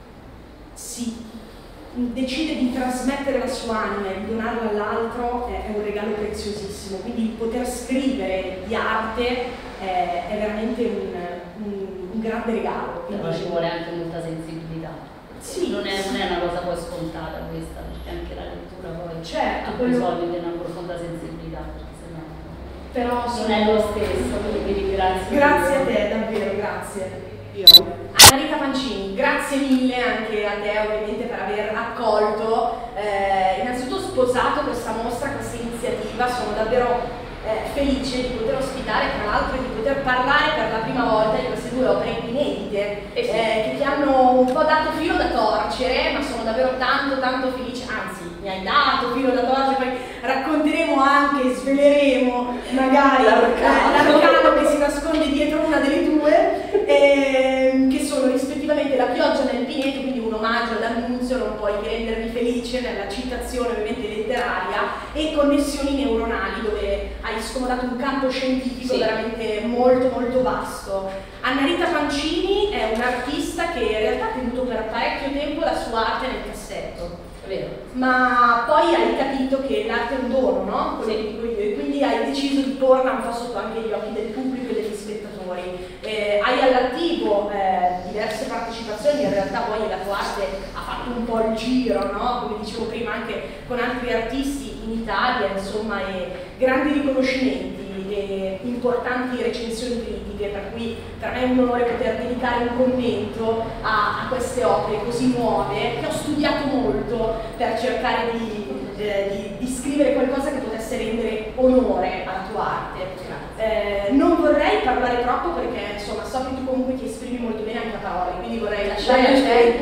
si decide di trasmettere la sua anima e di donarla all'altro, è un regalo preziosissimo. Quindi il poter scrivere di arte è veramente un grande regalo. Però ci vuole anche molta sensibilità. Sì, non è una cosa poi scontata questa, perché anche la lettura poi certo, ha bisogno di una profonda sensibilità, perché sennò però non è lo stesso, quindi vi ringrazio. Grazie a te, davvero, grazie. Annarita Pancini, grazie mille anche a te ovviamente per aver accolto, innanzitutto sposato questa mostra, questa iniziativa. Sono davvero felice di poter ospitare, tra l'altro, e di poter parlare per la prima volta di queste due opere inedite che ti hanno un po' dato filo da torcere, ma sono davvero tanto felice, anzi mi hai dato filo da torcere, poi racconteremo anche, sveleremo magari l'arcano che si nasconde dietro una delle due, che sono rispettivamente La pioggia nel pineto, quindi un omaggio all'Annunzio, non puoi che rendermi felice nella citazione ovviamente letteraria, e Connessioni neuronali, dove hai scomodato un campo scientifico veramente molto vasto. Annarita Pancini è un'artista che in realtà ha tenuto per parecchio tempo la sua arte nel cassetto. Ma poi hai capito che l'arte è un dono, no? E quindi hai deciso di porla un po' sotto anche gli occhi del pubblico e degli spettatori. Hai all'attivo diverse partecipazioni, in realtà poi la tua arte ha fatto un po' il giro, no? Come dicevo prima, anche con altri artisti in Italia, insomma, e grandi riconoscimenti e importanti recensioni critiche, per cui per me è un onore poter dedicare un commento a queste opere così nuove, che ho studiato molto per cercare di scrivere qualcosa che potesse rendere onore alla tua arte. Non vorrei parlare troppo perché insomma so che tu comunque ti esprimi molto bene anche a parole, quindi vorrei lasciare a te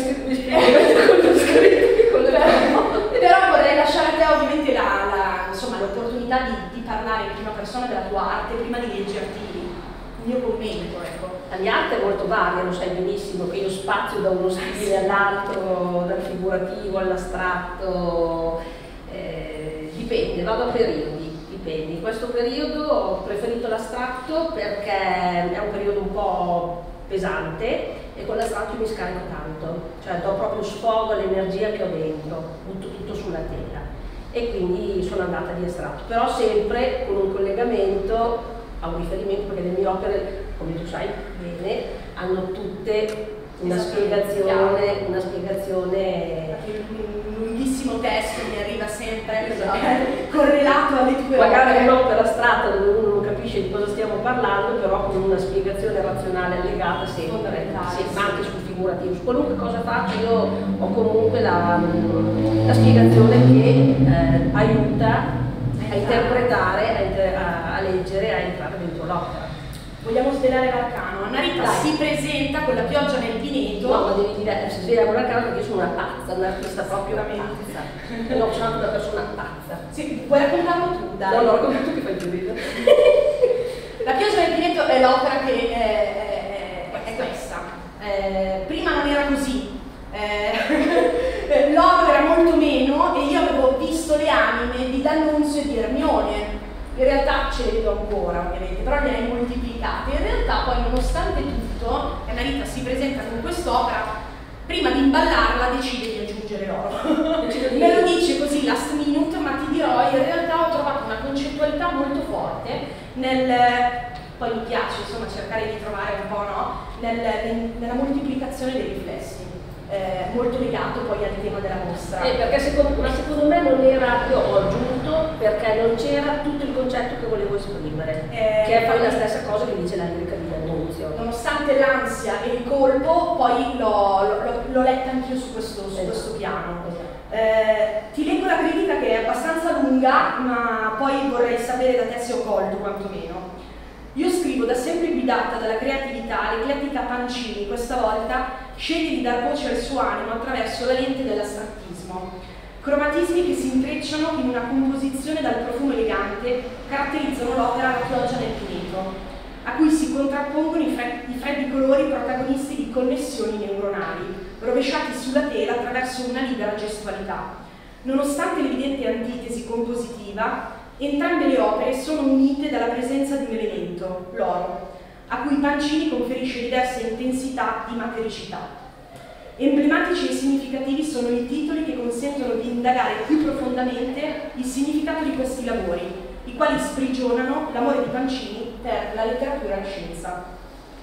però vorrei lasciare a te ovviamente l'opportunità di parlare in prima persona della tua arte prima di leggerti il mio commento, ecco. La mia arte è molto varia, lo sai benissimo, che io spazio da uno stile all'altro, dal figurativo all'astratto, dipende, vado a periodi, dipende. In questo periodo ho preferito l'astratto perché è un periodo un po' pesante e con l'astratto mi scarico tanto, cioè do proprio sfogo all'energia che ho dentro, butto tutto sulla tela e quindi sono andata di astratto, però sempre con un collegamento a un riferimento, perché le mie opere, come tu sai bene, hanno tutte una spiegazione, un lunghissimo testo mi arriva sempre correlato alle tue magari opere. un'opera astratta dove uno non capisce di cosa stiamo parlando, però con una spiegazione razionale allegata sempre, ma anche sul figurativo, su qualunque cosa faccio io ho comunque la spiegazione che aiuta a interpretare, a leggere, a entrare dentro l'opera. Vogliamo svelare l'arcano. Annarita si presenta con La pioggia nel pineto. No, ma devi dire, si svela l'arcano perché io sono una pazza, un'artista proprio pazza. No, sono una persona pazza. Sì, vuoi raccontarlo tu, dai? No, lo racconto tu che fai più ridere. La pioggia nel pineto è l'opera che è questa. Prima non era così. L'oro era molto meno e io avevo visto le anime di D'Annunzio e di Ermione. In realtà ce le vedo ancora ovviamente, però le hai moltiplicate. In realtà poi nonostante tutto, Annarita si presenta con quest'opera, prima di imballarla decide di aggiungere l'oro. Me lo dice così last minute, ma ti dirò, in realtà ho trovato una concettualità molto forte poi mi piace insomma cercare di trovare un po' nella moltiplicazione dei riflessi. Molto legato poi al tema della mostra. Perché secondo me non era, io ho aggiunto perché non c'era tutto il concetto che volevo esprimere, che è poi la stessa cosa che dice la lirica di D'Annunzio. Nonostante l'ansia e il colpo, poi l'ho letta anch'io su questo piano. Ti leggo la critica che è abbastanza lunga, ma poi vorrei sapere da te se ho colto quantomeno. Io scrivo da sempre guidata dalla creatività, l'eclettica Pancini questa volta sceglie di dar voce al suo animo attraverso la lente dell'astrattismo. Cromatismi che si intrecciano in una composizione dal profumo elegante caratterizzano l'opera La pioggia nel pineto, a cui si contrappongono i freddi colori protagonisti di connessioni neuronali, rovesciati sulla tela attraverso una libera gestualità. Nonostante l'evidente antitesi compositiva, entrambe le opere sono unite dalla presenza di un elemento, l'oro, a cui Pancini conferisce diverse intensità di matericità. Emblematici e significativi sono i titoli che consentono di indagare più profondamente il significato di questi lavori, i quali sprigionano l'amore di Pancini per la letteratura e la scienza.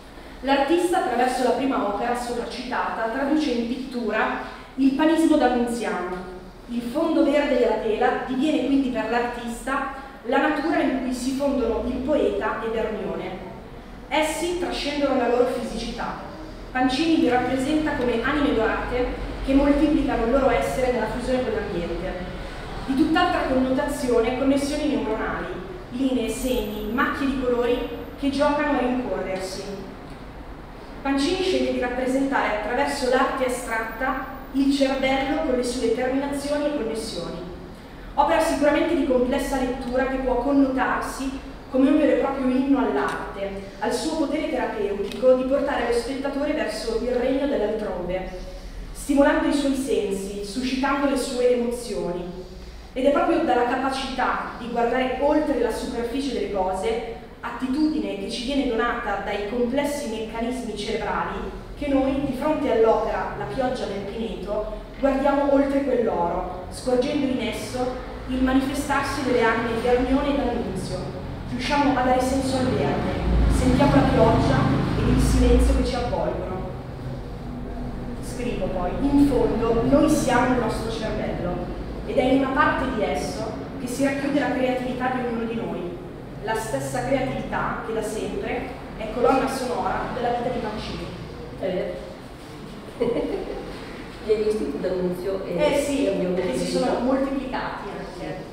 L'artista, attraverso la prima opera sopracitata, traduce in pittura il panismo d'Annunziano. Il fondo verde della tela diviene quindi per l'artista la natura in cui si fondono il poeta ed Ermione. Essi trascendono la loro fisicità. Pancini li rappresenta come anime dorate che moltiplicano il loro essere nella fusione con l'ambiente. Di tutt'altra connotazione connessioni neuronali, linee, segni, macchie di colori che giocano a rincorrersi. Pancini sceglie di rappresentare attraverso l'arte astratta il cervello con le sue terminazioni e connessioni. Opera sicuramente di complessa lettura che può connotarsi come un vero e proprio inno all'arte, al suo potere terapeutico di portare lo spettatore verso il regno dell'altrove, stimolando i suoi sensi, suscitando le sue emozioni. Ed è proprio dalla capacità di guardare oltre la superficie delle cose, attitudine che ci viene donata dai complessi meccanismi cerebrali, che noi, di fronte all'opera La pioggia del Pineto, guardiamo oltre quell'oro, scorgendo in esso il manifestarsi delle anime di Ermione e d'Annunzio. Riusciamo a dare senso al verde, sentiamo la pioggia ed il silenzio che ci avvolgono. Scrivo poi, in fondo noi siamo il nostro cervello ed è in una parte di esso che si racchiude la creatività di ognuno di noi, la stessa creatività che da sempre è colonna sonora della vita di Pancini. Li hai visti D'Annunzio e sì, che si sono moltiplicati anche.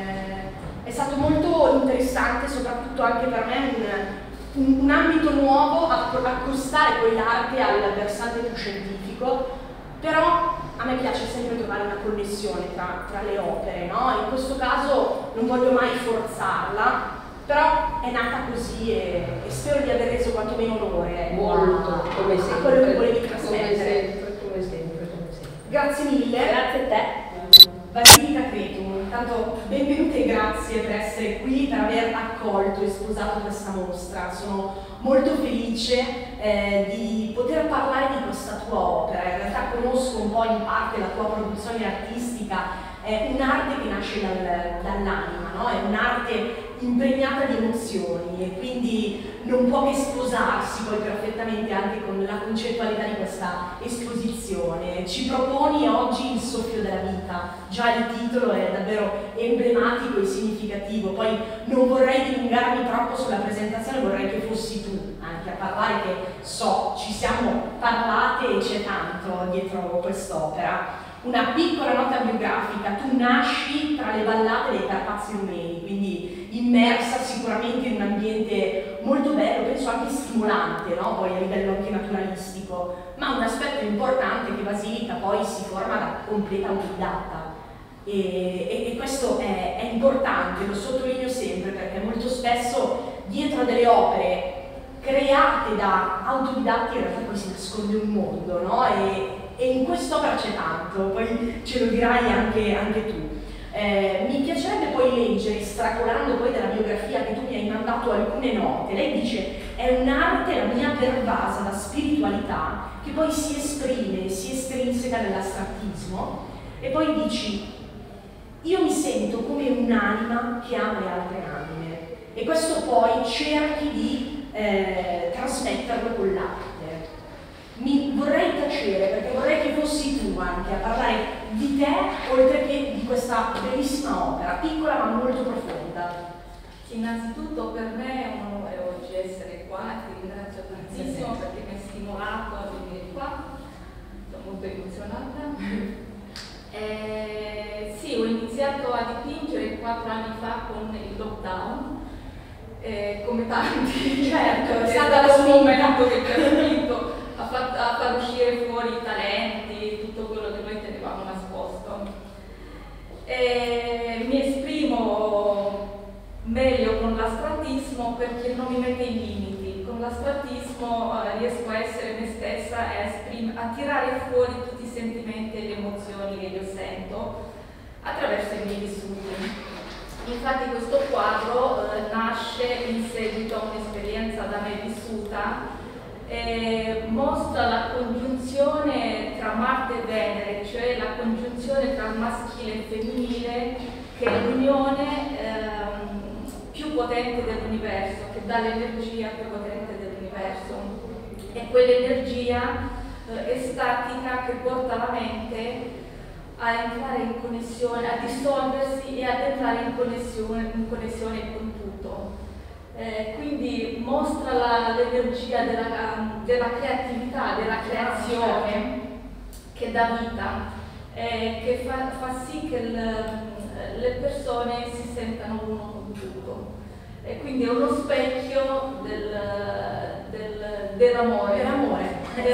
È stato molto interessante, soprattutto anche per me, un ambito nuovo, accostare poi l'arte al versante più scientifico, però a me piace sempre trovare una connessione tra le opere, no? In questo caso non voglio mai forzarla, però è nata così e spero di aver reso quantomeno onore molto, come sempre, a quello che volevi come trasmettere. sempre. Grazie mille. Grazie a te. Basilica Cretum, intanto benvenute e grazie per essere qui, per aver accolto e sposato questa mostra. Sono molto felice di poter parlare di questa tua opera. In realtà conosco un po' in parte la tua produzione artistica, è un'arte che nasce dall'anima, no? È un'arte impregnata di emozioni e quindi non può che sposarsi poi perfettamente anche con la concettualità di questa esposizione. Ci proponi oggi il soffio della vita, già il titolo è davvero emblematico e significativo, poi non vorrei dilungarmi troppo sulla presentazione, vorrei che fossi tu anche a parlare, che so, ci siamo parlate e c'è tanto dietro quest'opera. Una piccola nota biografica, tu nasci tra le vallate dei Carpazi Rumeni, quindi immersa sicuramente in un ambiente molto bello, penso anche stimolante, no? Poi a livello anche naturalistico, ma un aspetto importante è che Basilica poi si forma da completa autodidatta e questo è importante, lo sottolineo sempre perché molto spesso dietro delle opere create da autodidatti in realtà poi si nasconde un mondo, no? E in quest'opera c'è tanto, poi ce lo dirai anche tu. Mi piacerebbe poi leggere, estrapolando poi dalla biografia che tu mi hai mandato alcune note. Lei dice: è un'arte la mia pervasa da spiritualità che poi si esprime, si estrinseca nell'astrattismo, e poi dici: io mi sento come un'anima che ama le altre anime, e questo poi cerchi di trasmetterlo con l'arte. Mi vorrei tacere perché vorrei che fossi tu anche a parlare di te oltre che di questa bellissima opera, piccola ma molto profonda. Innanzitutto per me è un onore oggi essere qua, ti ringrazio tantissimo perché mi hai stimolato a venire qua, sono molto emozionata. Sì, ho iniziato a dipingere 4 anni fa con il lockdown, come tanti, certo, è stato un momento che ci ha spinto a far uscire fuori i talenti, tutto quello che noi tenevamo nascosto. Mi esprimo meglio con l'astrattismo perché non mi mette in limiti. Con l'astrattismo riesco a essere me stessa e a tirare fuori tutti i sentimenti e le emozioni che io sento attraverso i miei vissuti. Infatti questo quadro nasce in seguito a un'esperienza da me vissuta, mostra la congiunzione tra Marte e Venere, cioè la congiunzione tra il maschile e il femminile, che è l'unione più potente dell'universo, che dà l'energia più potente dell'universo. è quell'energia estatica che porta la mente a entrare in connessione, a dissolversi e ad entrare in connessione con tutto. Quindi mostra l'energia della creatività, della creazione che dà vita, che fa sì che le persone si sentano uno con tutto. E quindi è uno specchio dell'amore.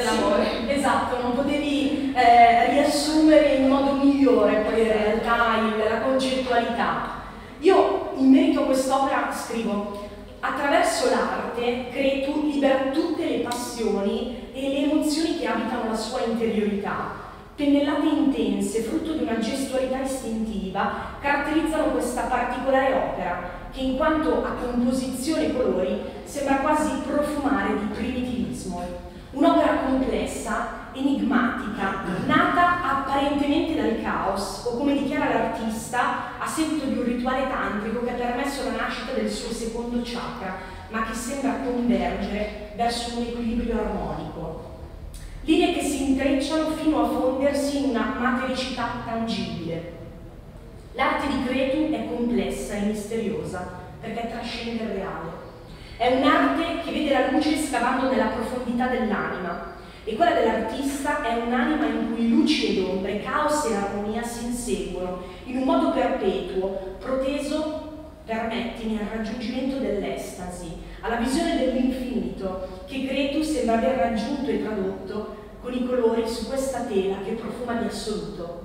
Esatto, non potevi riassumere in modo migliore poi in realtà la concettualità. Io in merito a quest'opera scrivo: attraverso l'arte Cretu libera tutte le passioni e le emozioni che abitano la sua interiorità. Pennellate intense, frutto di una gestualità istintiva, caratterizzano questa particolare opera, che in quanto a composizione e colori sembra quasi profumare di primitivismo. Un'opera complessa, enigmatica, nata apparentemente dal caos, o come dichiara l'artista, a seguito di un rituale tantrico che ha permesso la nascita del suo secondo chakra, ma che sembra convergere verso un equilibrio armonico. Linee che si intrecciano fino a fondersi in una matericità tangibile. L'arte di Cretu è complessa e misteriosa perché trascende il reale. È un'arte che vede la luce scavando nella profondità dell'anima, e quella dell'artista è un'anima in cui luci ed ombre, caos e armonia si inseguono in un modo perpetuo, proteso per mettini al raggiungimento dell'estasi, alla visione dell'infinito che Cretu sembra aver raggiunto e tradotto con i colori su questa tela che profuma di assoluto.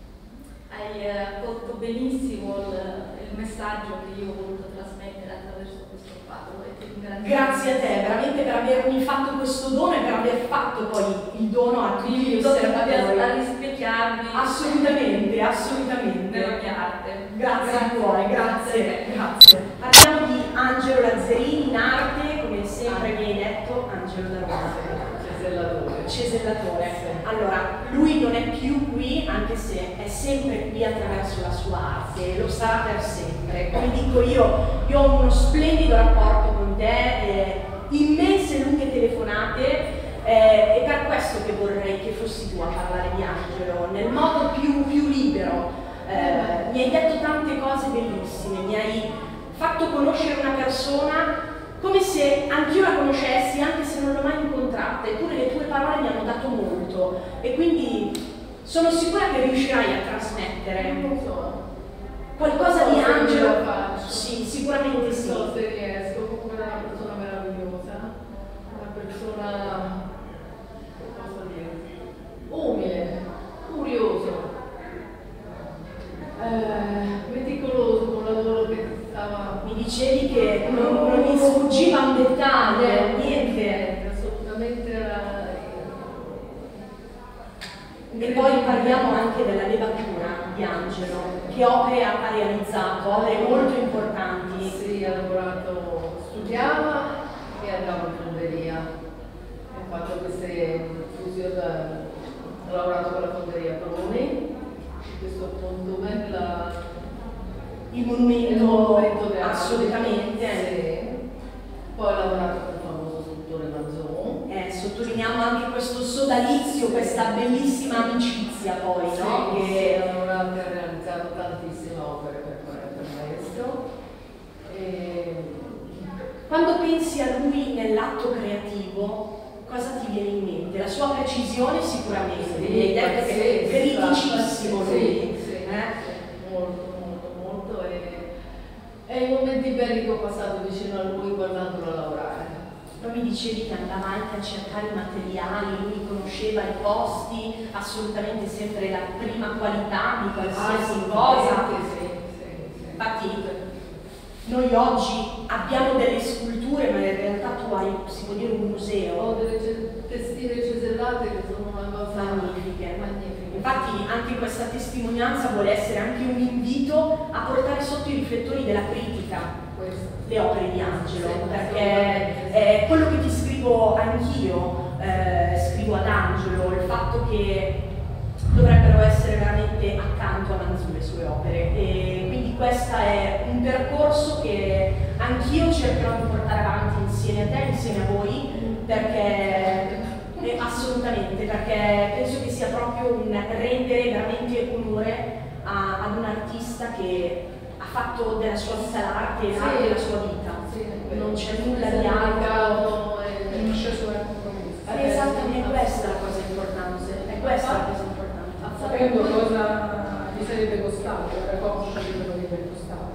Hai colto benissimo il messaggio che io ho voluto trasmettere attraverso questo quadro. Grazie a te, veramente, per avermi fatto questo dono e per aver fatto poi il dono a tutti gli osservatori. A rispecchiarmi. Assolutamente, assolutamente. Nella mia arte. Grazie a cuore, grazie. Parliamo di Angelo Lazzarini in arte, come sempre mi hai detto, Angelo da Roma. Cesellatore. Allora, lui non è più qui, anche se è sempre qui attraverso la sua arte, e lo sarà per sempre. Come dico io ho uno splendido rapporto con te, immense lunghe telefonate, è per questo che vorrei che fossi tu a parlare di Angelo, nel modo più libero. Mi hai detto tante cose bellissime, mi hai fatto conoscere una persona come se anch'io la conoscessi, anche se non l'ho mai incontrata, eppure le tue parole mi hanno dato molto, e quindi sono sicura che riuscirai a trasmettere qualcosa di Angelo. Sì, sicuramente sì. Non so se riesco, comunque è una persona meravigliosa, una persona, cosa dire, umile, curioso, meticoloso con il lavoro che stava. Mi dicevi che non mi sfuggiva un dettaglio, niente. Assolutamente. E poi parliamo anche della levatura di Angelo, che opere ha realizzato, opere molto importanti. Sì, ha lavorato, studiava e andava in fonderia. Ha fatto queste fusioni, ha lavorato con la fonderia Proni, questo appunto il monumento assolutamente. Sì. Poi ha lavorato con il famoso scultore Manzon. Sottolineiamo anche questo sodalizio, questa bellissima amicizia poi, sì, no? Che ha lavorato e ha realizzato tantissime opere per maestro. Quando pensi a lui nell'atto creativo, cosa ti viene in mente? La sua precisione sicuramente, sì, mi hai detto che è criticissimo lui. Sì, molto, e i momenti belli che ho passato vicino a lui guardandolo lavorare. Poi mi dicevi che andava anche a cercare i materiali, lui conosceva i posti, assolutamente sempre la prima qualità di qualsiasi cosa. Sì. Infatti noi oggi abbiamo delle sculture, ma in realtà tu hai, si può dire, un museo. Ho delle testine cesellate che sono una cosa magnifiche. Infatti anche questa testimonianza vuole essere anche un invito a portare sotto i riflettori della critica le opere di Angelo, perché è quello che ti scrivo anch'io, scrivo ad Angelo, il fatto che dovrebbero essere veramente accanto a Manzù le sue opere, e quindi questo è un percorso che anch'io cercherò di portare avanti insieme a te, insieme a voi, perché assolutamente, perché penso che sia proprio un rendere veramente onore ad un artista che ha fatto della sua vita l'arte e l'arte della sua vita. Non c'è nulla di altro. Non c'è solo il compromesso. Esattamente, questa è la cosa importante. È questa la cosa importante. Sapendo cosa gli sarebbe costato, era conscio di quello che gli è costato.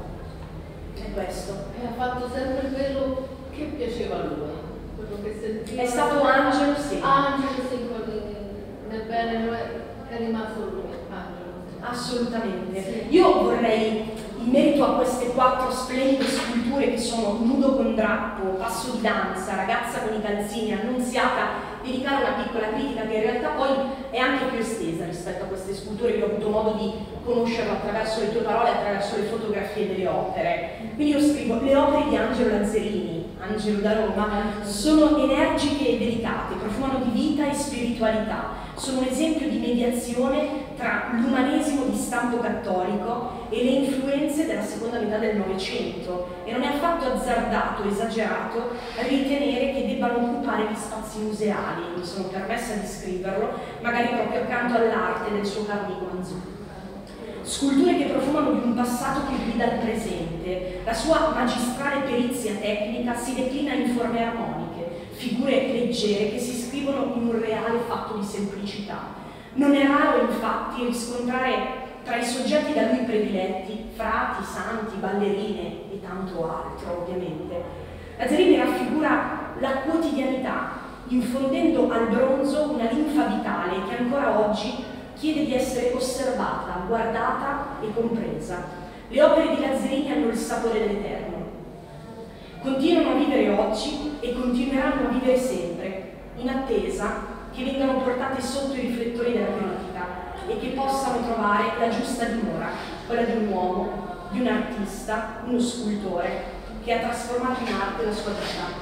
È questo. E ha fatto sempre quello che piaceva a lui, quello che sentiva. È stato Angelo, sì. Angelo, sì, nel bene è rimasto lui, Angelo. Assolutamente. Sì. Io vorrei, in merito a queste 4 splendide sculture che sono Nudo con drappo, Passo di danza, Ragazza con i calzini, Annunziata, dedicare una piccola critica che in realtà poi è anche più estesa rispetto a queste sculture che ho avuto modo di conoscerlo attraverso le tue parole, attraverso le fotografie delle opere. Quindi io scrivo: le opere di Angelo Lazzarini, Angelo da Roma, sono energiche e delicate, profumano di vita e spiritualità, sono un esempio di mediazione tra l'umanesimo di stampo cattolico e le influenze della seconda metà del Novecento, e non è affatto azzardato o esagerato ritenere che debbano occupare gli spazi museali, mi sono permessa di scriverlo, magari proprio accanto all'arte del suo caro amico Manzoni. Sculture che profumano di un passato che guida il presente. La sua magistrale perizia tecnica si declina in forme armoniche, figure leggere che si scrivono in un reale fatto di semplicità. Non è raro infatti riscontrare tra i soggetti da lui prediletti frati, santi, ballerine e tanto altro, ovviamente. Lazzarini raffigura la quotidianità, infondendo al bronzo una linfa vitale che ancora oggi chiede di essere osservata, guardata e compresa. Le opere di Lazzarini hanno il sapore dell'eterno. Continuano a vivere oggi e continueranno a vivere sempre, in attesa che vengano portate sotto i riflettori della critica e che possano trovare la giusta dimora, quella di un uomo, di un artista, uno scultore che ha trasformato in arte la sua vita.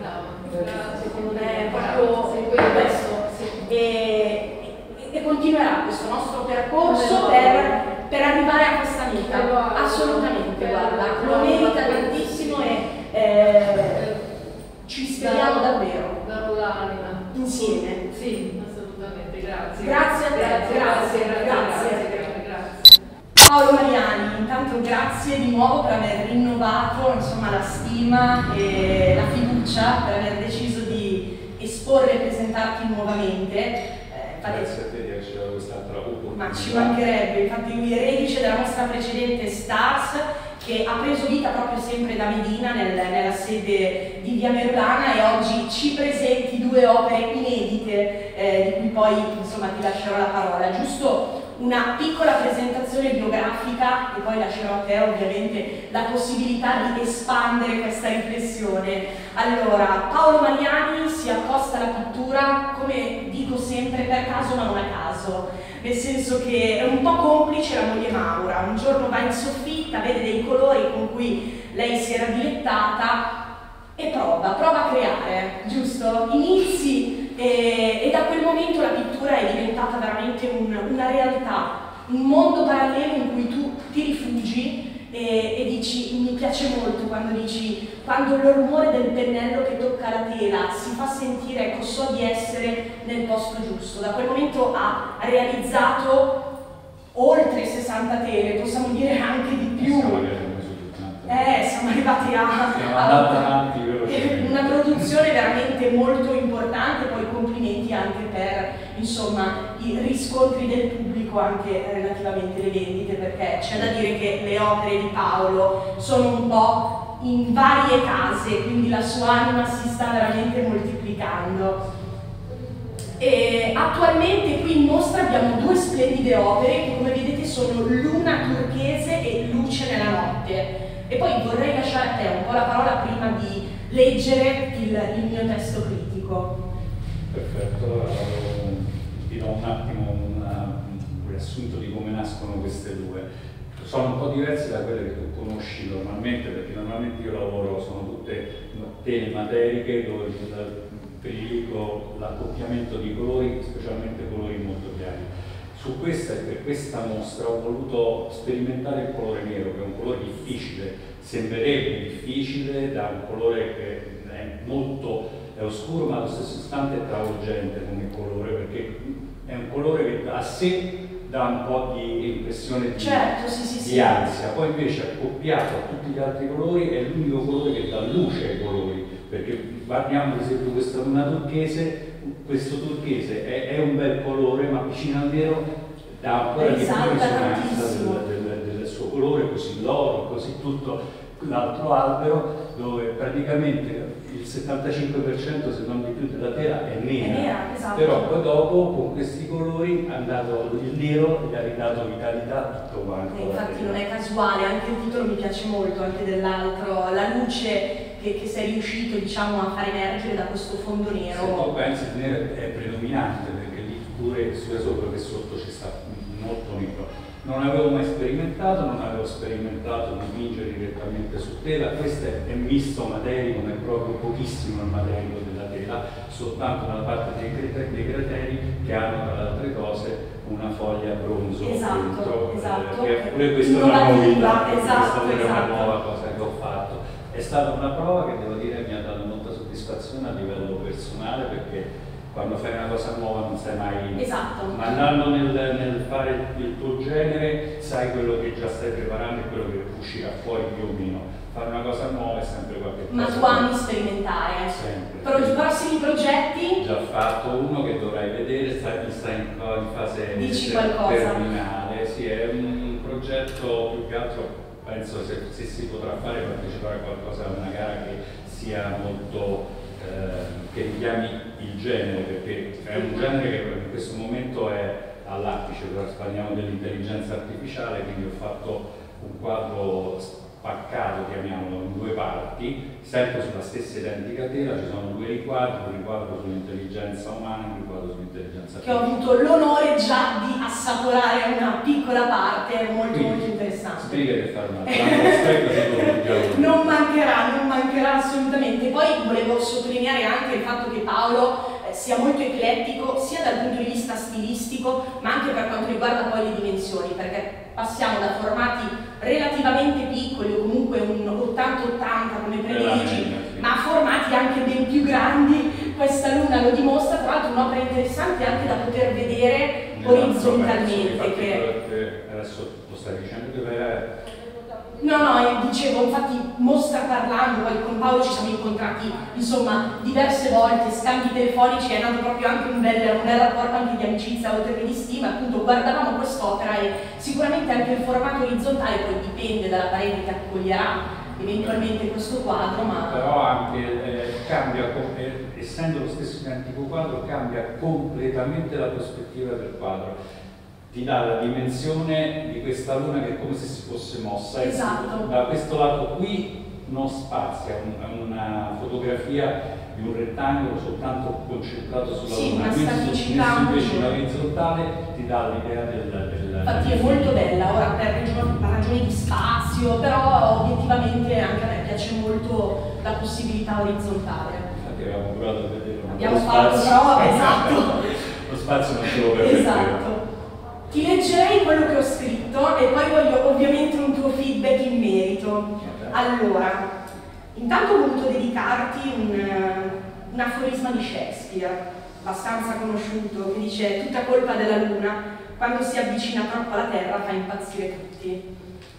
Secondo me è proprio questo. E continuerà questo nostro percorso per arrivare a questa meta. Assolutamente, guarda, lo merita tantissimo e ci speriamo davvero. Darò l'anima. Insieme. Sì, assolutamente, grazie. Grazie a te, grazie. Paolo Mariani, intanto grazie di nuovo per aver rinnovato, insomma, la stima e la fiducia, per aver deciso di esporre e presentarti nuovamente. Grazie a te di averci dato quest'altra opportunità. Ma ci mancherebbe, infatti lui è reduce della nostra precedente Stars, che ha preso vita proprio sempre da Medina nella sede di Via Merulana, e oggi ci presenti 2 opere inedite di cui poi insomma ti lascerò la parola. Giusto una piccola presentazione biografica e poi lascerò a te ovviamente la possibilità di espandere questa riflessione. Allora, Paolo Mariani si accosta alla pittura, come dico sempre, per caso ma non a caso, nel senso che è un po' complice la moglie Maura. Un giorno va in soffitta, vede dei colori con cui lei si era dilettata e prova a creare, giusto? Inizi e da quel momento la pittura è diventata veramente una realtà, un mondo parallelo in cui tu ti rifugi e dici: mi piace molto quando dici, quando il rumore del pennello che tocca la tela si fa sentire, ecco, so di essere nel posto giusto. Da quel momento ha realizzato oltre 60 tele, possiamo dire anche di più. Siamo arrivati a una produzione veramente molto importante, poi complimenti anche per, insomma, i riscontri del pubblico anche relativamente alle vendite, perché c'è da dire che le opere di Paolo sono un po' in varie case, quindi la sua anima si sta veramente moltiplicando. E attualmente qui in mostra abbiamo 2 splendide opere che, come vedete, sono Luna turchese e Luce nella notte. E poi vorrei lasciare a te un po' la parola prima di leggere il mio testo critico. Perfetto, allora ti do un attimo un riassunto di come nascono queste 2. Sono un po' diverse da quelle che tu conosci normalmente, perché normalmente io lavoro, sono tutte tele materiche dove prediligo l'accoppiamento di colori, specialmente colori molto chiari. Su questa e per questa mostra ho voluto sperimentare il colore nero, che è un colore difficile, sembrerebbe difficile, da un colore che è molto è oscuro ma allo stesso istante è travolgente come colore, perché è un colore che a sé dà un po' di impressione di ansia, poi invece accoppiato a tutti gli altri colori è l'unico colore che dà luce ai colori, perché guardiamo ad esempio questa luna turchese, questo turchese è un bel colore ma vicino al nero dà ancora di più risonanza del suo colore, così l'oro, così tutto l'altro albero dove praticamente il 75% se non di più della tela è nera, esatto. Però poi dopo con questi colori è andato il nero e gli ha ridato vitalità a tutto quanto. Infatti non è casuale, anche il titolo mi piace molto, anche dell'altro, la luce che sei riuscito, diciamo, a far emergere da questo fondo nero. Se tu pensi il nero è predominante, perché lì pure sia sopra che sotto ci sta molto nero. Non avevo mai sperimentato, non avevo sperimentato dipingere direttamente su tela, questo è misto materico, ma è proprio pochissimo il materico della tela, soltanto nella parte dei crateri che hanno tra le altre cose una foglia bronzo dentro, che pure questa è una novità, questa è una nuova cosa che ho fatto. È stata una prova che devo dire mi ha dato molta soddisfazione a livello personale, perché quando fai una cosa nuova non sai mai, ma andando nel fare il tuo genere sai quello che già stai preparando e quello che uscirà fuori più o meno. Fare una cosa nuova è sempre qualche cosa. Ma tu ami sperimentare? Sempre. Però i prossimi progetti? Già fatto uno che dovrai vedere, sta in fase terminale, sì, è un progetto più che altro, penso se si potrà fare, partecipare a qualcosa, a una gara che sia molto che richiami il genere, perché è un genere che in questo momento è all'apice, parliamo dell'intelligenza artificiale, quindi ho fatto un quadro spaccato, chiamiamolo, in due parti, sempre sulla stessa identica tela, ci sono due riquadri, un riquadro sull'intelligenza umana e un riquadro sull'intelligenza artificiale. Che ho avuto l'onore già di assaporare una piccola parte, molto interessante. Spiega di fare un altro non mancherà assolutamente. Poi volevo sottolineare anche il fatto che Paolo sia molto eclettico sia dal punto di vista stilistico ma anche per quanto riguarda poi le dimensioni, perché passiamo da formati relativamente piccoli o comunque un 80-80 come prediligi, ma a formati anche ben più grandi. Questa luna lo dimostra, tra l'altro un'opera interessante anche da poter vedere orizzontalmente. Che adesso lo stai dicendo che No, dicevo, infatti mostra parlando, poi con Paolo ci siamo incontrati insomma diverse volte, scambi telefonici, è nato proprio anche un bel rapporto anche di amicizia oltre che di stima, appunto guardavamo quest'opera e sicuramente anche il formato orizzontale poi dipende dalla parete che accoglierà eventualmente questo quadro, ma... Però anche cambia, essendo lo stesso identico quadro, cambia completamente la prospettiva del quadro. Ti dà la dimensione di questa luna che è come se si fosse mossa. Esatto. Da questo lato qui non spazia, è una fotografia di un rettangolo soltanto concentrato sulla luna, mentre invece l'orizzontale ti dà l'idea del... Infatti è molto bella, ora per ragioni di spazio, però obiettivamente anche a me piace molto la possibilità orizzontale. Infatti avevamo provato a vedere abbiamo fatto prova, esatto. Lo spazio non ce lo permette. Esatto. Ti leggerei quello che ho scritto e poi voglio ovviamente un tuo feedback in merito. Allora, intanto ho voluto dedicarti un aforisma di Shakespeare, abbastanza conosciuto, che dice: tutta colpa della luna, quando si avvicina troppo alla terra fa impazzire tutti.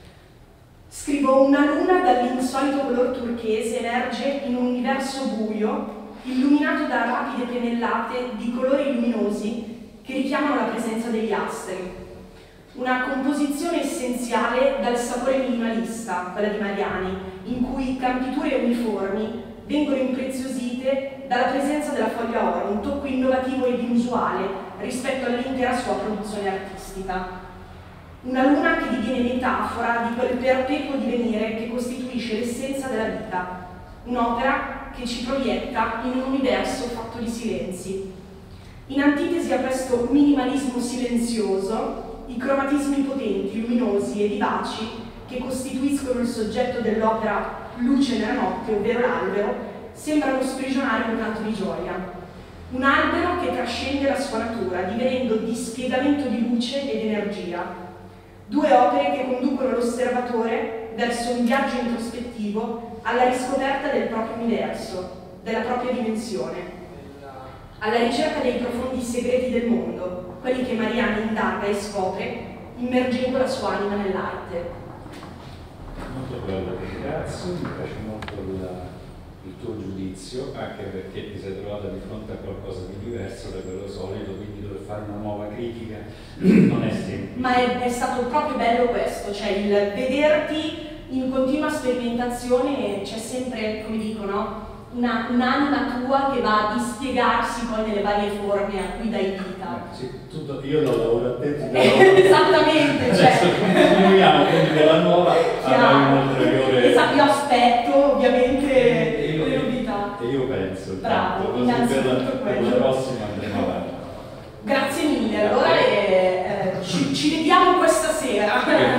Scrivo: una luna dall'insolito color turchese emerge in un universo buio, illuminato da rapide pennellate di colori luminosi che richiamano la presenza degli astri. Una composizione essenziale dal sapore minimalista, quella di Mariani, in cui campiture uniformi vengono impreziosite dalla presenza della foglia oro, un tocco innovativo ed inusuale rispetto all'intera sua produzione artistica. Una luna che diviene metafora di quel perpetuo divenire che costituisce l'essenza della vita, un'opera che ci proietta in un universo fatto di silenzi. In antitesi a questo minimalismo silenzioso, i cromatismi potenti, luminosi e vivaci che costituiscono il soggetto dell'opera Luce nella notte, ovvero l'albero, sembrano sprigionare un canto di gioia. Un albero che trascende la sua natura, divenendo dispiegamento di luce ed energia. Due opere che conducono l'osservatore verso un viaggio introspettivo alla riscoperta del proprio universo, della propria dimensione, alla ricerca dei profondi segreti del mondo, quelli che Mariani indaga e scopre, immergendo la sua anima nell'arte. Molto bello, ti ringrazio, mi piace molto il tuo giudizio, anche perché ti sei trovata di fronte a qualcosa di diverso da quello solito, quindi dover fare una nuova critica non è semplice. Ma è stato proprio bello questo, cioè il vederti in continua sperimentazione, e c'è sempre, come dicono, un'anima tua che va a dispiegarsi poi nelle varie forme a cui dai vita. Sì, io lo lavoro a te, esattamente, cioè. Adesso continuiamo, quindi della nuova avrai un ulteriore. Esatto, io aspetto ovviamente le novità. E io penso. Bravo, così innanzitutto per la prossima andremo avanti. Grazie mille, allora ci vediamo questa sera.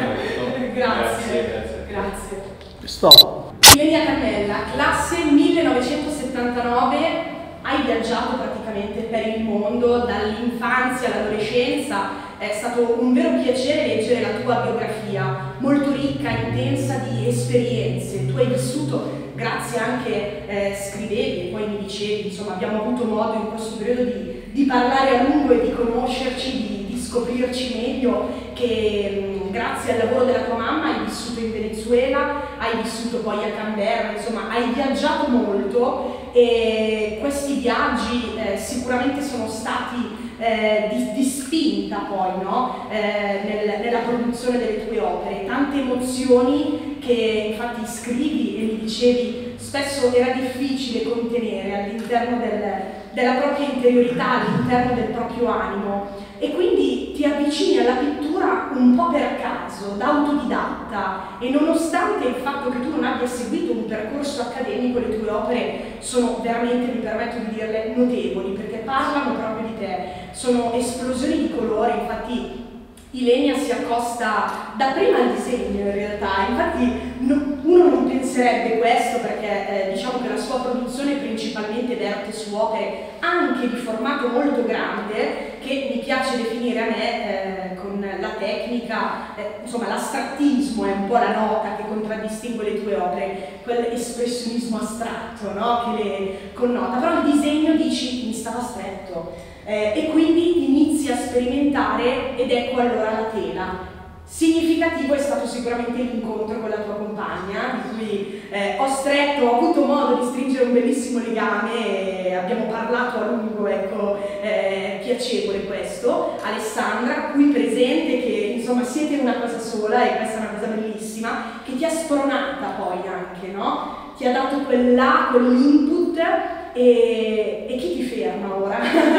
Grazie. Stop. Ilenia Cannella, classe 1979, hai viaggiato praticamente per il mondo dall'infanzia all'adolescenza, è stato un vero piacere leggere la tua biografia, molto ricca, intensa di esperienze. Tu hai vissuto, grazie anche, scrivevi e poi mi dicevi, insomma abbiamo avuto modo in questo periodo di parlare a lungo e di conoscerci, di scoprirci meglio, che grazie al lavoro della tua mamma hai vissuto in Venezuela, hai vissuto poi a Canberra, insomma hai viaggiato molto, e questi viaggi sicuramente sono stati di spinta poi, no? Nella produzione delle tue opere, tante emozioni che infatti scrivi e mi dicevi spesso era difficile contenere all'interno della propria interiorità, all'interno del proprio animo, e quindi ti avvicini alla pittura un po' per caso, da autodidatta, e nonostante il fatto che tu non abbia seguito un percorso accademico, le tue opere sono veramente, mi permetto di dirle, notevoli, perché parlano proprio di te, sono esplosioni di colore. Infatti Ilenia si accosta dapprima al disegno in realtà, infatti uno non penserebbe questo, perché diciamo che la sua produzione principalmente verte su opere anche di formato molto grande, che mi piace definire a me con la tecnica, insomma l'astrattismo è un po' la nota che contraddistingue le tue opere, quell'espressionismo astratto, no? Che le connota, però il disegno dici mi stava stretto. E quindi inizi a sperimentare, ed ecco allora la tela. Significativo è stato sicuramente l'incontro con la tua compagna, di cui ho avuto modo di stringere un bellissimo legame, e abbiamo parlato a lungo, ecco, piacevole questo, Alessandra, qui presente, che insomma siete una cosa sola, e questa è una cosa bellissima, che ti ha spronata poi anche, no? Ti ha dato quell'input, e chi ti ferma ora?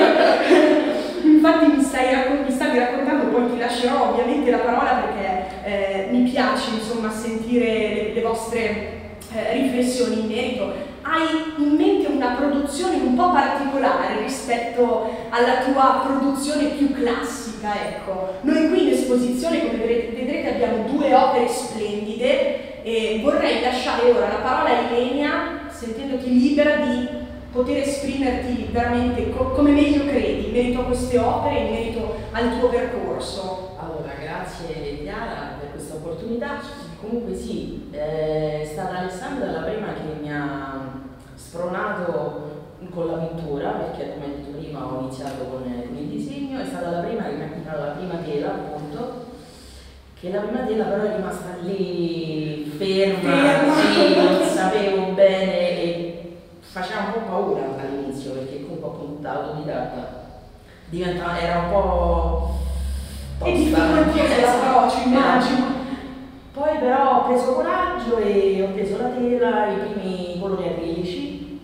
Infatti mi stavi raccontando, poi ti lascerò ovviamente la parola perché mi piace insomma sentire le vostre riflessioni in merito. Hai in mente una produzione un po' particolare rispetto alla tua produzione più classica, ecco. Noi qui in esposizione, come vedrete, abbiamo due opere splendide, e vorrei lasciare ora la parola a Ilenia, sentendoti libera di poter esprimerti veramente come meglio credi in merito a queste opere, in merito al tuo percorso. Allora, grazie Chiara per questa opportunità. Comunque sì, è stata Alessandra la prima che mi ha spronato con la pittura, perché come detto prima ho iniziato con il disegno, è stata la prima che mi ha comprato la prima tela, appunto, che la prima tela però è rimasta lì ferma. Sì, non sapevo bene, e faceva un po' paura all'inizio, perché comunque appunto autodidatta era un po' tosta. E difficoltosa l'approccio, immagino. Poi però ho preso coraggio e ho preso la tela, i primi colori acrilici,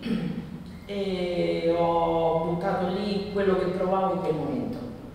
e ho buttato lì quello che provavo in quel momento.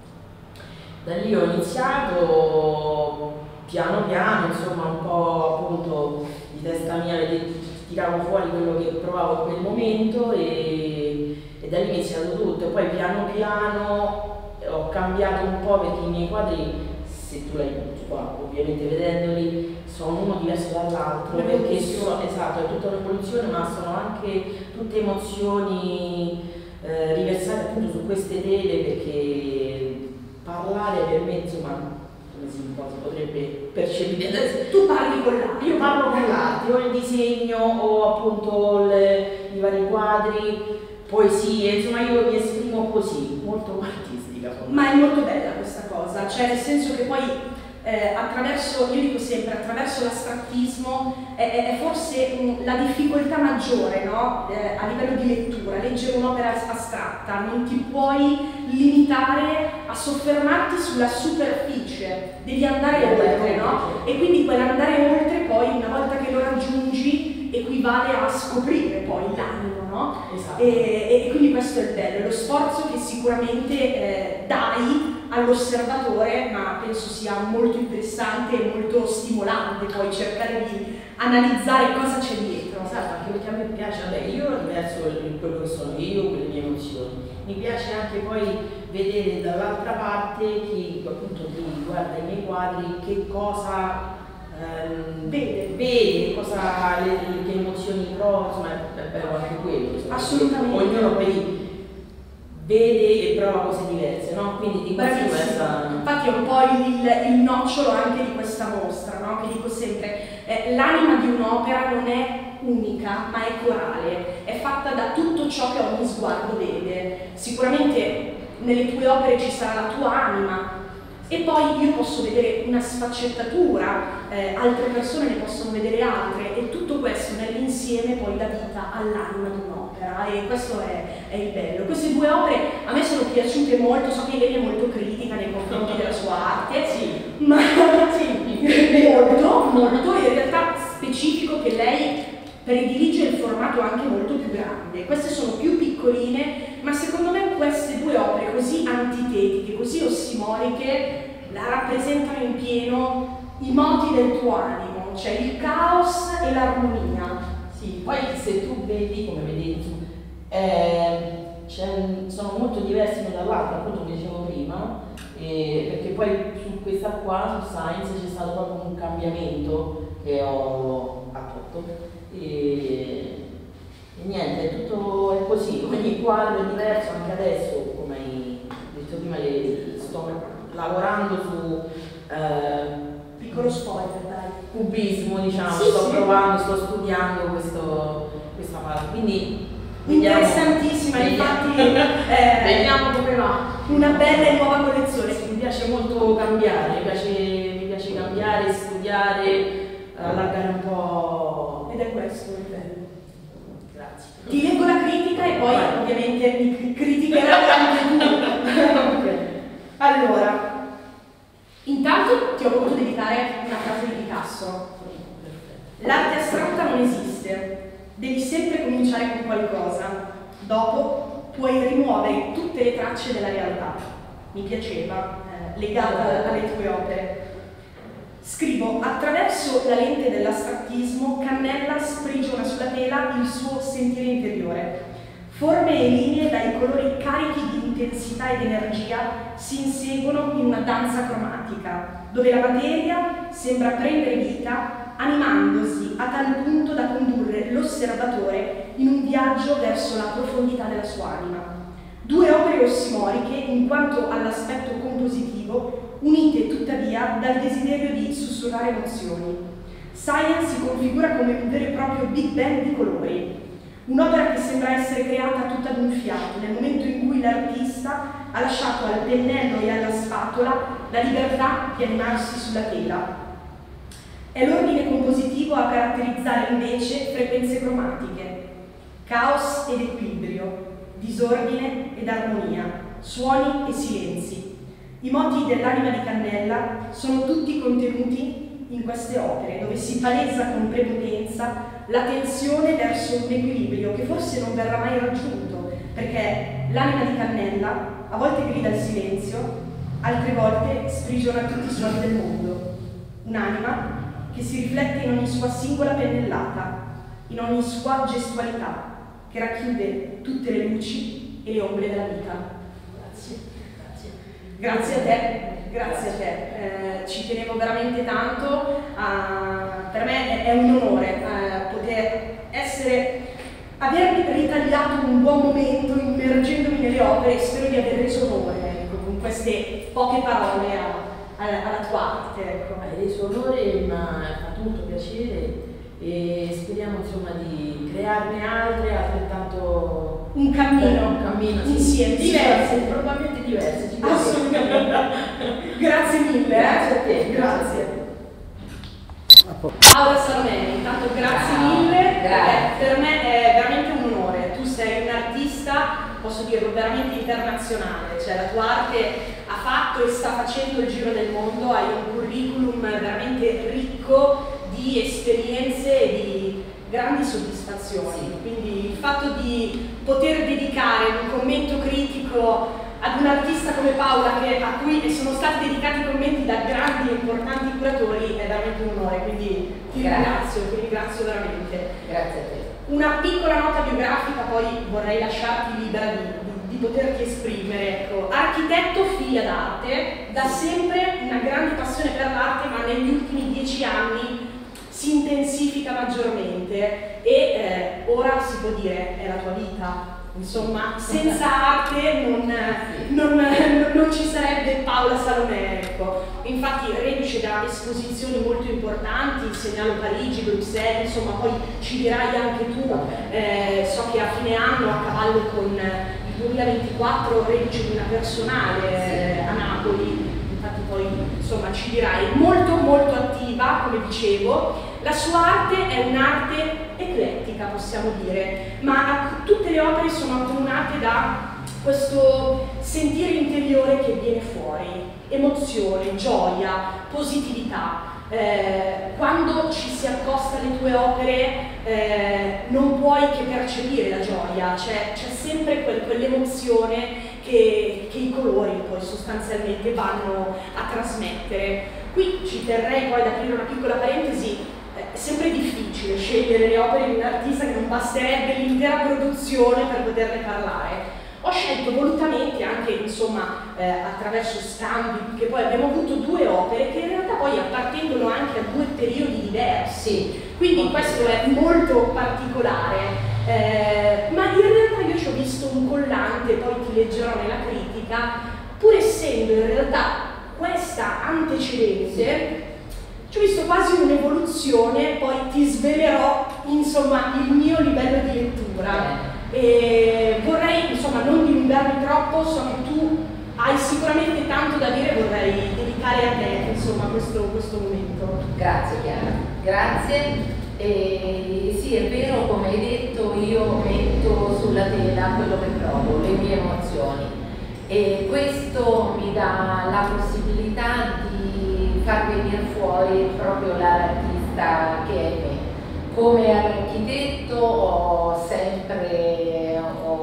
Da lì ho iniziato piano piano, insomma un po' appunto di testa mia, tiravo fuori quello che provavo in quel momento, e da lì è iniziato tutto. E poi piano piano ho cambiato un po', perché i miei quadri, se tu l'hai visto qua, ovviamente vedendoli, sono uno diverso dall'altro, perché sono, esatto, è tutta un'evoluzione, ma sono anche tutte emozioni riversate appunto su queste tele, perché parlare per me, insomma, come si potrebbe percepire. Tu parli con l'arte. Io parlo con l'arte, o il disegno, o appunto i vari quadri, poesie, insomma io mi esprimo così, molto artistica. Ma è molto bella questa cosa, cioè nel senso che poi attraverso, io dico sempre, attraverso l'astrattismo è forse la difficoltà maggiore, no? A livello di lettura, leggere un'opera astratta, non ti puoi limitare a soffermarti sulla superficie, devi andare oltre, no? E quindi quell'andare oltre poi, una volta che lo raggiungi, equivale a scoprire poi l'animo, no? Esatto. E quindi questo è il bello, lo sforzo che sicuramente dai all'osservatore, ma penso sia molto interessante e molto stimolante poi cercare di analizzare cosa c'è dietro. Esatto, anche perché a me piace, vabbè, io verso quello che sono io, quelle mie emozioni. Mi piace anche poi vedere dall'altra parte chi appunto chi guarda i miei quadri che cosa vede, cosa che emozioni prova, insomma è bello anche quello. Assolutamente. Ognuno vede e prova cose diverse, no? Quindi di conseguenza. Infatti è un po' il nocciolo anche di questa mostra, no? Che dico sempre, l'anima di un'opera non è unica, ma è corale, è fatta da tutto ciò che ogni sguardo vede. Sicuramente nelle tue opere ci sarà la tua anima, e poi io posso vedere una sfaccettatura, altre persone ne possono vedere altre, e tutto questo nell'insieme poi dà vita all'anima di un'opera, e questo è il bello. Queste due opere a me sono piaciute molto, so che lei è molto critica nei confronti della sua arte, sì, ma sì, molto, in realtà specifico che lei predilige il formato anche molto più grande. Queste sono più piccoline, ma secondo me queste due opere così antitetiche, così ossimoriche, la rappresentano in pieno i moti del tuo animo, cioè il caos e l'armonia. Sì, poi se tu vedi, come vedi sono molto diversi l'uno dall'altro, appunto come dicevo prima, perché poi su questa qua, su Science, c'è stato proprio un cambiamento che ho fatto. E niente, tutto è così, ogni quadro è diverso, anche adesso, come hai detto prima, sto lavorando su piccolo spoiler, dai, cubismo, diciamo, sì, sto provando, sto studiando questa parte, quindi interessantissima, infatti vediamo come va. Una bella e nuova collezione. Sì, mi piace molto cambiare, mi piace cambiare, studiare, allargare un po'. Ed è questo il bello. Grazie. Ti leggo la critica e poi ovviamente mi criticherai anche tu. Allora, intanto ti ho voluto dedicare una frase di Picasso. L'arte astratta non esiste, devi sempre cominciare con qualcosa, dopo puoi rimuovere tutte le tracce della realtà. Mi piaceva, legata alle tue opere. Scrivo, attraverso la lente dell'astrattismo, Cannella sprigiona sulla tela il suo sentire interiore. Forme e linee dai colori carichi di intensità ed energia si inseguono in una danza cromatica, dove la materia sembra prendere vita, animandosi a tal punto da condurre l'osservatore in un viaggio verso la profondità della sua anima. Due opere ossimoriche in quanto all'aspetto compositivo, unite tuttavia dal desiderio di sussurrare emozioni. Science si configura come un vero e proprio Big Bang di colori, un'opera che sembra essere creata tutta d'un fiato nel momento in cui l'artista ha lasciato al pennello e alla spatola la libertà di animarsi sulla tela. È l'ordine compositivo a caratterizzare invece frequenze cromatiche, caos ed equilibrio, disordine ed armonia, suoni e silenzi. I moti dell'anima di Cannella sono tutti contenuti in queste opere, dove si palesa con prepotenza la tensione verso un equilibrio che forse non verrà mai raggiunto, perché l'anima di Cannella a volte grida il silenzio, altre volte sprigiona tutti i suoni del mondo. Un'anima che si riflette in ogni sua singola pennellata, in ogni sua gestualità, che racchiude tutte le luci e le ombre della vita. Grazie a te, grazie a te. Ci tenevo veramente tanto, per me è un onore poter aver ritagliato un buon momento immergendomi nelle opere, e spero di aver reso onore con queste poche parole alla tua arte. Ecco. Hai reso onore, ma fa molto piacere, e speriamo insomma di crearne altre altrettanto un cammino, insieme, diversi, probabilmente diversi. Assolutamente. Grazie mille. Grazie a te. Grazie. Paola Salomè, intanto grazie mille. Per me è veramente un onore. Tu sei un artista, posso dirlo, veramente internazionale, cioè la tua arte ha fatto e sta facendo il giro del mondo, hai un curriculum veramente ricco di esperienze e di grandi soddisfazioni, quindi il fatto di poter dedicare un commento critico ad un artista come Paola, a cui sono stati dedicati commenti da grandi e importanti curatori, è veramente un onore, quindi ti ringrazio veramente. Grazie a te. Una piccola nota biografica, poi vorrei lasciarti libera di poterti esprimere. Ecco, architetto, figlia d'arte, da sempre una grande passione per l'arte, ma negli ultimi 10 anni si intensifica maggiormente e ora si può dire è la tua vita. Insomma, senza arte non ci sarebbe Paola Salomè, ecco. Infatti reduce da esposizioni molto importanti, segnalo Parigi, Bruxelles, insomma poi ci dirai anche tu, so che a fine anno a cavallo con il 2024 reduce di una personale a Napoli, infatti poi insomma ci dirai, molto molto attiva come dicevo. La sua arte è un'arte eclettica, possiamo dire, ma tutte le opere sono accomunate da questo sentire interiore che viene fuori, emozione, gioia, positività. Quando ci si accosta alle tue opere non puoi che percepire la gioia, c'è sempre quell'emozione che i colori poi sostanzialmente vanno a trasmettere. Qui ci terrei poi ad aprire una piccola parentesi. È sempre difficile scegliere le opere di un artista che non basterebbe l'intera produzione per poterne parlare. Ho scelto volutamente anche, insomma, attraverso scambi, che poi abbiamo avuto 2 opere che in realtà poi appartengono anche a 2 periodi diversi, quindi questo è molto particolare. Ma in realtà io ci ho visto un collante, poi ti leggerò nella critica, pur essendo in realtà questa antecedente, ci ho visto quasi un'evoluzione, poi ti svelerò insomma il mio livello di lettura. E vorrei insomma non dilungarmi troppo, so che tu hai sicuramente tanto da dire, vorrei dedicare a te insomma questo momento. Grazie Chiara, grazie. Sì, è vero, come hai detto, io metto sulla tela quello che provo, le mie emozioni, e questo mi dà la possibilità di far venire fuori proprio l'artista che è me. Come architetto ho sempre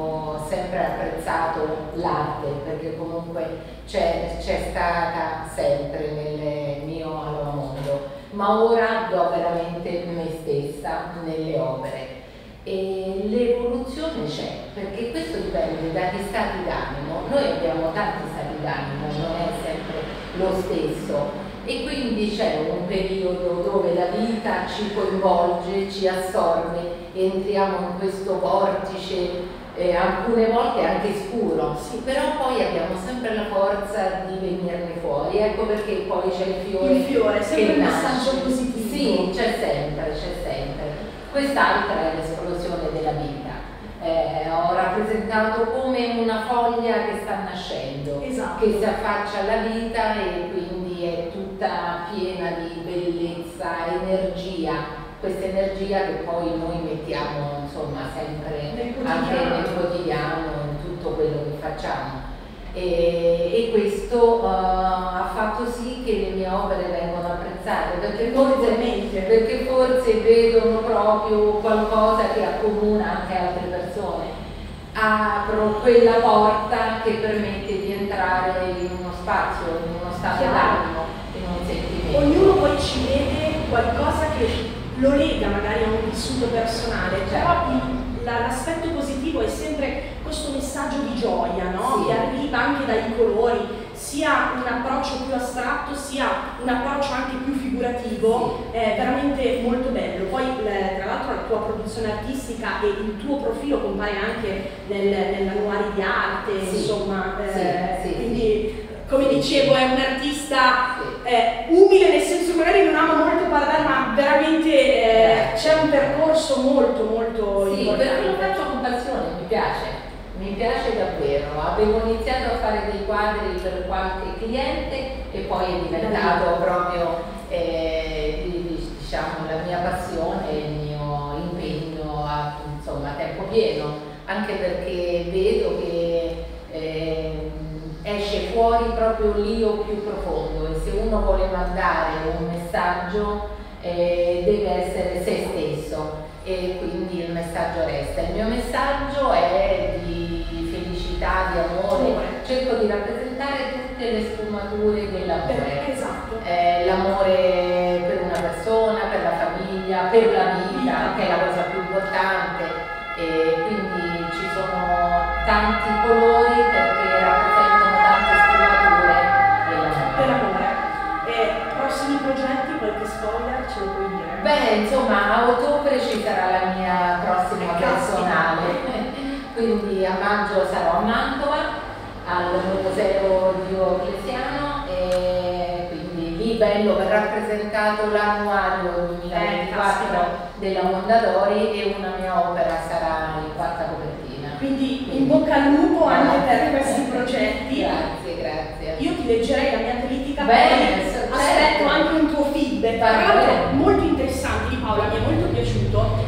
apprezzato l'arte, perché comunque c'è stata sempre nel mio mondo, ma ora do veramente me stessa nelle opere. E l'evoluzione c'è, perché questo dipende dagli stati d'animo. Noi abbiamo tanti stati d'animo, non è sempre lo stesso, e quindi c'è un periodo dove la vita ci coinvolge, ci assorbe, entriamo in questo vortice, alcune volte anche scuro, sì, però poi abbiamo sempre la forza di venirne fuori. Ecco perché poi c'è il fiore sempre che un nasce. messaggio positivo. Sì, c'è sempre. Quest'altra è l'esplosione della vita. Ho rappresentato come una foglia che sta nascendo, esatto, che si affaccia alla vita e quindi è tutta piena di bellezza, energia. Questa energia che poi noi mettiamo insomma sempre anche nel quotidiano, in tutto quello che facciamo. E questo ha fatto sì che le mie opere vengano apprezzate, perché forse vedono proprio qualcosa che accomuna anche altre persone. Apro quella porta che permette di entrare in uno spazio, in uno stato d'animo, in un sentimento. Ognuno poi ci vede qualcosa che lo lega magari a un vissuto personale, però l'aspetto positivo è sempre questo messaggio di gioia, no? Che arriva anche dai colori, sia un approccio più astratto, sia un approccio anche più figurativo, è veramente molto bello. Poi tra l'altro la tua produzione artistica e il tuo profilo compare anche nell'annuario di arte, insomma, quindi come dicevo è un artista umile, nel senso magari non ama molto parlare, ma veramente c'è un percorso molto importante. Perché lo faccio con passione, mi piace. mi piace davvero. Avevo iniziato a fare dei quadri per qualche cliente e poi è diventato proprio diciamo, la mia passione, il mio impegno a tempo pieno, anche perché vedo che esce fuori proprio l'io più profondo, e se uno vuole mandare un messaggio deve essere se stesso, e quindi il messaggio resta. Il mio messaggio è di felicità, di amore, cerco di rappresentare tutte le sfumature dell'amore. Esatto. L'amore per una persona, per la famiglia, per la vita, che è la cosa più importante, e quindi ci sono tanti colori perché rappresentano tante sfumature dell'amore. Prossimi progetti, qualche spoiler ce lo puoi dire? Beh, insomma, a ottobre ci sarà la mia prossima personale, quindi a maggio sarò a Mantova, al Museo Diocleziano, e quindi lì bello, verrà rappresentato l'annuario 2024 della Mondadori, e una mia opera sarà in quarta copertina. Quindi in bocca al lupo anche per questi progetti. Grazie, grazie. Io ti leggerei la mia critica, bene, aspetto anche un tuo feedback, tra l'altro molto interessante di Paola, mi è molto piaciuto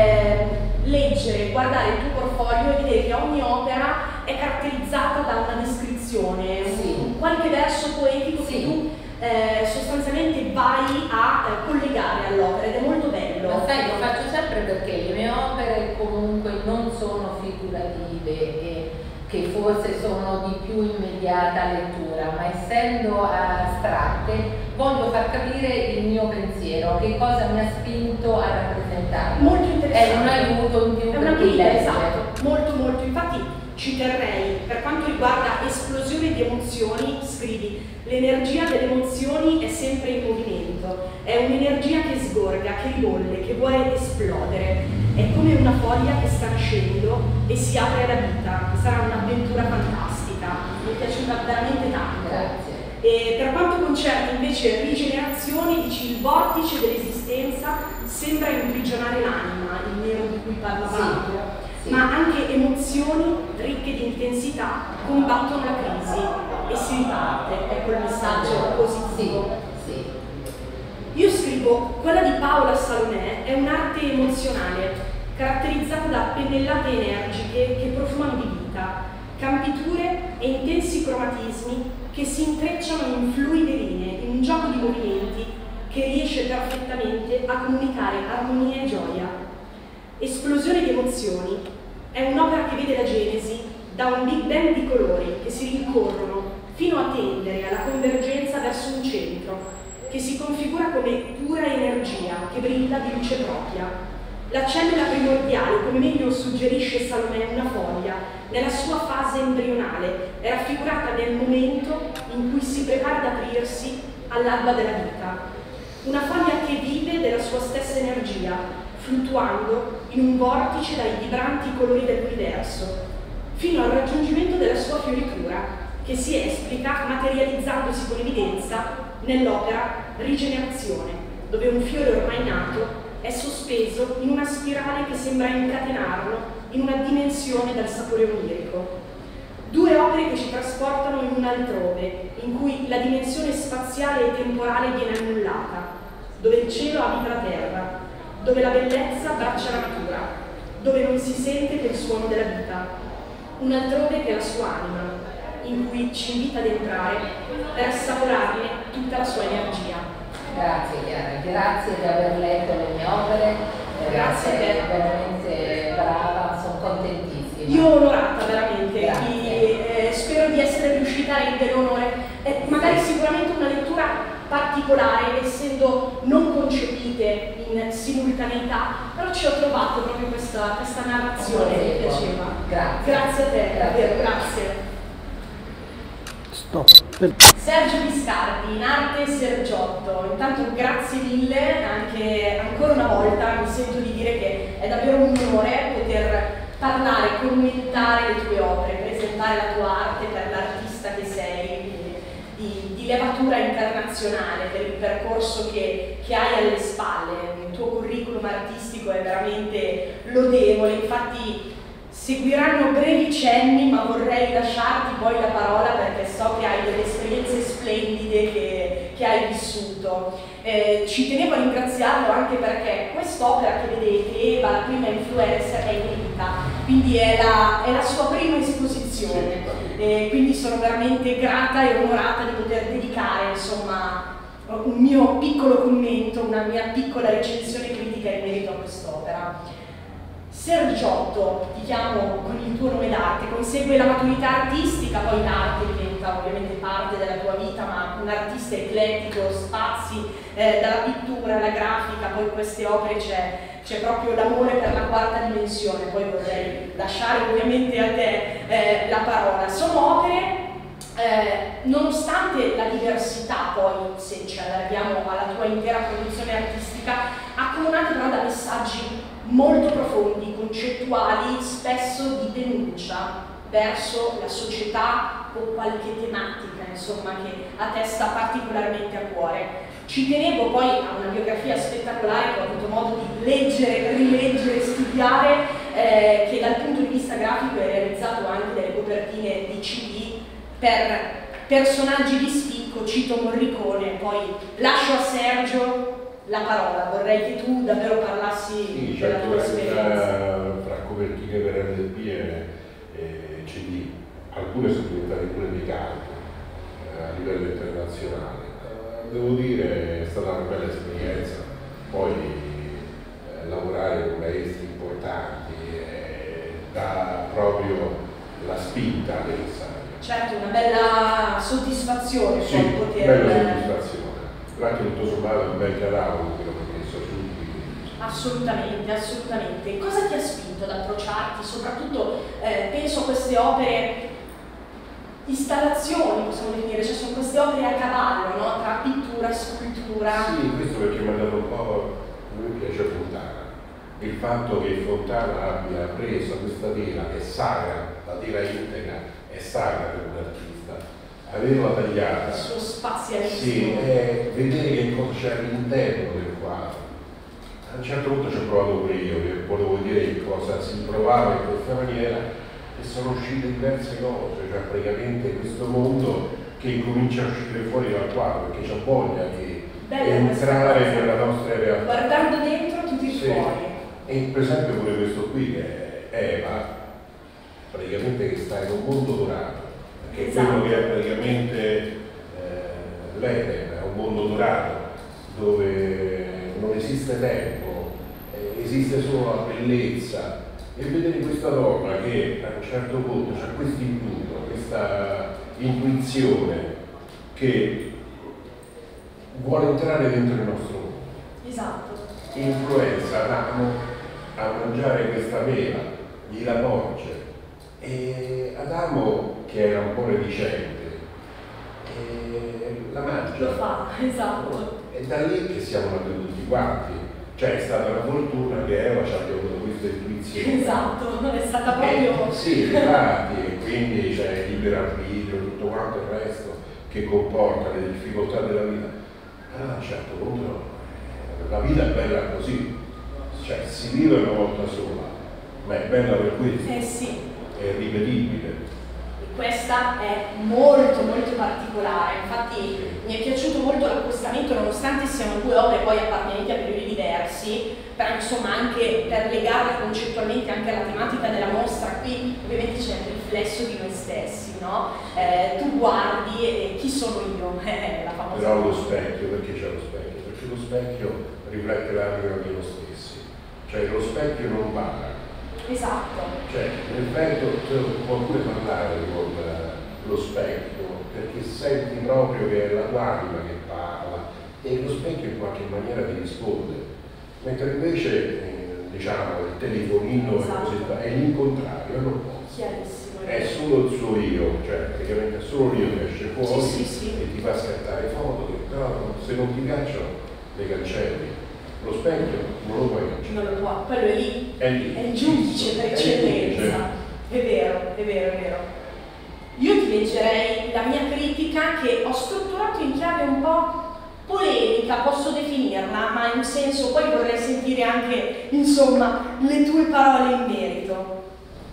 leggere, guardare il tuo portfolio e vedere che ogni opera è caratterizzata da una descrizione, qualche verso poetico che tu sostanzialmente vai a collegare all'opera, ed è molto bello. Ma sai, lo faccio sempre perché le mie opere comunque non sono figurative e che forse sono di più immediata lettura, ma essendo astratte voglio far capire il mio pensiero, che cosa mi ha spinto a rappresentarlo. Molto interessante. È un aiuto in più per chi legge. Esatto, molto molto. Infatti ci terrei, per quanto riguarda esplosione di emozioni, scrivi: l'energia delle emozioni è sempre in movimento, è un'energia che sgorga, che ribolle, che vuole esplodere. È come una foglia che sta nascendo e si apre alla vita. Sarà un'avventura fantastica. Mi è piaciuta veramente tanto. Grazie. E per quanto concerne invece rigenerazione, dici: il vortice dell'esistenza sembra imprigionare l'anima, il nero di cui parlavamo. Ma anche emozioni ricche di intensità combattono la crisi e si riparte. Ecco il messaggio positivo. Io scrivo: quella di Paola Salomè è un'arte emozionale, caratterizzata da pennellate energiche che profumano di vita, campiture e intensi cromatismi che si intrecciano in fluide linee, in un gioco di movimenti che riesce perfettamente a comunicare armonia e gioia. Esplosione di emozioni è un'opera che vede la genesi da un big bang di colori che si rincorrono fino a tendere alla convergenza verso un centro che si configura come pura energia che brilla di luce propria. La cellula primordiale, come meglio suggerisce Salomè, una foglia, nella sua fase embrionale, è raffigurata nel momento in cui si prepara ad aprirsi all'alba della vita. Una foglia che vive della sua stessa energia, fluttuando in un vortice dai vibranti colori dell'universo, fino al raggiungimento della sua fioritura, che si esplica materializzandosi con evidenza nell'opera Rigenerazione, dove un fiore ormai nato è sospeso in una spirale che sembra incatenarlo in una dimensione dal sapore onirico. Due opere che ci trasportano in un altrove, in cui la dimensione spaziale e temporale viene annullata, dove il cielo abita la terra, dove la bellezza abbraccia la natura, dove non si sente che il suono della vita. Un altrove che è la sua anima, in cui ci invita ad entrare per assaporarne tutta la sua energia. Grazie Chiara, grazie di aver letto le mie opere, grazie a te. Veramente brava, sono contentissima. Io onorata veramente, spero di essere riuscita a rendere onore, magari sicuramente una lettura particolare, essendo non concepite in simultaneità, però ci ho trovato proprio questa narrazione che mi piaceva. Grazie a te, davvero, grazie. Sergio Biscardi, in arte Sergiotto. Intanto grazie mille, anche ancora una volta mi sento di dire che è davvero un onore poter parlare, commentare le tue opere, presentare la tua arte per l'artista che sei, di levatura internazionale, per il percorso che hai alle spalle. Il tuo curriculum artistico è veramente lodevole, infatti Seguiranno brevi cenni, ma vorrei lasciarti poi la parola perché so che hai delle esperienze splendide che hai vissuto. Ci tenevo a ringraziarlo anche perché quest'opera che vedete, Eva, la prima influencer, è inedita, quindi è la sua prima esposizione. Quindi sono veramente grata e onorata di poter dedicare, insomma, un mio piccolo commento, una mia piccola recensione critica in merito a quest'opera. Sergiotto, ti chiamo con il tuo nome d'arte, consegue la maturità artistica, poi l'arte diventa ovviamente parte della tua vita, ma un artista eclettico, spazi dalla pittura alla grafica, poi in queste opere c'è proprio l'amore per la quarta dimensione, poi vorrei lasciare ovviamente a te la parola. Sono opere, nonostante la diversità, poi se ci allarghiamo alla tua intera produzione artistica, accomunate però da messaggi molto profondi, concettuali, spesso di denuncia verso la società o qualche tematica, insomma, che a te sta particolarmente a cuore. Ci tenevo poi a una biografia spettacolare che ho avuto modo di leggere, rileggere, studiare, che dal punto di vista grafico è realizzato anche delle copertine di CD per personaggi di spicco, cito Morricone, poi lascio a Sergio la parola, vorrei che tu davvero parlassi della tua esperienza. Fra copertine per LP e CD, alcune sono diventate pure dei campi a livello internazionale. Devo dire è stata una bella esperienza, poi lavorare con maestri importanti dà proprio la spinta necessaria. Certo, una bella soddisfazione sì, poi poter... bella soddisfazione. Anche tutto sommato è un bel catalogo che l'ho messo su. Assolutamente, assolutamente. Cosa ti ha spinto ad approcciarti? Soprattutto penso a queste opere, installazioni possiamo definire, cioè sono queste opere a cavallo, no? Tra pittura, scultura. Sì, questo perché mi ha dato un po', a me piace Fontana. Il fatto che Fontana abbia preso questa tela che è sacra, la tela integra è sacra per un artista. Averla tagliata, il suo spazialismo, sì, vedere che cosa c'è all'interno del quadro. A un certo punto ci ho provato pure io, che volevo dire che cosa si provava in questa maniera, e sono uscite diverse cose, cioè praticamente questo mondo che incomincia a uscire fuori dal quadro, perché c'è voglia di entrare nella nostra realtà. Guardando dentro tu tiri fuori. E per esempio pure questo qui che è Eva, praticamente che sta in un mondo dorato. Che è quello che è praticamente l'Eden, è un mondo dorato, dove non esiste tempo, esiste solo la bellezza, e vedere questa donna che a un certo punto ha questo intuito, questa intuizione che vuole entrare dentro il nostro mondo. Esatto. Influenza Adamo a mangiare questa mela, gliela porge, e Adamo, che era un po' reticente, la mangia. Lo fa, esatto. E da lì che siamo nati tutti quanti. Cioè è stata una fortuna che Eva ci abbia avuto questa intuizione. Esatto, è stata proprio... sì, infatti, e quindi c'è il libero arbitrio, tutto quanto il resto che comporta le difficoltà della vita. Allora a un certo punto la vita è bella così, cioè si vive una volta sola, ma è bella per questo. Sì. È ripetibile. Questa è molto molto particolare, infatti mi è piaciuto molto l'accostamento, nonostante siano due opere poi appartenenti a periodi diversi, però insomma anche per legarla concettualmente anche alla tematica della mostra, qui ovviamente c'è il riflesso di noi stessi, no? Tu guardi e chi sono io? La famosa. Però lo specchio, perché c'è lo specchio? Perché lo specchio riflette l'anima di noi stessi, cioè lo specchio non parla. Esatto. Cioè, in effetti può pure parlare con lo specchio, perché senti proprio che è la tua anima che parla e lo specchio in qualche maniera ti risponde. Mentre invece, diciamo, il telefonino esatto. E così via, è l'incontrario, è l'opposto. Chiarissimo. È solo il suo io, cioè praticamente è solo l'io che esce fuori sì. E ti fa scattare foto che però se non ti piacciono le cancelli. Lo specchio non lo puoi cancellare. Non lo può, quello è lì. È lì. È il giudice per eccellenza. È vero, è vero, è vero. Io ti leggerei la mia critica che ho strutturato in chiave un po' polemica, posso definirla, ma in senso poi vorrei sentire anche, insomma, le tue parole in merito.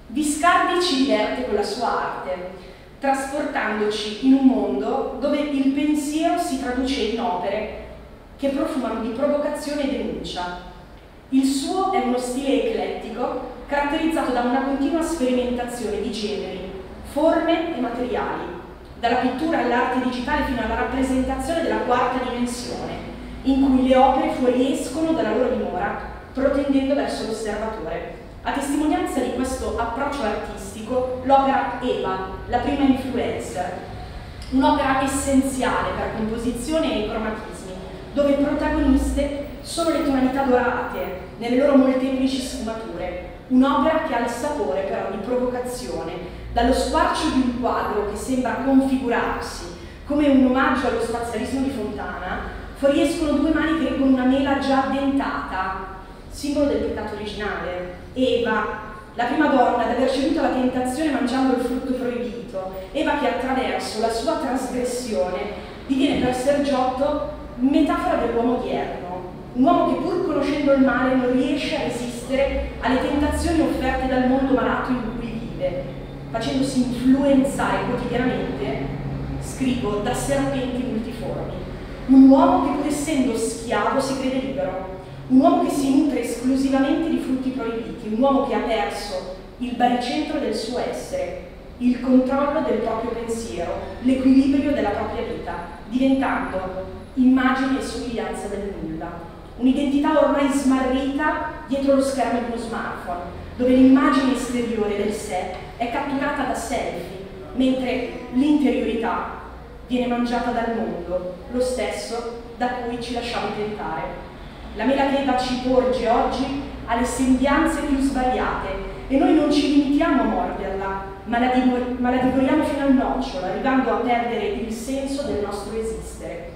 Viscardi ci diverte con la sua arte, trasportandoci in un mondo dove il pensiero si traduce in opere che profumano di provocazione e denuncia. Il suo è uno stile eclettico caratterizzato da una continua sperimentazione di generi, forme e materiali, dalla pittura all'arte digitale fino alla rappresentazione della quarta dimensione, in cui le opere fuoriescono dalla loro dimora, protendendo verso l'osservatore. A testimonianza di questo approccio artistico, l'opera Eva, la prima influencer, un'opera essenziale per composizione e cromatismi, dove protagoniste sono le tonalità dorate nelle loro molteplici sfumature, un'opera che ha il sapore però di provocazione, dallo squarcio di un quadro che sembra configurarsi come un omaggio allo spazialismo di Fontana, fuoriescono due mani che reggono una mela già addentata, simbolo del peccato originale. Eva, la prima donna ad aver ceduto alla tentazione mangiando il frutto proibito, Eva che attraverso la sua trasgressione diviene per Sergiotto metafora dell'uomo odierno, un uomo che pur conoscendo il male non riesce a resistere alle tentazioni offerte dal mondo malato in cui vive, facendosi influenzare quotidianamente, scrivo, da serpenti multiformi. Un uomo che pur essendo schiavo si crede libero, un uomo che si nutre esclusivamente di frutti proibiti, un uomo che ha perso il baricentro del suo essere, il controllo del proprio pensiero, l'equilibrio della propria vita, diventando immagine e somiglianza del nulla. Un'identità ormai smarrita dietro lo schermo di uno smartphone, dove l'immagine esteriore del sé è catturata da selfie, mentre l'interiorità viene mangiata dal mondo, lo stesso da cui ci lasciamo tentare. La mela che Eva ci porge oggi ha le sembianze più svariate e noi non ci limitiamo a morderla, ma la divoriamo fino al nocciolo, arrivando a perdere il senso del nostro esistere.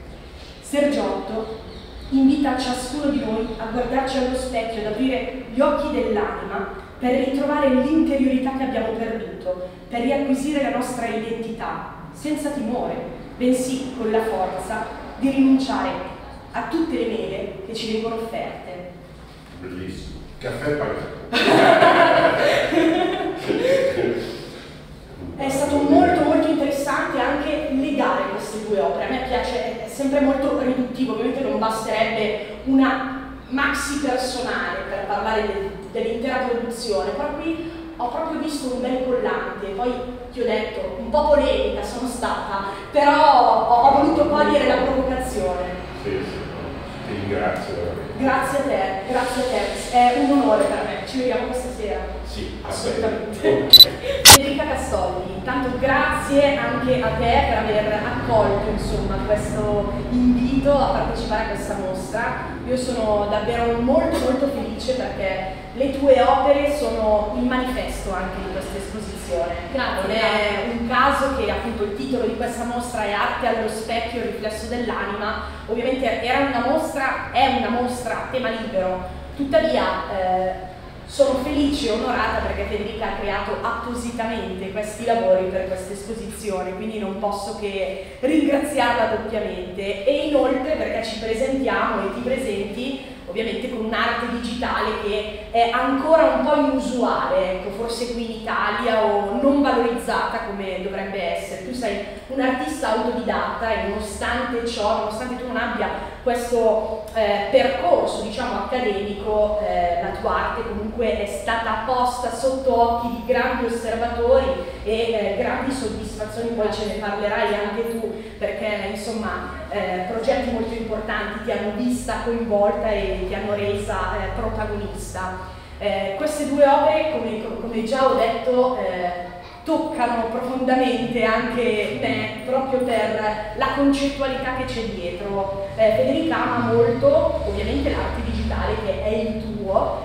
Sergiotto invita ciascuno di noi a guardarci allo specchio, ad aprire gli occhi dell'anima per ritrovare l'interiorità che abbiamo perduto, per riacquisire la nostra identità, senza timore, bensì con la forza di rinunciare a tutte le mele che ci vengono offerte. Bellissimo. Caffè pagato. È stato molto interessante anche legare queste due opere. A me piace, è sempre molto riduttivo, ovviamente non basterebbe una maxi personale per parlare dell'intera produzione, però qui ho proprio visto un bel collante, poi ti ho detto, un po' polemica sono stata, però ho voluto cogliere la provocazione. Sì, ti ringrazio veramente. Grazie a te, è un onore per me, ci vediamo questa sera. Sì, assolutamente. Federica Castoldi, intanto grazie anche a te per aver accolto insomma questo invito a partecipare a questa mostra. Io sono davvero molto felice perché le tue opere sono il manifesto anche di questa esposizione. Grazie. Non è un caso che appunto il titolo di questa mostra è Arte allo specchio, il riflesso dell'anima. Ovviamente è una mostra a tema libero, tuttavia sono felice e onorata perché Federica ha creato appositamente questi lavori per questa esposizione, quindi non posso che ringraziarla doppiamente, e inoltre perché ci presentiamo e ti presenti ovviamente con un'arte digitale che è ancora un po' inusuale, ecco, forse qui in Italia, o non valorizzata come dovrebbe essere. Tu sei un artista autodidatta e nonostante ciò, nonostante tu non abbia questo percorso diciamo accademico, la tua arte comunque è stata posta sotto occhi di grandi osservatori e grandi soddisfazioni. Poi ce ne parlerai anche tu perché insomma progetti molto importanti ti hanno vista coinvolta e ti hanno resa protagonista. Queste due opere, come già ho detto, toccano profondamente anche me proprio per la concettualità che c'è dietro. Federica ama molto ovviamente l'arte digitale, che è il tuo,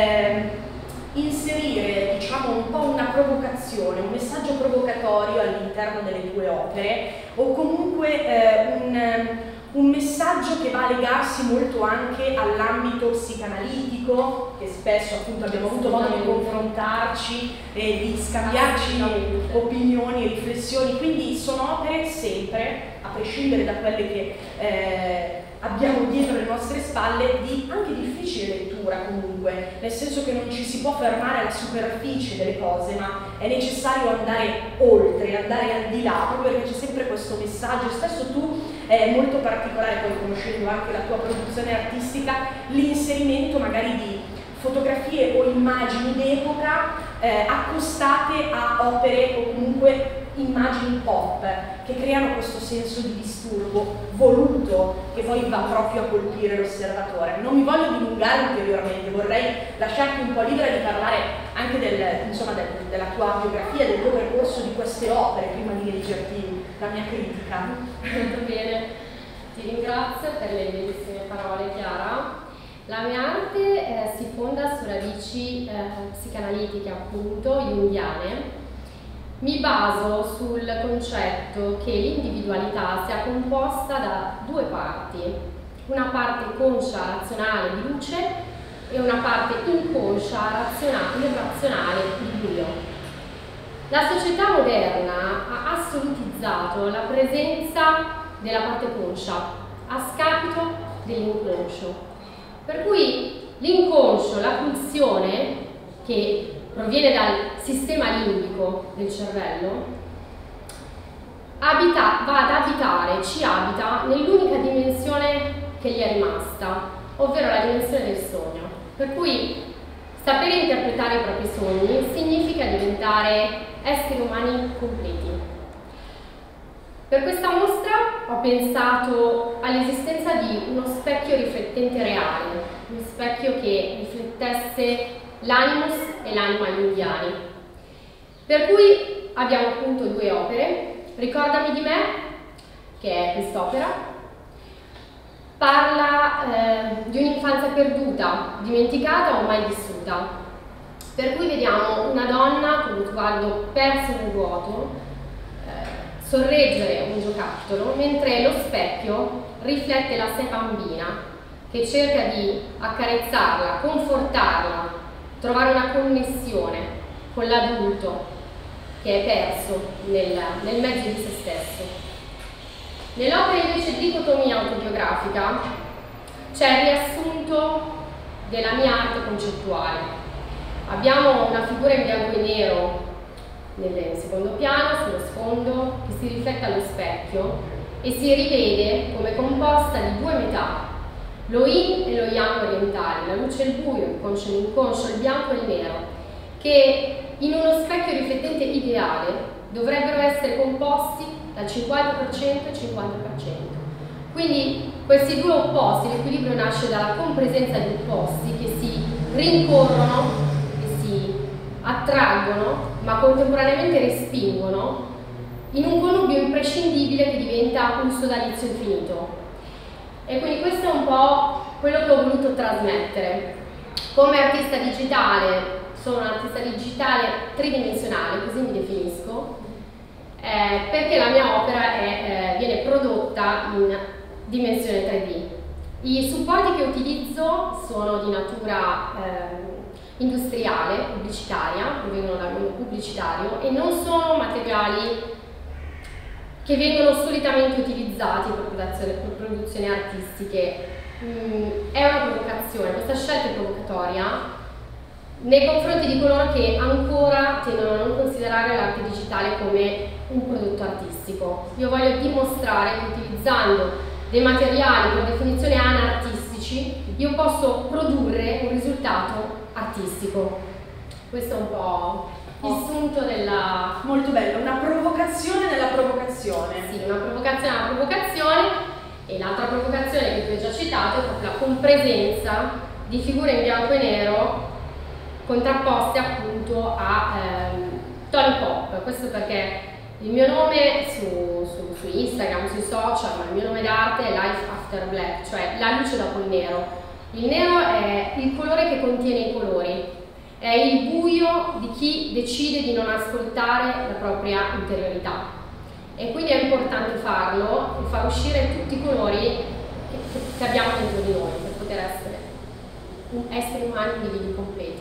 inserire diciamo un po' una provocazione, un messaggio provocatorio all'interno delle tue opere, o comunque un messaggio che va a legarsi molto anche all'ambito psicanalitico, che spesso appunto abbiamo avuto modo di confrontarci e di scambiarci opinioni e riflessioni, quindi sono opere sempre, a prescindere da quelle che abbiamo dietro le nostre spalle di anche difficile lettura comunque, nel senso che non ci si può fermare alla superficie delle cose, ma è necessario andare oltre, andare al di là, proprio perché c'è sempre questo messaggio. Spesso tu, è molto particolare, poi conoscendo anche la tua produzione artistica, l'inserimento magari di fotografie o immagini d'epoca accostate a opere o comunque immagini pop che creano questo senso di disturbo voluto che poi va proprio a colpire l'osservatore. Non mi voglio dilungare ulteriormente, vorrei lasciarti un po' libera di parlare anche della tua biografia, del tuo percorso di queste opere prima di leggerti la mia critica. Molto bene, ti ringrazio per le bellissime parole, Chiara. La mia arte si fonda su radici psicanalitiche, appunto, jungiane. Mi baso sul concetto che l'individualità sia composta da due parti, una parte conscia, razionale di luce e una parte inconscia, irrazionale di buio. La società moderna ha assolutizzato la presenza della parte conscia a scapito dell'inconscio. Per cui l'inconscio, la pulsione che proviene dal sistema limbico del cervello, va ad abitare, ci abita nell'unica dimensione che gli è rimasta, ovvero la dimensione del sogno. Per cui sapere interpretare i propri sogni significa diventare esseri umani completi. Per questa mostra ho pensato all'esistenza di uno specchio riflettente reale, uno specchio che riflettesse l'animus e l'anima jungiani. Per cui abbiamo appunto due opere. Ricordami di me, che è quest'opera, parla di un'infanzia perduta, dimenticata o mai vissuta. Per cui vediamo una donna con lo sguardo perso nel vuoto sorreggere un giocattolo, mentre lo specchio riflette la sé bambina che cerca di accarezzarla, confortarla, trovare una connessione con l'adulto che è perso nel mezzo di se stesso. Nell'opera invece Dicotomia autobiografica c'è il riassunto della mia arte concettuale. Abbiamo una figura in bianco e nero nel secondo piano, sullo sfondo, che si riflette allo specchio e si rivede come composta di due metà, lo yin e lo yang orientale, la luce e il buio, il conscio e l'inconscio, il bianco e il nero, che in uno specchio riflettente ideale dovrebbero essere composti dal 50% al 50%. Quindi questi due opposti, l'equilibrio nasce dalla compresenza di opposti che si rincorrono, che si attraggono, ma contemporaneamente respingono, in un connubio imprescindibile che diventa un sodalizio infinito. E quindi questo è un po' quello che ho voluto trasmettere. Come artista digitale, sono un'artista digitale tridimensionale, così mi definisco, perché la mia opera viene prodotta in dimensione 3D. I supporti che utilizzo sono di natura industriale, pubblicitaria, provengono dal mondo pubblicitario e non sono materiali che vengono solitamente utilizzati per produzioni artistiche. È una provocazione, questa scelta è provocatoria nei confronti di coloro che ancora tendono a non considerare l'arte digitale come un prodotto artistico. Io voglio dimostrare che utilizzando dei materiali per definizione anartistici io posso produrre un risultato artistico. Questo è un po' il sunto della... Molto bello, una provocazione nella provocazione. Sì, una provocazione nella provocazione. E l'altra provocazione che tu hai già citato è proprio la compresenza di figure in bianco e nero contrapposte appunto a toni pop. Questo perché il mio nome su Instagram, sui social, ma il mio nome d'arte è Life After Black, cioè la luce dopo il nero. Il nero è il colore che contiene i colori, è il buio di chi decide di non ascoltare la propria interiorità. E quindi è importante farlo e far uscire tutti i colori che abbiamo dentro di noi per poter essere umani individi completi.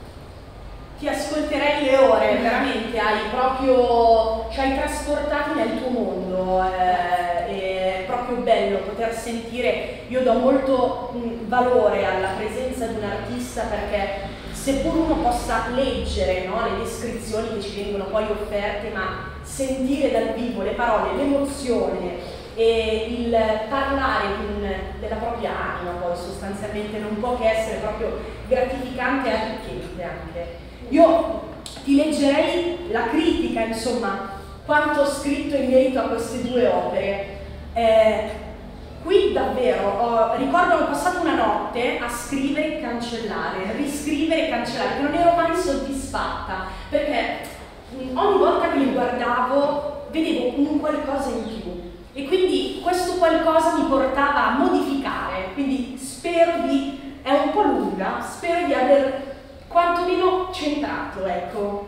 Ti ascolterei le ore, veramente ci hai trasportati nel tuo mondo, è proprio bello poter sentire, io do molto valore alla presenza di un artista, perché seppur uno possa leggere, no, le descrizioni che ci vengono poi offerte, ma sentire dal vivo le parole, l'emozione e il parlare della propria anima, poi sostanzialmente non può che essere proprio gratificante e arricchente anche. Io ti leggerei la critica, insomma, quanto ho scritto in merito a queste due opere. Qui davvero ricordo che ho passato una notte a scrivere e cancellare, riscrivere e cancellare, che non ero mai soddisfatta, perché ogni volta che li guardavo vedevo un qualcosa in più e quindi questo qualcosa mi portava a modificare, quindi spero di, è un po' lunga, spero di aver quantomeno centrato, ecco.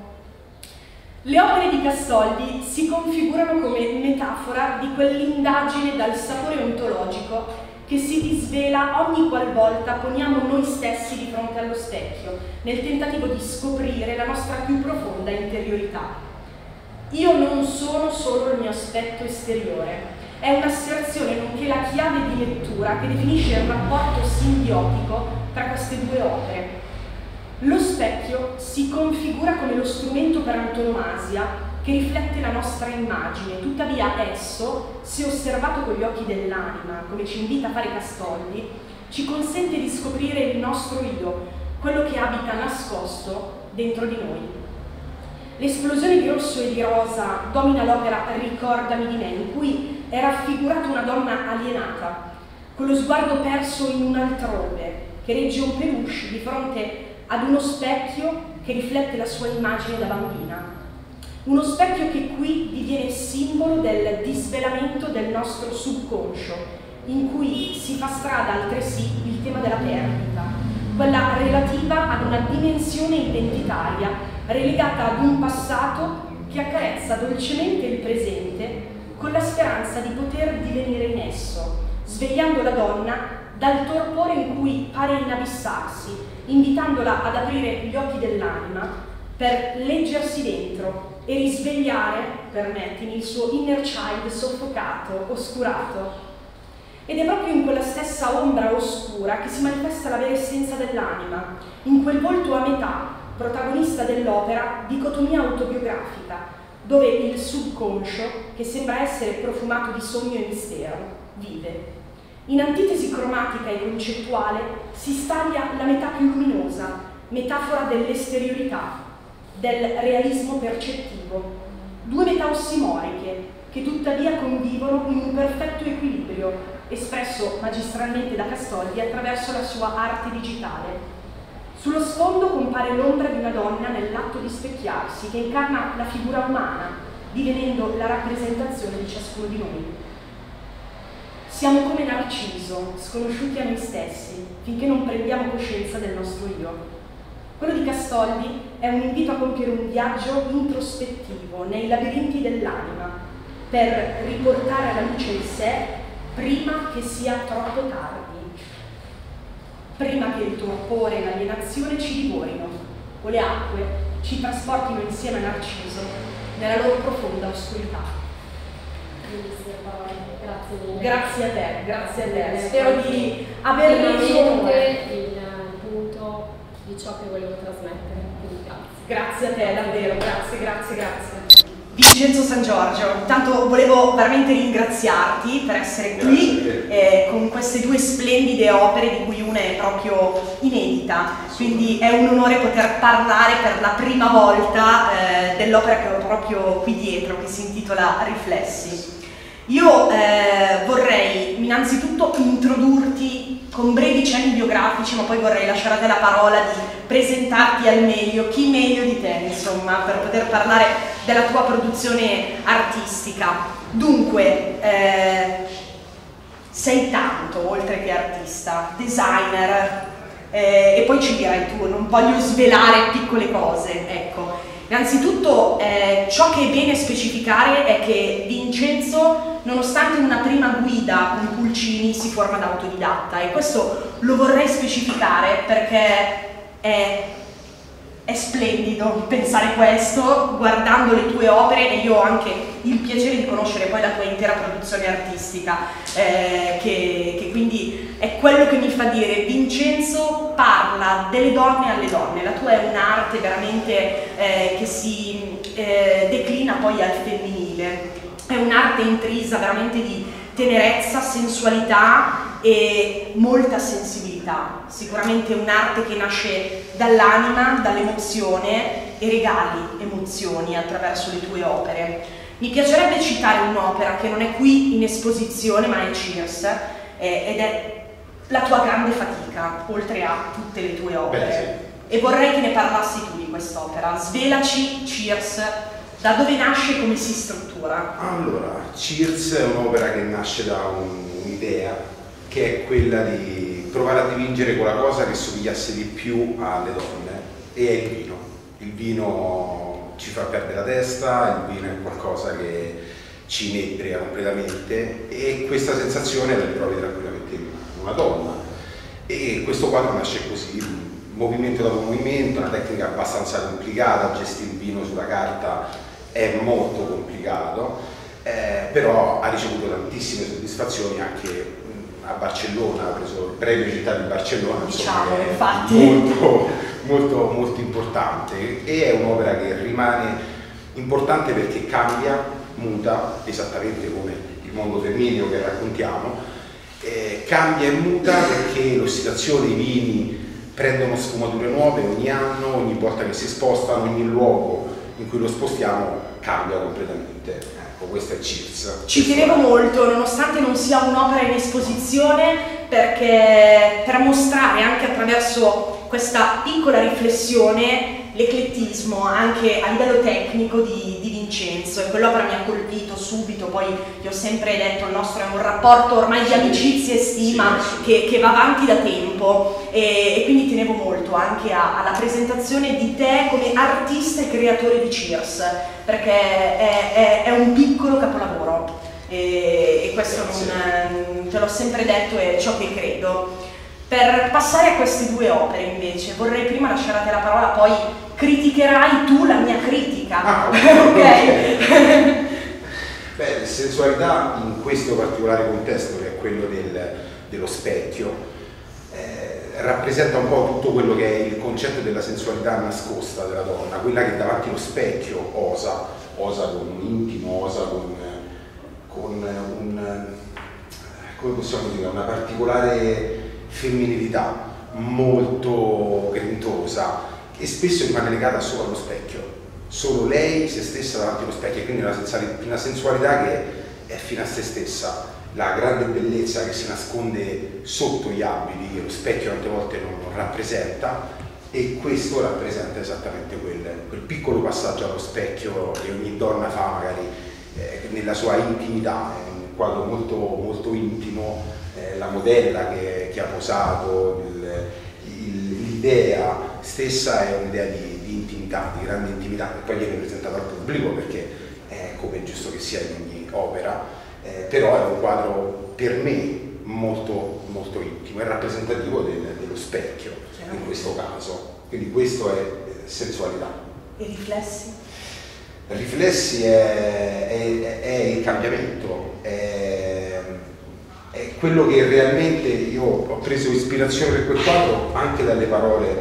Le opere di Castoldi si configurano come metafora di quell'indagine dal sapore ontologico che si disvela ogni qualvolta poniamo noi stessi di fronte allo specchio, nel tentativo di scoprire la nostra più profonda interiorità. Io non sono solo il mio aspetto esteriore, è un'asserzione nonché la chiave di lettura che definisce il rapporto simbiotico tra queste due opere. Lo specchio si configura come lo strumento per antonomasia che riflette la nostra immagine, tuttavia esso, se osservato con gli occhi dell'anima, come ci invita a fare Castoldi, ci consente di scoprire il nostro io, quello che abita nascosto dentro di noi. L'esplosione di rosso e di rosa domina l'opera Ricordami di me, in cui è raffigurata una donna alienata, con lo sguardo perso in un altrove, che regge un peluche di fronte ad uno specchio che riflette la sua immagine da bambina. Uno specchio che qui diviene simbolo del disvelamento del nostro subconscio, in cui si fa strada altresì il tema della perdita, quella relativa ad una dimensione identitaria relegata ad un passato che accarezza dolcemente il presente con la speranza di poter divenire in esso, svegliando la donna dal torpore in cui pare inabissarsi, invitandola ad aprire gli occhi dell'anima per leggersi dentro e risvegliare, permettimi, il suo inner child soffocato, oscurato. Ed è proprio in quella stessa ombra oscura che si manifesta la vera essenza dell'anima, in quel volto a metà, protagonista dell'opera, dicotomia autobiografica, dove il subconscio, che sembra essere profumato di sogno e mistero, vive. In antitesi cromatica e concettuale si staglia la metà più luminosa, metafora dell'esteriorità, del realismo percettivo, due metà ossimoriche che tuttavia convivono in un perfetto equilibrio, espresso magistralmente da Castoldi attraverso la sua arte digitale. Sullo sfondo compare l'ombra di una donna nell'atto di specchiarsi, che incarna la figura umana, divenendo la rappresentazione di ciascuno di noi. Siamo come Narciso, sconosciuti a noi stessi, finché non prendiamo coscienza del nostro io. Quello di Castoldi è un invito a compiere un viaggio introspettivo nei labirinti dell'anima, per riportare alla luce il sé prima che sia troppo tardi, prima che il torpore e l'alienazione ci divorino, o le acque ci trasportino insieme a Narciso nella loro profonda oscurità. Grazie a te, grazie a te. Spero di aver reso il punto di ciò che volevo trasmettere. Quindi grazie a te, davvero, grazie. Vincenzo San Giorgio, intanto volevo veramente ringraziarti per essere qui con queste due splendide opere, di cui una è proprio inedita, quindi è un onore poter parlare per la prima volta dell'opera che ho proprio qui dietro, che si intitola Riflessi. Io vorrei innanzitutto introdurti con brevi cenni biografici, ma poi vorrei lasciare a te la parola di presentarti al meglio, chi meglio di te, insomma, per poter parlare della tua produzione artistica. Dunque, sei tanto, oltre che artista, designer, e poi ci dirai tu, non voglio svelare piccole cose, ecco. Innanzitutto ciò che è bene specificare è che Vincenzo, nonostante una prima guida con Pulcini, si forma da autodidatta, e questo lo vorrei specificare perché è È splendido pensare questo guardando le tue opere, e io ho anche il piacere di conoscere poi la tua intera produzione artistica, che quindi è quello che mi fa dire: Vincenzo parla delle donne alle donne. La tua è un'arte veramente che si declina poi al femminile, è un'arte intrisa veramente di tenerezza, sensualità e molta sensibilità. Sicuramente un'arte che nasce dall'anima, dall'emozione, e regali emozioni attraverso le tue opere. Mi piacerebbe citare un'opera che non è qui in esposizione, ma è Cheers, ed è la tua grande fatica, oltre a tutte le tue opere. Beh, sì. E vorrei che ne parlassi tu di quest'opera. Svelaci Cheers, da dove nasce e come si struttura. Allora, Cheers è un'opera che nasce da un'idea, che è quella di provare a dipingere quella cosa che somigliasse di più alle donne, e è il vino. Il vino ci fa perdere la testa, il vino è qualcosa che ci inebria completamente, e questa sensazione la ritrovi tranquillamente in una donna. E questo quadro nasce così, movimento dopo movimento, una tecnica abbastanza complicata, gestire il vino sulla carta è molto complicato, però ha ricevuto tantissime soddisfazioni anche a Barcellona, ha preso il premio Città di Barcellona, insomma, diciamo, è infatti. molto importante, e è un'opera che rimane importante perché cambia, muta, esattamente come il mondo femminile che raccontiamo, cambia e muta perché l'ossidazione, i vini prendono sfumature nuove ogni anno, ogni volta che si spostano, ogni luogo in cui lo spostiamo cambia completamente. Questo è Cheers. Ci tenevo molto, nonostante non sia un'opera in esposizione, perché per mostrare anche attraverso questa piccola riflessione l'eclettismo anche a livello tecnico di Vincenzo, e quell'opera mi ha colpito subito. Poi ti ho sempre detto, il nostro è un rapporto ormai di amicizia e stima che va avanti da tempo, e quindi tenevo molto anche alla presentazione di te come artista e creatore di Cheers, perché è un piccolo capolavoro, e questo non, te l'ho sempre detto, è ciò che credo. Per passare a queste due opere invece vorrei prima lasciare a te la parola, poi criticherai tu la mia critica. Ok? Beh, sensualità in questo particolare contesto, che è quello dello specchio, rappresenta un po' tutto quello che è il concetto della sensualità nascosta della donna, quella che davanti allo specchio osa con un intimo, osa con come possiamo dire, una particolare femminilità molto grintosa, e spesso rimane legata solo allo specchio, solo lei, se stessa davanti allo specchio, e quindi una sensualità che è fino a se stessa, la grande bellezza che si nasconde sotto gli abiti, che lo specchio tante volte non rappresenta, e questo rappresenta esattamente quel piccolo passaggio allo specchio che ogni donna fa magari nella sua intimità. È un quadro molto, molto intimo, la modella che ha posato, l'idea stessa è un'idea di intimità, di grande intimità, che poi viene presentata al pubblico perché è come è giusto che sia in ogni opera, però è un quadro per me molto, molto intimo, è rappresentativo dello specchio in questo caso, quindi questo è sensualità. E riflessi? Riflessi è il cambiamento, è quello che realmente io ho preso ispirazione per quel quadro anche dalle parole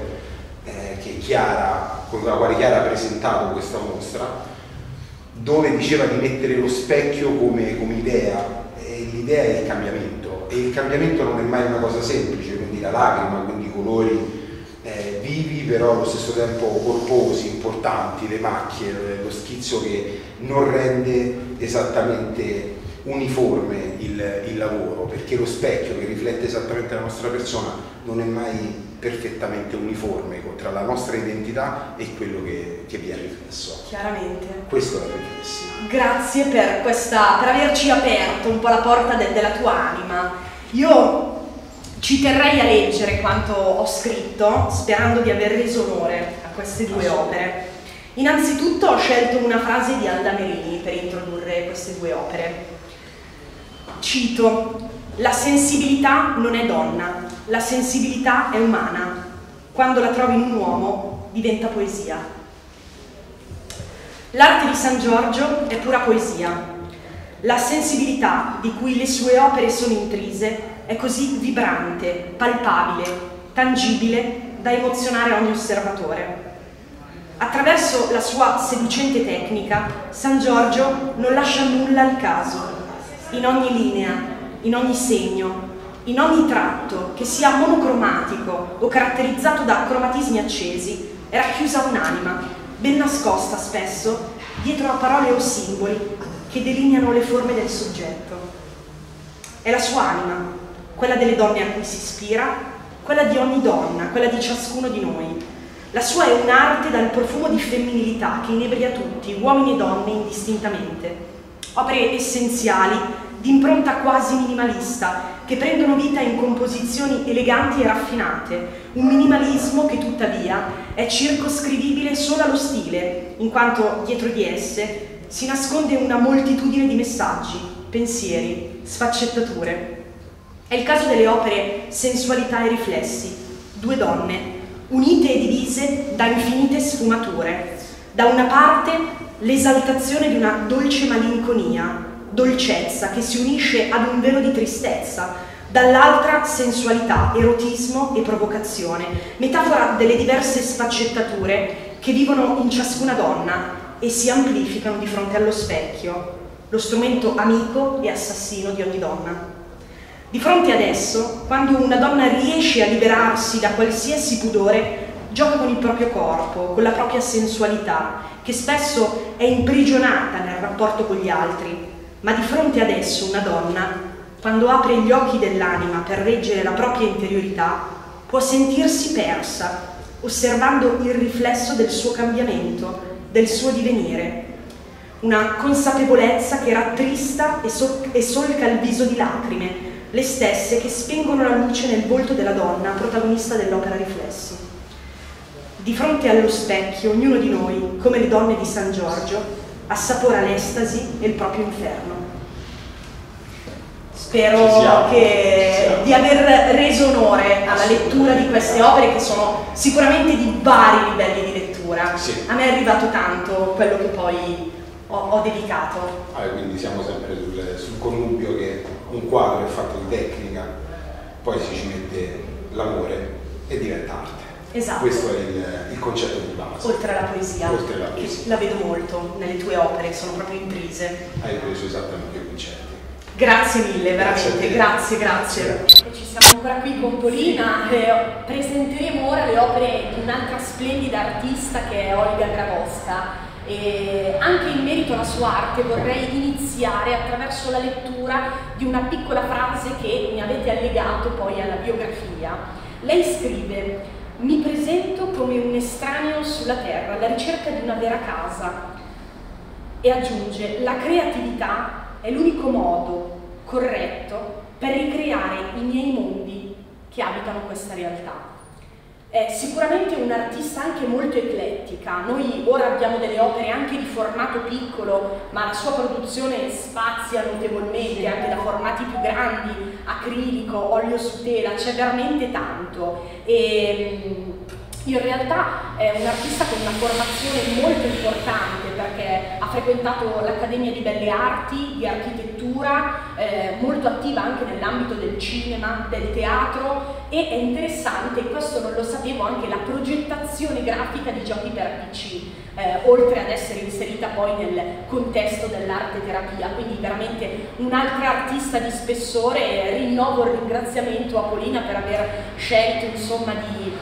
con la quale Chiara ha presentato questa mostra, dove diceva di mettere lo specchio come idea, e l'idea è il cambiamento, e il cambiamento non è mai una cosa semplice, quindi la lacrima, quindi i colori vivi però allo stesso tempo corposi, importanti, le macchie, lo schizzo che non rende esattamente uniforme il lavoro, perché lo specchio che riflette esattamente la nostra persona non è mai perfettamente uniforme tra la nostra identità e quello che viene riflesso. Chiaramente. Questo è il riflesso. Grazie per averci aperto un po' la porta della tua anima. Io ci terrei a leggere quanto ho scritto, sperando di aver reso onore a queste due opere. Innanzitutto ho scelto una frase di Alda Merini per introdurre queste due opere. Cito: la sensibilità non è donna, la sensibilità è umana. Quando la trovi in un uomo, diventa poesia. L'arte di San Giorgio è pura poesia. La sensibilità di cui le sue opere sono intrise è così vibrante, palpabile, tangibile da emozionare ogni osservatore. Attraverso la sua seducente tecnica, San Giorgio non lascia nulla al caso. In ogni linea, in ogni segno, in ogni tratto, che sia monocromatico o caratterizzato da cromatismi accesi, è racchiusa un'anima, ben nascosta spesso, dietro a parole o simboli che delineano le forme del soggetto. È la sua anima, quella delle donne a cui si ispira, quella di ogni donna, quella di ciascuno di noi. La sua è un'arte dal profumo di femminilità che inebria tutti, uomini e donne indistintamente. Opere essenziali, di impronta quasi minimalista, che prendono vita in composizioni eleganti e raffinate, un minimalismo che tuttavia è circoscrivibile solo allo stile, in quanto dietro di esse si nasconde una moltitudine di messaggi, pensieri, sfaccettature. È il caso delle opere Sensualità e Riflessi, due donne, unite e divise da infinite sfumature. Da una parte l'esaltazione di una dolce malinconia, dolcezza che si unisce ad un velo di tristezza, dall'altra sensualità, erotismo e provocazione, metafora delle diverse sfaccettature che vivono in ciascuna donna e si amplificano di fronte allo specchio, lo strumento amico e assassino di ogni donna. Di fronte ad esso, quando una donna riesce a liberarsi da qualsiasi pudore, gioca con il proprio corpo, con la propria sensualità, che spesso è imprigionata nel rapporto con gli altri, ma di fronte ad esso una donna, quando apre gli occhi dell'anima per reggere la propria interiorità, può sentirsi persa, osservando il riflesso del suo cambiamento, del suo divenire. Una consapevolezza che rattrista e solca il viso di lacrime, le stesse che spengono la luce nel volto della donna, protagonista dell'opera Riflessi. Di fronte allo specchio, ognuno di noi, come le donne di San Giorgio, assapora l'estasi e il proprio inferno. Spero di aver reso onore alla lettura di queste opere, che sono sicuramente di vari livelli di lettura. Sì. A me è arrivato tanto quello che poi ho dedicato. Quindi siamo sempre sul connubio che un quadro è fatto di tecnica, poi ci mette l'amore e diventa arte. Esatto. Questo è il concetto di base. Oltre alla poesia. Oltre alla poesia. La vedo molto nelle tue opere, sono proprio intrise. Hai preso esattamente i concetti. Grazie mille, veramente, grazie. Ci siamo ancora qui con Polina, presenteremo ora le opere di un'altra splendida artista che è Olga Grabowska. E anche in merito alla sua arte vorrei iniziare attraverso la lettura di una piccola frase che mi avete allegato poi alla biografia. Lei scrive: "Mi presento come un estraneo sulla terra alla ricerca di una vera casa", e aggiunge: "La creatività è l'unico modo corretto per ricreare i miei mondi che abitano questa realtà". È sicuramente un'artista anche molto eclettica. Noi ora abbiamo delle opere anche di formato piccolo, ma la sua produzione spazia notevolmente anche da formati più grandi, acrilico, olio su tela, c'è veramente tanto. E in realtà è un artista con una formazione molto importante, perché ha frequentato l'Accademia di Belle Arti, di Architettura, molto attiva anche nell'ambito del cinema, del teatro, e è interessante, questo non lo sapevo, anche la progettazione grafica di giochi per PC, oltre ad essere inserita poi nel contesto dell'arte terapia, quindi veramente un'altra artista di spessore. E rinnovo il ringraziamento a Polina per aver scelto insomma di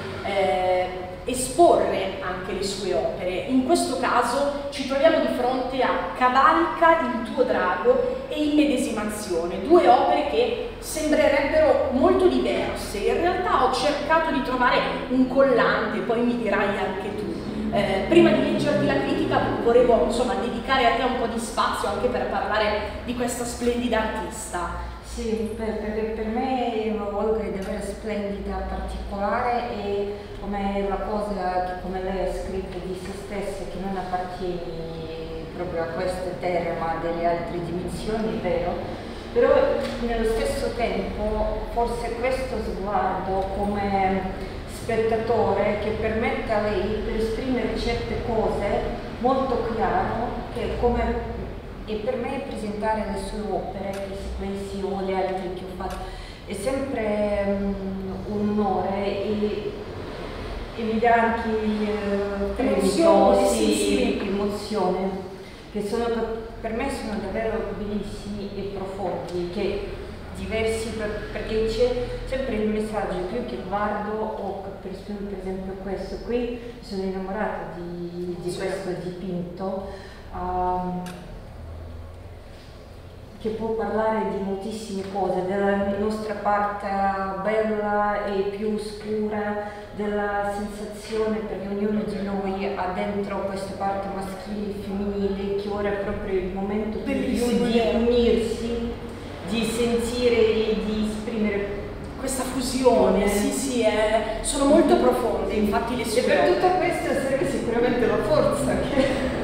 esporre anche le sue opere. In questo caso ci troviamo di fronte a Cavalca il tuo drago e Immedesimazione, due opere che sembrerebbero molto diverse. In realtà ho cercato di trovare un collante, poi mi dirai anche tu. Prima di leggerti la critica volevo insomma dedicare a te un po' di spazio anche per parlare di questa splendida artista. Sì, per me Olga è davvero splendida, particolare, e come la cosa che come lei ha scritto di se stessa, che non appartiene proprio a queste terre ma a delle altre dimensioni, vero? Però nello stesso tempo forse questo sguardo come spettatore, che permette a lei per esprimere certe cose molto chiaro, che come e per me presentare le sue opere, che sequenzi o le altre che ho fatto, è sempre un onore e mi dà anche emozione, che sono, per me sono davvero bellissimi e profondi, che diversi, perché c'è sempre il messaggio, più che guardo o per esempio questo qui, mi sono innamorata di questo dipinto, che può parlare di moltissime cose, della nostra parte bella e più oscura, della sensazione, perché ognuno di noi ha dentro questa parte maschile e femminile, che ora è proprio il momento più di unirsi, di sentire e di esprimere questa fusione. Sì, sono molto profonde, infatti le sue. E per tutto questo serve sicuramente la forza che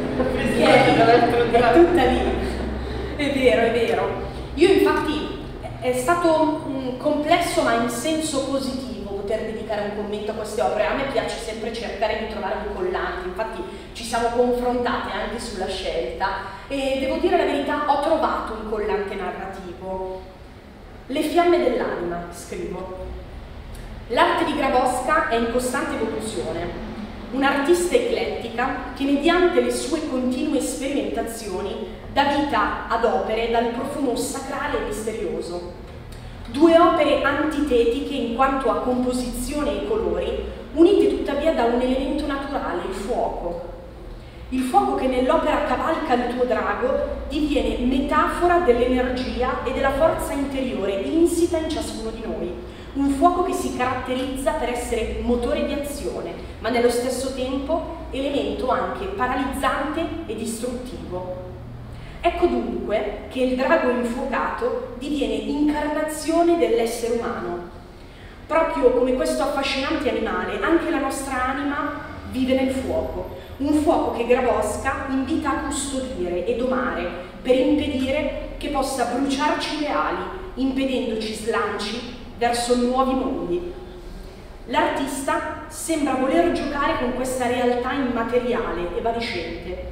è tutta lì. È vero. Io infatti è stato complesso ma in senso positivo poter dedicare un commento a queste opere. A me piace sempre cercare di trovare dei collanti, infatti ci siamo confrontate anche sulla scelta e devo dire la verità, ho trovato un collante narrativo. Le fiamme dell'anima, scrivo. L'arte di Grabowska è in costante evoluzione. Un'artista eclettica che mediante le sue continue sperimentazioni dà vita ad opere dal profumo sacrale e misterioso. Due opere antitetiche in quanto a composizione e colori, unite tuttavia da un elemento naturale, il fuoco. Il fuoco che nell'opera cavalca il tuo drago diviene metafora dell'energia e della forza interiore insita in ciascuno di noi. Un fuoco che si caratterizza per essere motore di azione, ma nello stesso tempo elemento anche paralizzante e distruttivo. Ecco dunque che il drago infuocato diviene incarnazione dell'essere umano. Proprio come questo affascinante animale, anche la nostra anima vive nel fuoco, un fuoco che Grabowska invita a custodire e domare per impedire che possa bruciarci le ali, impedendoci slanci verso nuovi mondi. L'artista sembra voler giocare con questa realtà immateriale, evanescente.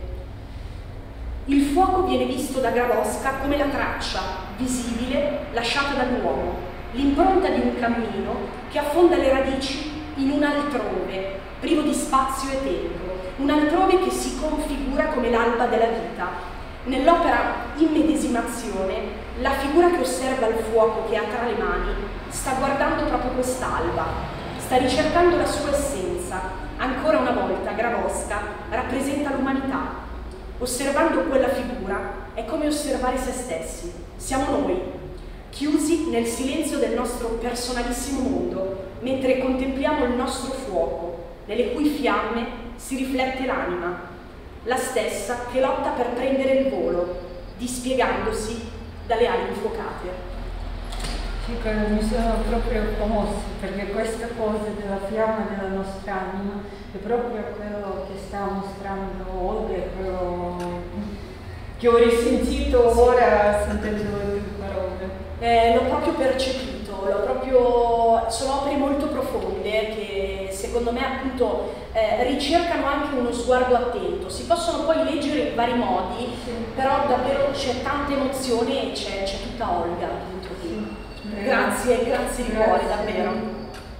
Il fuoco viene visto da Grabowska come la traccia visibile lasciata dall'uomo, l'impronta di un cammino che affonda le radici in un altrove, privo di spazio e tempo, un altrove che si configura come l'alba della vita. Nell'opera Immedesimazione, la figura che osserva il fuoco che ha tra le mani sta guardando proprio quest'alba, sta ricercando la sua essenza. Ancora una volta Grabowska rappresenta l'umanità. Osservando quella figura è come osservare se stessi. Siamo noi, chiusi nel silenzio del nostro personalissimo mondo, mentre contempliamo il nostro fuoco, nelle cui fiamme si riflette l'anima, la stessa che lotta per prendere il volo, dispiegandosi dalle ali infuocate. Mi sono proprio commossa, perché questa cosa della fiamma della nostra anima è proprio quello che sta mostrando Olga, è quello che ho risentito ora sentendo le tue parole. L'ho proprio percepito, sono opere molto profonde che secondo me appunto ricercano anche uno sguardo attento. Si possono poi leggere in vari modi, però davvero c'è tanta emozione e c'è tutta Olga dentro qui. Grazie di cuore, davvero.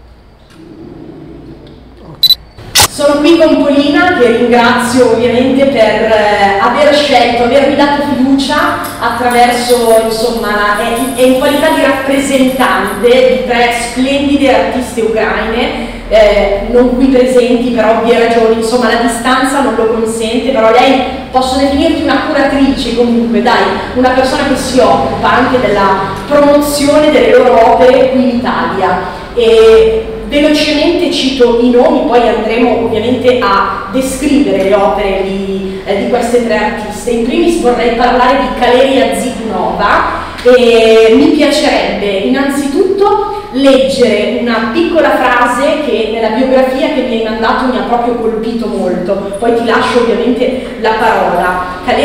Sono qui con Polina, che ringrazio ovviamente per avermi dato fiducia attraverso, insomma, è in qualità di rappresentante di 3 splendide artiste ucraine, non qui presenti per ovvie ragioni, insomma la distanza non lo consente, però lei posso definirti una curatrice comunque, dai, una persona che si occupa anche della promozione delle loro opere qui in Italia. E velocemente cito i nomi, poi andremo ovviamente a descrivere le opere di queste 3 artiste. In primis vorrei parlare di Kaleria Ziknova e mi piacerebbe innanzitutto leggere una piccola frase che nella biografia che mi hai mandato mi ha proprio colpito molto, poi ti lascio ovviamente la parola. Kaleria tra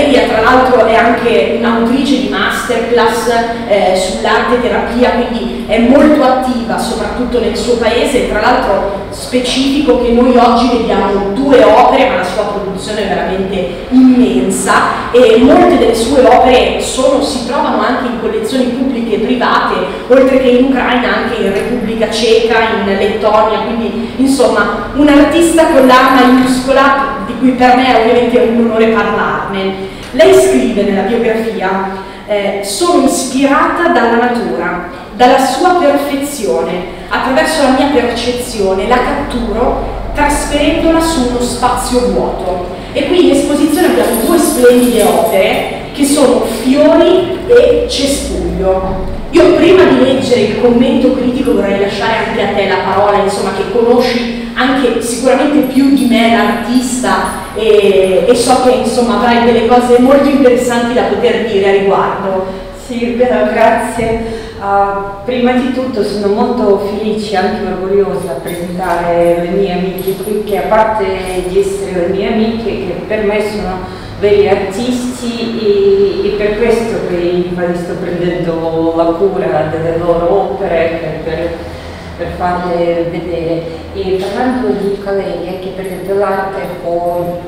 l'altro è anche un'autrice di masterclass sull'arte terapia, quindi è molto attiva soprattutto nel suo paese. Tra l'altro specifico che noi oggi vediamo 2 opere, ma la sua produzione è veramente immensa e molte delle sue opere si trovano anche in collezioni pubbliche e private, oltre che in Ucraina anche in Repubblica Ceca, in Lettonia, quindi insomma un artista con l'A maiuscola di cui per me è ovviamente un onore parlarne. Lei scrive nella biografia: sono ispirata dalla natura, dalla sua perfezione, attraverso la mia percezione la catturo trasferendola su uno spazio vuoto. E qui in esposizione abbiamo 2 splendide opere che sono Fiori e Cespuglio. Io prima di leggere il commento critico vorrei lasciare anche a te la parola, insomma, che conosci anche sicuramente più di me l'artista e so che insomma avrai delle cose molto interessanti da poter dire a riguardo. Sì, grazie. Prima di tutto sono molto felice e anche orgogliosa a presentare le mie amiche qui, che a parte di essere le mie amiche, che per me sono veri artisti e per questo che infatti sto prendendo la cura delle loro opere per farle vedere. E parlando di Caleria, che per esempio l'arte può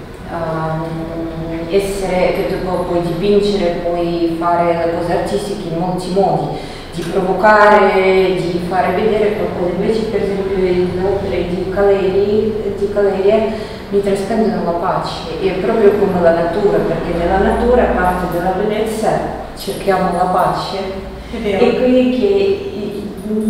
essere che tu puoi dipingere, puoi fare le cose artistiche in molti modi, di provocare, di fare vedere qualcosa. Invece per esempio le opere di Caleria mi trasmettono la pace, è proprio come la natura, perché nella natura, a parte della bellezza, cerchiamo la pace. E quindi che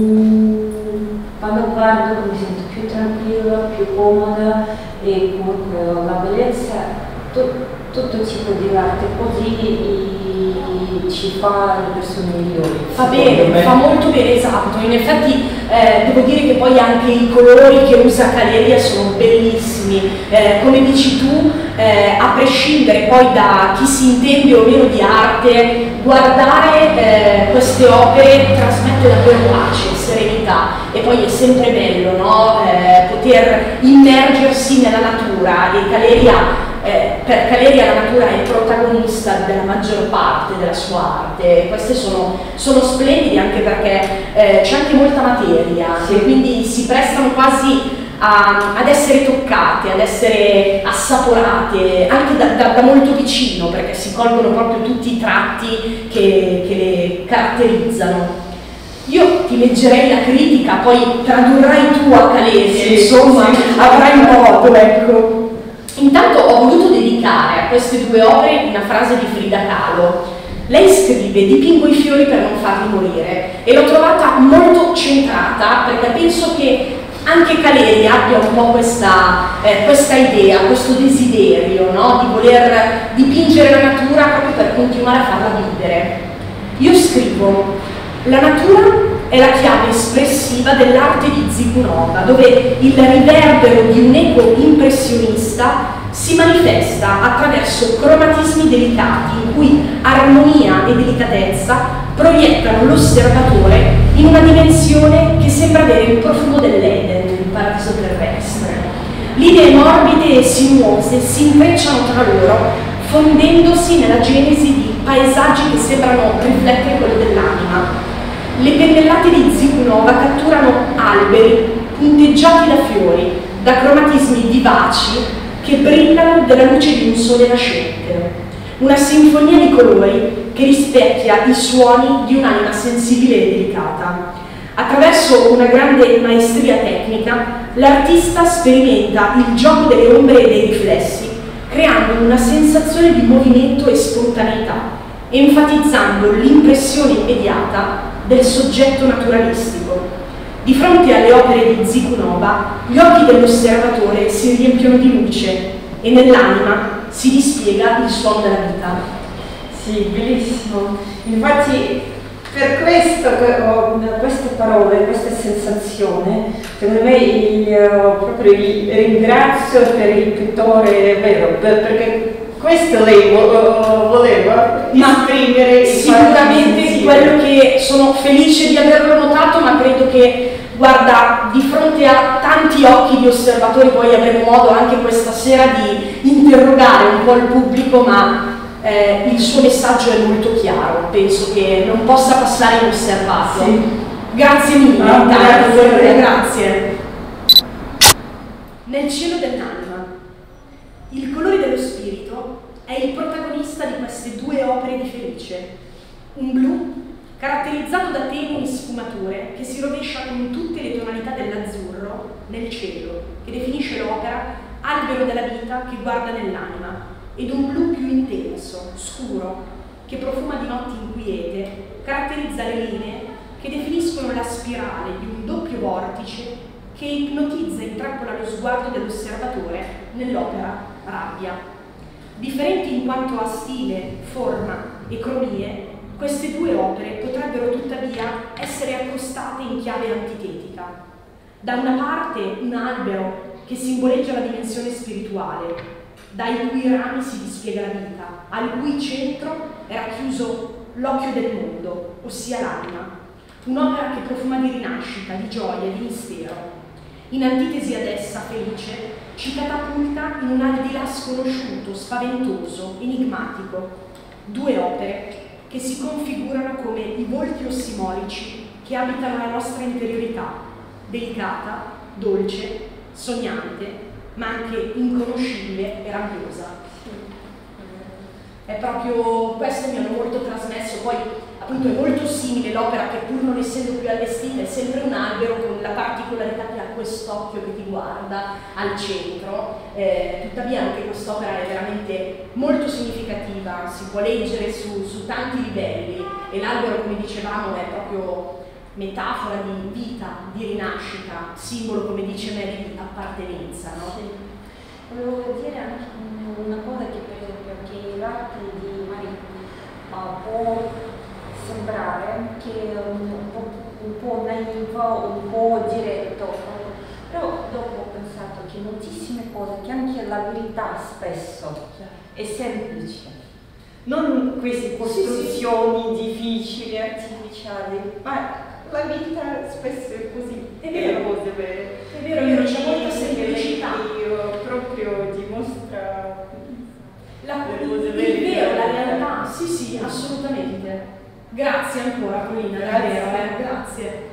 quando guardo mi sento più tranquilla, più comoda, e comunque la bellezza, tutto tipo di arte così ci fa le persone migliori. Fa bene, fa molto bene, esatto. In effetti devo dire che poi anche i colori che usa Caleria sono bellissimi. Come dici tu, a prescindere poi da chi si intende o meno di arte, guardare queste opere trasmette davvero pace, serenità, e poi è sempre bello, no? Poter immergersi nella natura, e Caleria, per Caleria la natura è protagonista della maggior parte della sua arte. Queste sono splendidi anche perché c'è anche molta materia, e quindi si prestano quasi ad essere toccate, ad essere assaporate anche da molto vicino, perché si colgono proprio tutti i tratti che le caratterizzano. Io ti leggerei la critica, poi tradurrai tu a Caleria, insomma, avrai modo, ecco. Intanto ho voluto dedicare a queste 2 opere una frase di Frida Kahlo. Lei scrive: dipingo i fiori per non farli morire, e l'ho trovata molto centrata, perché penso che anche Caleria abbia un po' questa idea, questo desiderio, no? Di voler dipingere la natura proprio per continuare a farla vivere. Io scrivo: la natura è la chiave espressiva dell'arte di Zikunova, dove il riverbero di un eco impressionista si manifesta attraverso cromatismi delicati in cui armonia e delicatezza proiettano l'osservatore in una dimensione che sembra avere il profumo dell'Eden, il paradiso terrestre. Linee morbide e sinuose si intrecciano tra loro, fondendosi nella genesi di paesaggi che sembrano riflettere quello dell'anima. Le pennellate di Zikunova catturano alberi punteggiati da fiori, da cromatismi vivaci che brillano della luce di un sole nascente. Una sinfonia di colori che rispecchia i suoni di un'anima sensibile e delicata. Attraverso una grande maestria tecnica, l'artista sperimenta il gioco delle ombre e dei riflessi, creando una sensazione di movimento e spontaneità, enfatizzando l'impressione immediata del soggetto naturalistico. Di fronte alle opere di Zikunova, gli occhi dell'osservatore si riempiono di luce e nell'anima si dispiega il suono della vita. Sì, bellissimo. Infatti per questo queste parole, questa sensazione, secondo me proprio il ringrazio per il pittore vero, perché questo lei voleva esprimere. Sicuramente quello che sono felice di averlo notato, ma credo che, guarda, di fronte a tanti occhi di osservatori poi avremo modo anche questa sera di interrogare un po' il pubblico, ma il suo messaggio è molto chiaro, penso che non possa passare inosservato. Sì. Grazie mille, grazie. Nel cielo dell'anima, il colore dello spirito è il protagonista di queste due opere di Felice, un blu caratterizzato da tenui sfumature che si rovescia con tutte le tonalità dell'azzurro nel cielo, che definisce l'opera albero della vita che guarda nell'anima, ed un blu più intenso, scuro, che profuma di notti inquiete, caratterizza le linee che definiscono la spirale di un doppio vortice che ipnotizza e intrappola lo sguardo dell'osservatore nell'opera Rabbia. Differenti in quanto a stile, forma e cromie, queste due opere potrebbero tuttavia essere accostate in chiave antitetica. Da una parte un albero che simboleggia la dimensione spirituale, dai cui rami si dispiega la vita, al cui centro è racchiuso l'occhio del mondo, ossia l'anima. Un'opera che profuma di rinascita, di gioia, di mistero. In antitesi ad essa, Felice ci catapulta in un aldilà sconosciuto, spaventoso, enigmatico. Due opere che si configurano come i volti ossimorici che abitano la nostra interiorità, delicata, dolce, sognante, ma anche inconoscibile e rabbiosa. È proprio questo mi hanno molto trasmesso, poi appunto è molto simile l'opera che pur non essendo più allestita è sempre un albero con la particolarità che ha quest'occhio che ti guarda al centro, tuttavia anche quest'opera è veramente molto significativa, si può leggere su tanti livelli e l'albero, come dicevamo, è proprio metafora di vita, di rinascita, simbolo, come dice Mary, di appartenenza, no? Sì. Volevo dire anche una cosa che per esempio che l'arte di Marie può sembrare che un po' naiva, un po' diretto, però dopo ho pensato che moltissime cose, che anche la verità spesso è semplice. Non queste costruzioni difficili, artificiali, ma la vita spesso è così. È vero, cose vere. È vero, c'è molta semplicità. Proprio dimostra il vero, la realtà. Sì, sì, assolutamente. Grazie ancora, Polina, davvero, grazie.